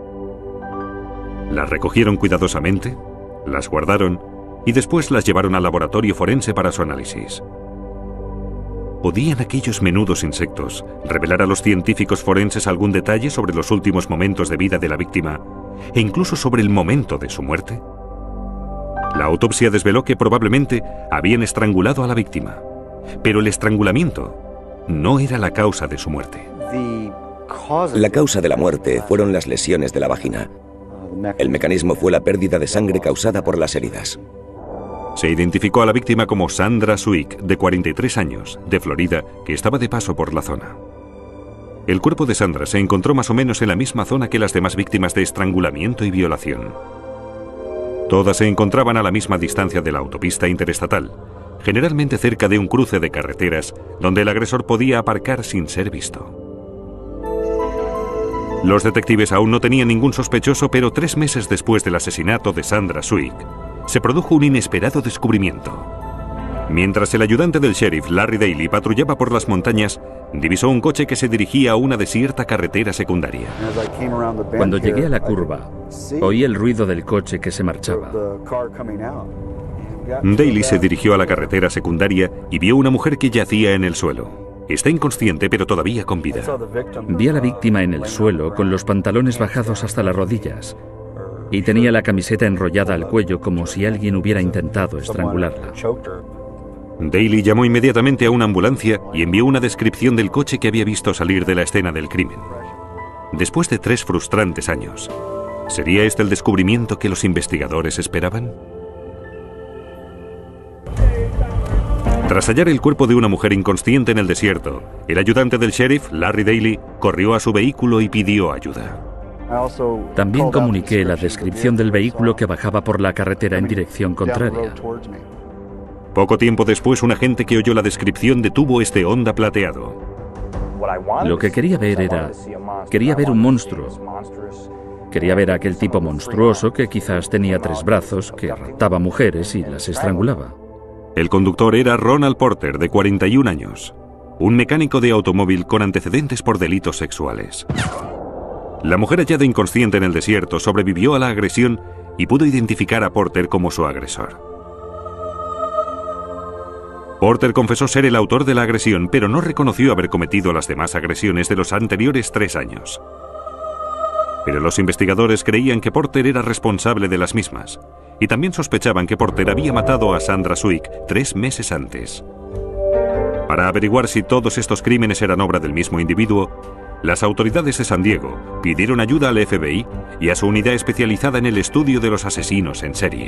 Las recogieron cuidadosamente, las guardaron y después las llevaron al laboratorio forense para su análisis. ¿Podían aquellos menudos insectos revelar a los científicos forenses algún detalle sobre los últimos momentos de vida de la víctima e incluso sobre el momento de su muerte? La autopsia desveló que probablemente habían estrangulado a la víctima, pero el estrangulamiento no era la causa de su muerte. La causa de la muerte fueron las lesiones de la vagina. El mecanismo fue la pérdida de sangre causada por las heridas. Se identificó a la víctima como Sandra Suick, de cuarenta y tres años, de Florida, que estaba de paso por la zona. El cuerpo de Sandra se encontró más o menos en la misma zona que las demás víctimas de estrangulamiento y violación. Todas se encontraban a la misma distancia de la autopista interestatal, generalmente cerca de un cruce de carreteras donde el agresor podía aparcar sin ser visto. Los detectives aún no tenían ningún sospechoso, pero tres meses después del asesinato de Sandra Suick, se produjo un inesperado descubrimiento. Mientras el ayudante del sheriff, Larry Daly, patrullaba por las montañas, divisó un coche que se dirigía a una desierta carretera secundaria. Cuando llegué a la curva, oí el ruido del coche que se marchaba. Daly se dirigió a la carretera secundaria y vio una mujer que yacía en el suelo. Está inconsciente, pero todavía con vida. Vi a la víctima en el suelo con los pantalones bajados hasta las rodillas y tenía la camiseta enrollada al cuello como si alguien hubiera intentado estrangularla. Daly llamó inmediatamente a una ambulancia y envió una descripción del coche que había visto salir de la escena del crimen. Después de tres frustrantes años, ¿sería este el descubrimiento que los investigadores esperaban? Tras hallar el cuerpo de una mujer inconsciente en el desierto, el ayudante del sheriff, Larry Daly, corrió a su vehículo y pidió ayuda. También comuniqué la descripción del vehículo que bajaba por la carretera en dirección contraria. Poco tiempo después, un agente que oyó la descripción detuvo este Honda plateado. Lo que quería ver era... Quería ver un monstruo. Quería ver a aquel tipo monstruoso que quizás tenía tres brazos, que raptaba mujeres y las estrangulaba. El conductor era Ronald Porter, de cuarenta y un años, un mecánico de automóvil con antecedentes por delitos sexuales. La mujer hallada inconsciente en el desierto sobrevivió a la agresión y pudo identificar a Porter como su agresor. Porter confesó ser el autor de la agresión, pero no reconoció haber cometido las demás agresiones de los anteriores tres años. Pero los investigadores creían que Porter era responsable de las mismas, y también sospechaban que Porter había matado a Sandra Swick tres meses antes. Para averiguar si todos estos crímenes eran obra del mismo individuo, las autoridades de San Diego pidieron ayuda al F B I y a su unidad especializada en el estudio de los asesinos en serie.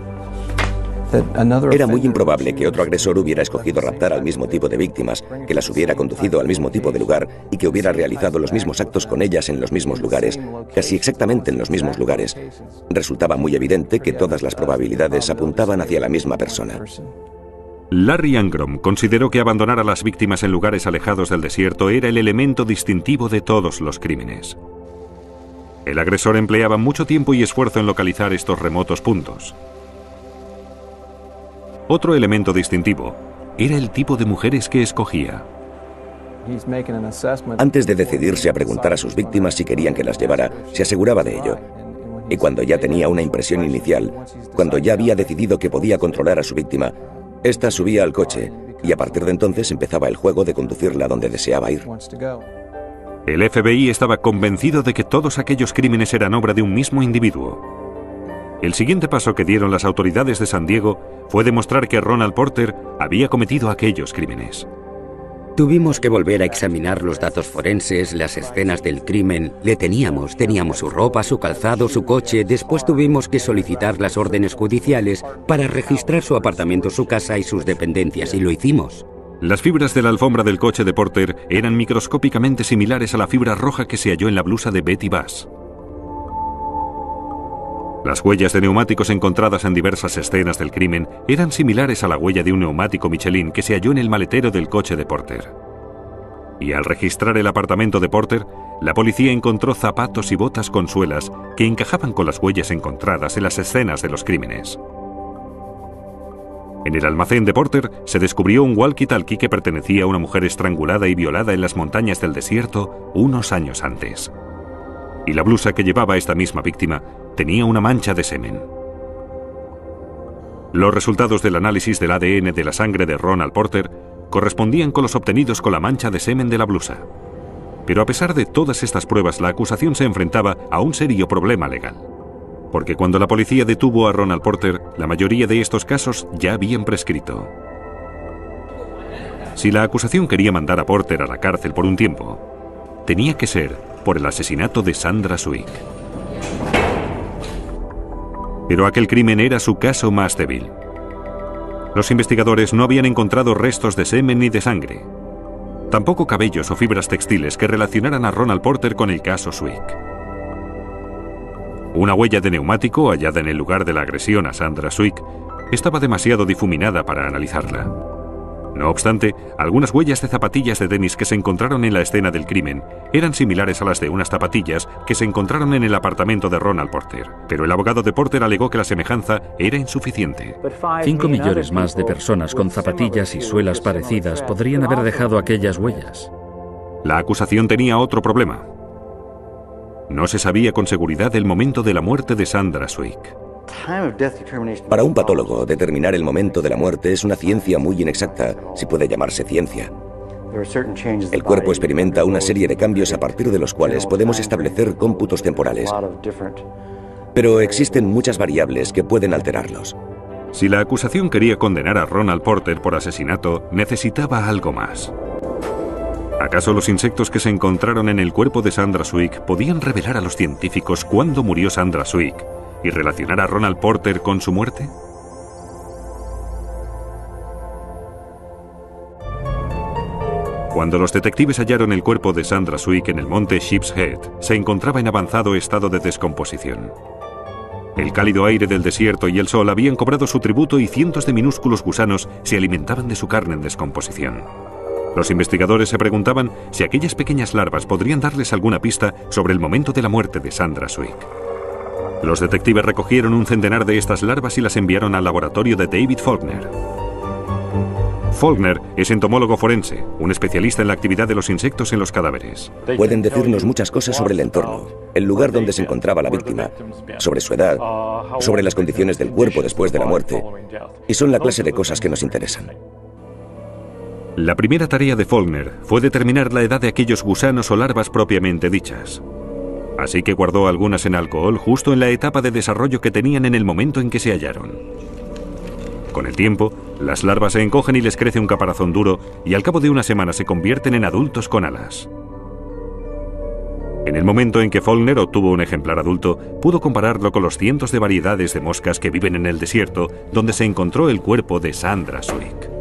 Era muy improbable que otro agresor hubiera escogido raptar al mismo tipo de víctimas, que las hubiera conducido al mismo tipo de lugar y que hubiera realizado los mismos actos con ellas en los mismos lugares, casi exactamente en los mismos lugares. Resultaba muy evidente que todas las probabilidades apuntaban hacia la misma persona. Larry Angrom consideró que abandonar a las víctimas en lugares alejados del desierto era el elemento distintivo de todos los crímenes. El agresor empleaba mucho tiempo y esfuerzo en localizar estos remotos puntos. Otro elemento distintivo era el tipo de mujeres que escogía. Antes de decidirse a preguntar a sus víctimas si querían que las llevara, se aseguraba de ello. Y cuando ya tenía una impresión inicial, cuando ya había decidido que podía controlar a su víctima, ésta subía al coche y a partir de entonces empezaba el juego de conducirla donde deseaba ir. El F B I estaba convencido de que todos aquellos crímenes eran obra de un mismo individuo. El siguiente paso que dieron las autoridades de San Diego fue demostrar que Ronald Porter había cometido aquellos crímenes. Tuvimos que volver a examinar los datos forenses, las escenas del crimen. Le teníamos, teníamos su ropa, su calzado, su coche. Después tuvimos que solicitar las órdenes judiciales para registrar su apartamento, su casa y sus dependencias, y lo hicimos. Las fibras de la alfombra del coche de Porter eran microscópicamente similares a la fibra roja que se halló en la blusa de Betty Bass. Las huellas de neumáticos encontradas en diversas escenas del crimen eran similares a la huella de un neumático Michelin que se halló en el maletero del coche de Porter. Y al registrar el apartamento de Porter, la policía encontró zapatos y botas con suelas que encajaban con las huellas encontradas en las escenas de los crímenes. En el almacén de Porter se descubrió un walkie-talkie que pertenecía a una mujer estrangulada y violada en las montañas del desierto unos años antes. Y la blusa que llevaba esta misma víctima tenía una mancha de semen. Los resultados del análisis del A D N de la sangre de Ronald Porter correspondían con los obtenidos con la mancha de semen de la blusa. Pero a pesar de todas estas pruebas, la acusación se enfrentaba a un serio problema legal. Porque cuando la policía detuvo a Ronald Porter, la mayoría de estos casos ya habían prescrito. Si la acusación quería mandar a Porter a la cárcel por un tiempo, tenía que ser por el asesinato de Sandra Swick. Pero aquel crimen era su caso más débil. Los investigadores no habían encontrado restos de semen ni de sangre. Tampoco cabellos o fibras textiles que relacionaran a Ronald Porter con el caso Swick. Una huella de neumático hallada en el lugar de la agresión a Sandra Swick estaba demasiado difuminada para analizarla. No obstante, algunas huellas de zapatillas de tenis que se encontraron en la escena del crimen eran similares a las de unas zapatillas que se encontraron en el apartamento de Ronald Porter, pero el abogado de Porter alegó que la semejanza era insuficiente. Cinco millones más de personas con zapatillas y suelas parecidas podrían haber dejado aquellas huellas. La acusación tenía otro problema. No se sabía con seguridad el momento de la muerte de Sandra Swick. Para un patólogo, determinar el momento de la muerte es una ciencia muy inexacta, si puede llamarse ciencia. El cuerpo experimenta una serie de cambios a partir de los cuales podemos establecer cómputos temporales. Pero existen muchas variables que pueden alterarlos. Si la acusación quería condenar a Ronald Porter por asesinato, necesitaba algo más. ¿Acaso los insectos que se encontraron en el cuerpo de Sandra Swick podían revelar a los científicos cuándo murió Sandra Swick y relacionar a Ronald Porter con su muerte? Cuando los detectives hallaron el cuerpo de Sandra Swick en el monte Sheep's Head, se encontraba en avanzado estado de descomposición. El cálido aire del desierto y el sol habían cobrado su tributo y cientos de minúsculos gusanos se alimentaban de su carne en descomposición. Los investigadores se preguntaban si aquellas pequeñas larvas podrían darles alguna pista sobre el momento de la muerte de Sandra Swick. Los detectives recogieron un centenar de estas larvas y las enviaron al laboratorio de David Faulkner. Faulkner es entomólogo forense, un especialista en la actividad de los insectos en los cadáveres. Pueden decirnos muchas cosas sobre el entorno, el lugar donde se encontraba la víctima, sobre su edad, sobre las condiciones del cuerpo después de la muerte, y son la clase de cosas que nos interesan. La primera tarea de Faulkner fue determinar la edad de aquellos gusanos o larvas propiamente dichas. Así que guardó algunas en alcohol justo en la etapa de desarrollo que tenían en el momento en que se hallaron. Con el tiempo, las larvas se encogen y les crece un caparazón duro y al cabo de una semana se convierten en adultos con alas. En el momento en que Faulkner obtuvo un ejemplar adulto, pudo compararlo con los cientos de variedades de moscas que viven en el desierto, donde se encontró el cuerpo de Sandra Swick.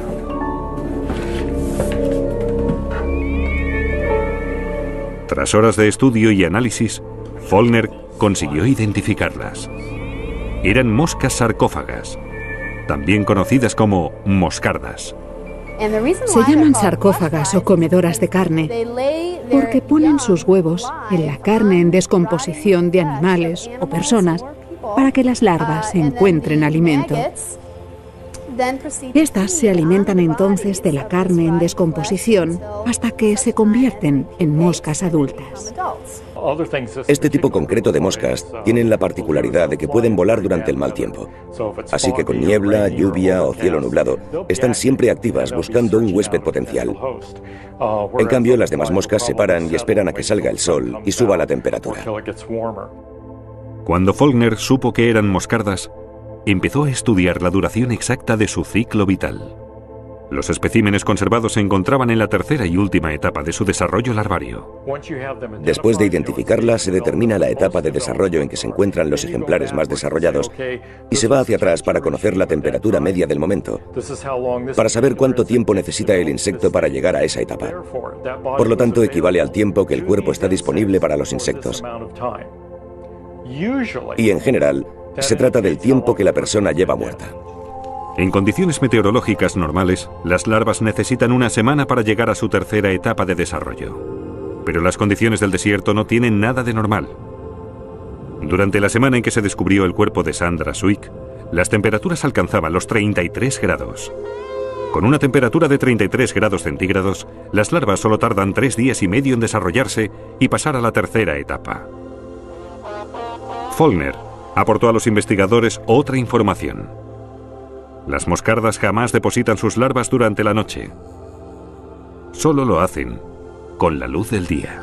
Tras horas de estudio y análisis, Faulkner consiguió identificarlas. Eran moscas sarcófagas, también conocidas como moscardas. Se llaman sarcófagas o comedoras de carne porque ponen sus huevos en la carne en descomposición de animales o personas para que las larvas encuentren alimento. Estas se alimentan entonces de la carne en descomposición hasta que se convierten en moscas adultas. Este tipo concreto de moscas tienen la particularidad de que pueden volar durante el mal tiempo. Así que con niebla, lluvia o cielo nublado, están siempre activas buscando un huésped potencial. En cambio, las demás moscas se paran y esperan a que salga el sol y suba la temperatura. Cuando Faulkner supo que eran moscardas, empezó a estudiar la duración exacta de su ciclo vital. Los especímenes conservados se encontraban en la tercera y última etapa de su desarrollo larvario. Después de identificarla, se determina la etapa de desarrollo en que se encuentran los ejemplares más desarrollados y se va hacia atrás para conocer la temperatura media del momento, para saber cuánto tiempo necesita el insecto para llegar a esa etapa. Por lo tanto, equivale al tiempo que el cuerpo está disponible para los insectos. Y en general, se trata del tiempo que la persona lleva muerta. En condiciones meteorológicas normales, las larvas necesitan una semana para llegar a su tercera etapa de desarrollo. Pero las condiciones del desierto no tienen nada de normal. Durante la semana en que se descubrió el cuerpo de Sandra Swick, las temperaturas alcanzaban los treinta y tres grados. Con una temperatura de treinta y tres grados centígrados, las larvas solo tardan tres días y medio en desarrollarse y pasar a la tercera etapa. Faulkner aportó a los investigadores otra información. Las moscardas jamás depositan sus larvas durante la noche. Solo lo hacen con la luz del día.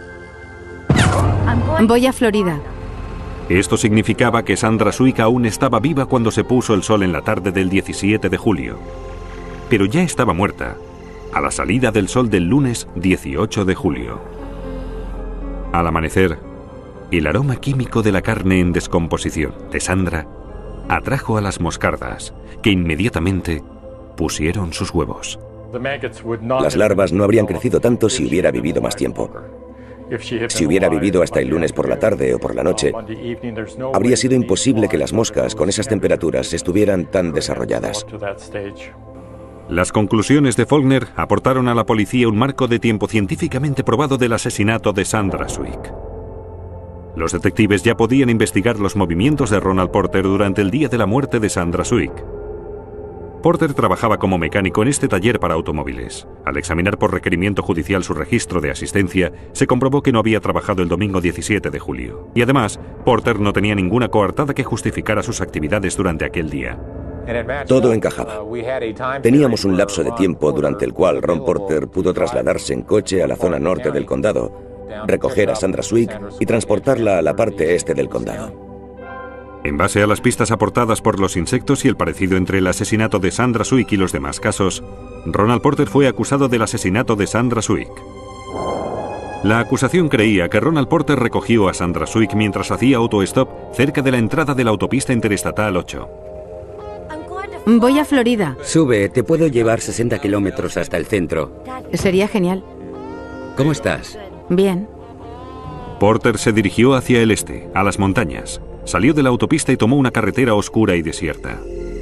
Voy a Florida. Esto significaba que Sandra Swick aún estaba viva cuando se puso el sol en la tarde del diecisiete de julio. Pero ya estaba muerta, a la salida del sol del lunes dieciocho de julio. Al amanecer, el aroma químico de la carne en descomposición de Sandra atrajo a las moscardas, que inmediatamente pusieron sus huevos. Las larvas no habrían crecido tanto si hubiera vivido más tiempo. Si hubiera vivido hasta el lunes por la tarde o por la noche, habría sido imposible que las moscas con esas temperaturas estuvieran tan desarrolladas. Las conclusiones de Faulkner aportaron a la policía un marco de tiempo científicamente probado del asesinato de Sandra Swick. Los detectives ya podían investigar los movimientos de Ronald Porter durante el día de la muerte de Sandra Swick. Porter trabajaba como mecánico en este taller para automóviles. Al examinar por requerimiento judicial su registro de asistencia, se comprobó que no había trabajado el domingo diecisiete de julio. Y además, Porter no tenía ninguna coartada que justificara sus actividades durante aquel día. Todo encajaba. Teníamos un lapso de tiempo durante el cual Ron Porter pudo trasladarse en coche a la zona norte del condado, recoger a Sandra Swick y transportarla a la parte este del condado. En base a las pistas aportadas por los insectos y el parecido entre el asesinato de Sandra Swick y los demás casos, Ronald Porter fue acusado del asesinato de Sandra Swick. La acusación creía que Ronald Porter recogió a Sandra Swick mientras hacía autostop cerca de la entrada de la autopista interestatal ocho. Voy a Florida. Sube, te puedo llevar sesenta kilómetros hasta el centro. Sería genial. ¿Cómo estás? Bien. Porter se dirigió hacia el este, a las montañas. Salió de la autopista y tomó una carretera oscura y desierta.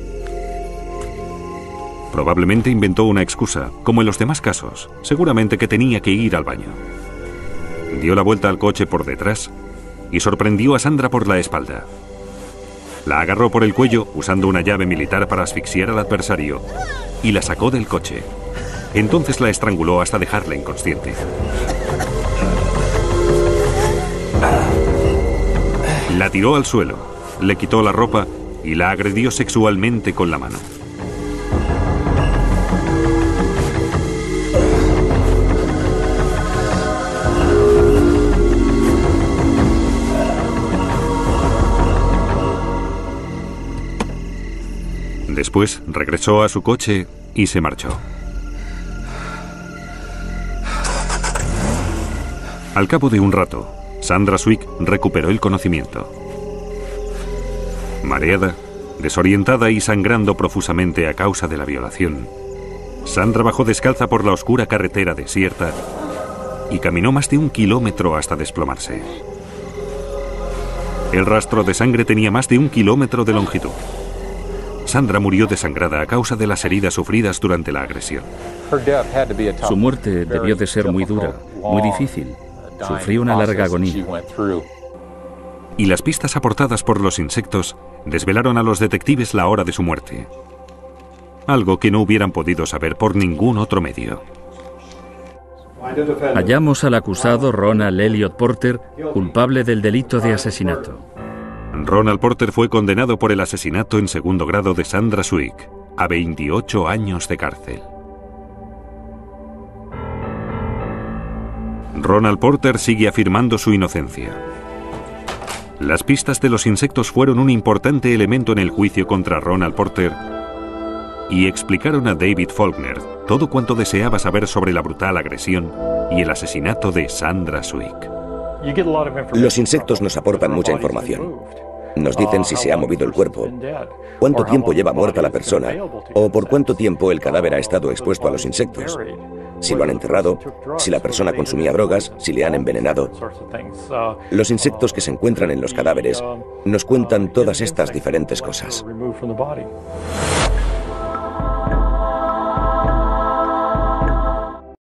Probablemente inventó una excusa, como en los demás casos. Seguramente que tenía que ir al baño. Dio la vuelta al coche por detrás y sorprendió a Sandra por la espalda. La agarró por el cuello usando una llave militar para asfixiar al adversario y la sacó del coche. Entonces la estranguló hasta dejarla inconsciente. La tiró al suelo, le quitó la ropa y la agredió sexualmente con la mano. Después regresó a su coche y se marchó. Al cabo de un rato, Sandra Swick recuperó el conocimiento. Mareada, desorientada y sangrando profusamente a causa de la violación, Sandra bajó descalza por la oscura carretera desierta y caminó más de un kilómetro hasta desplomarse. El rastro de sangre tenía más de un kilómetro de longitud. Sandra murió desangrada a causa de las heridas sufridas durante la agresión. Su muerte debió de ser muy dura, muy difícil. Sufrió una larga agonía. Y las pistas aportadas por los insectos desvelaron a los detectives la hora de su muerte. Algo que no hubieran podido saber por ningún otro medio. Hallamos al acusado Ronald Elliot Porter culpable del delito de asesinato. Ronald Porter fue condenado por el asesinato en segundo grado de Sandra Swick a veintiocho años de cárcel. Ronald Porter sigue afirmando su inocencia. Las pistas de los insectos fueron un importante elemento en el juicio contra Ronald Porter y explicaron a David Faulkner todo cuanto deseaba saber sobre la brutal agresión y el asesinato de Sandra Swick. Los insectos nos aportan mucha información. Nos dicen si se ha movido el cuerpo, cuánto tiempo lleva muerta la persona o por cuánto tiempo el cadáver ha estado expuesto a los insectos. Si lo han enterrado, si la persona consumía drogas, si le han envenenado. Los insectos que se encuentran en los cadáveres nos cuentan todas estas diferentes cosas.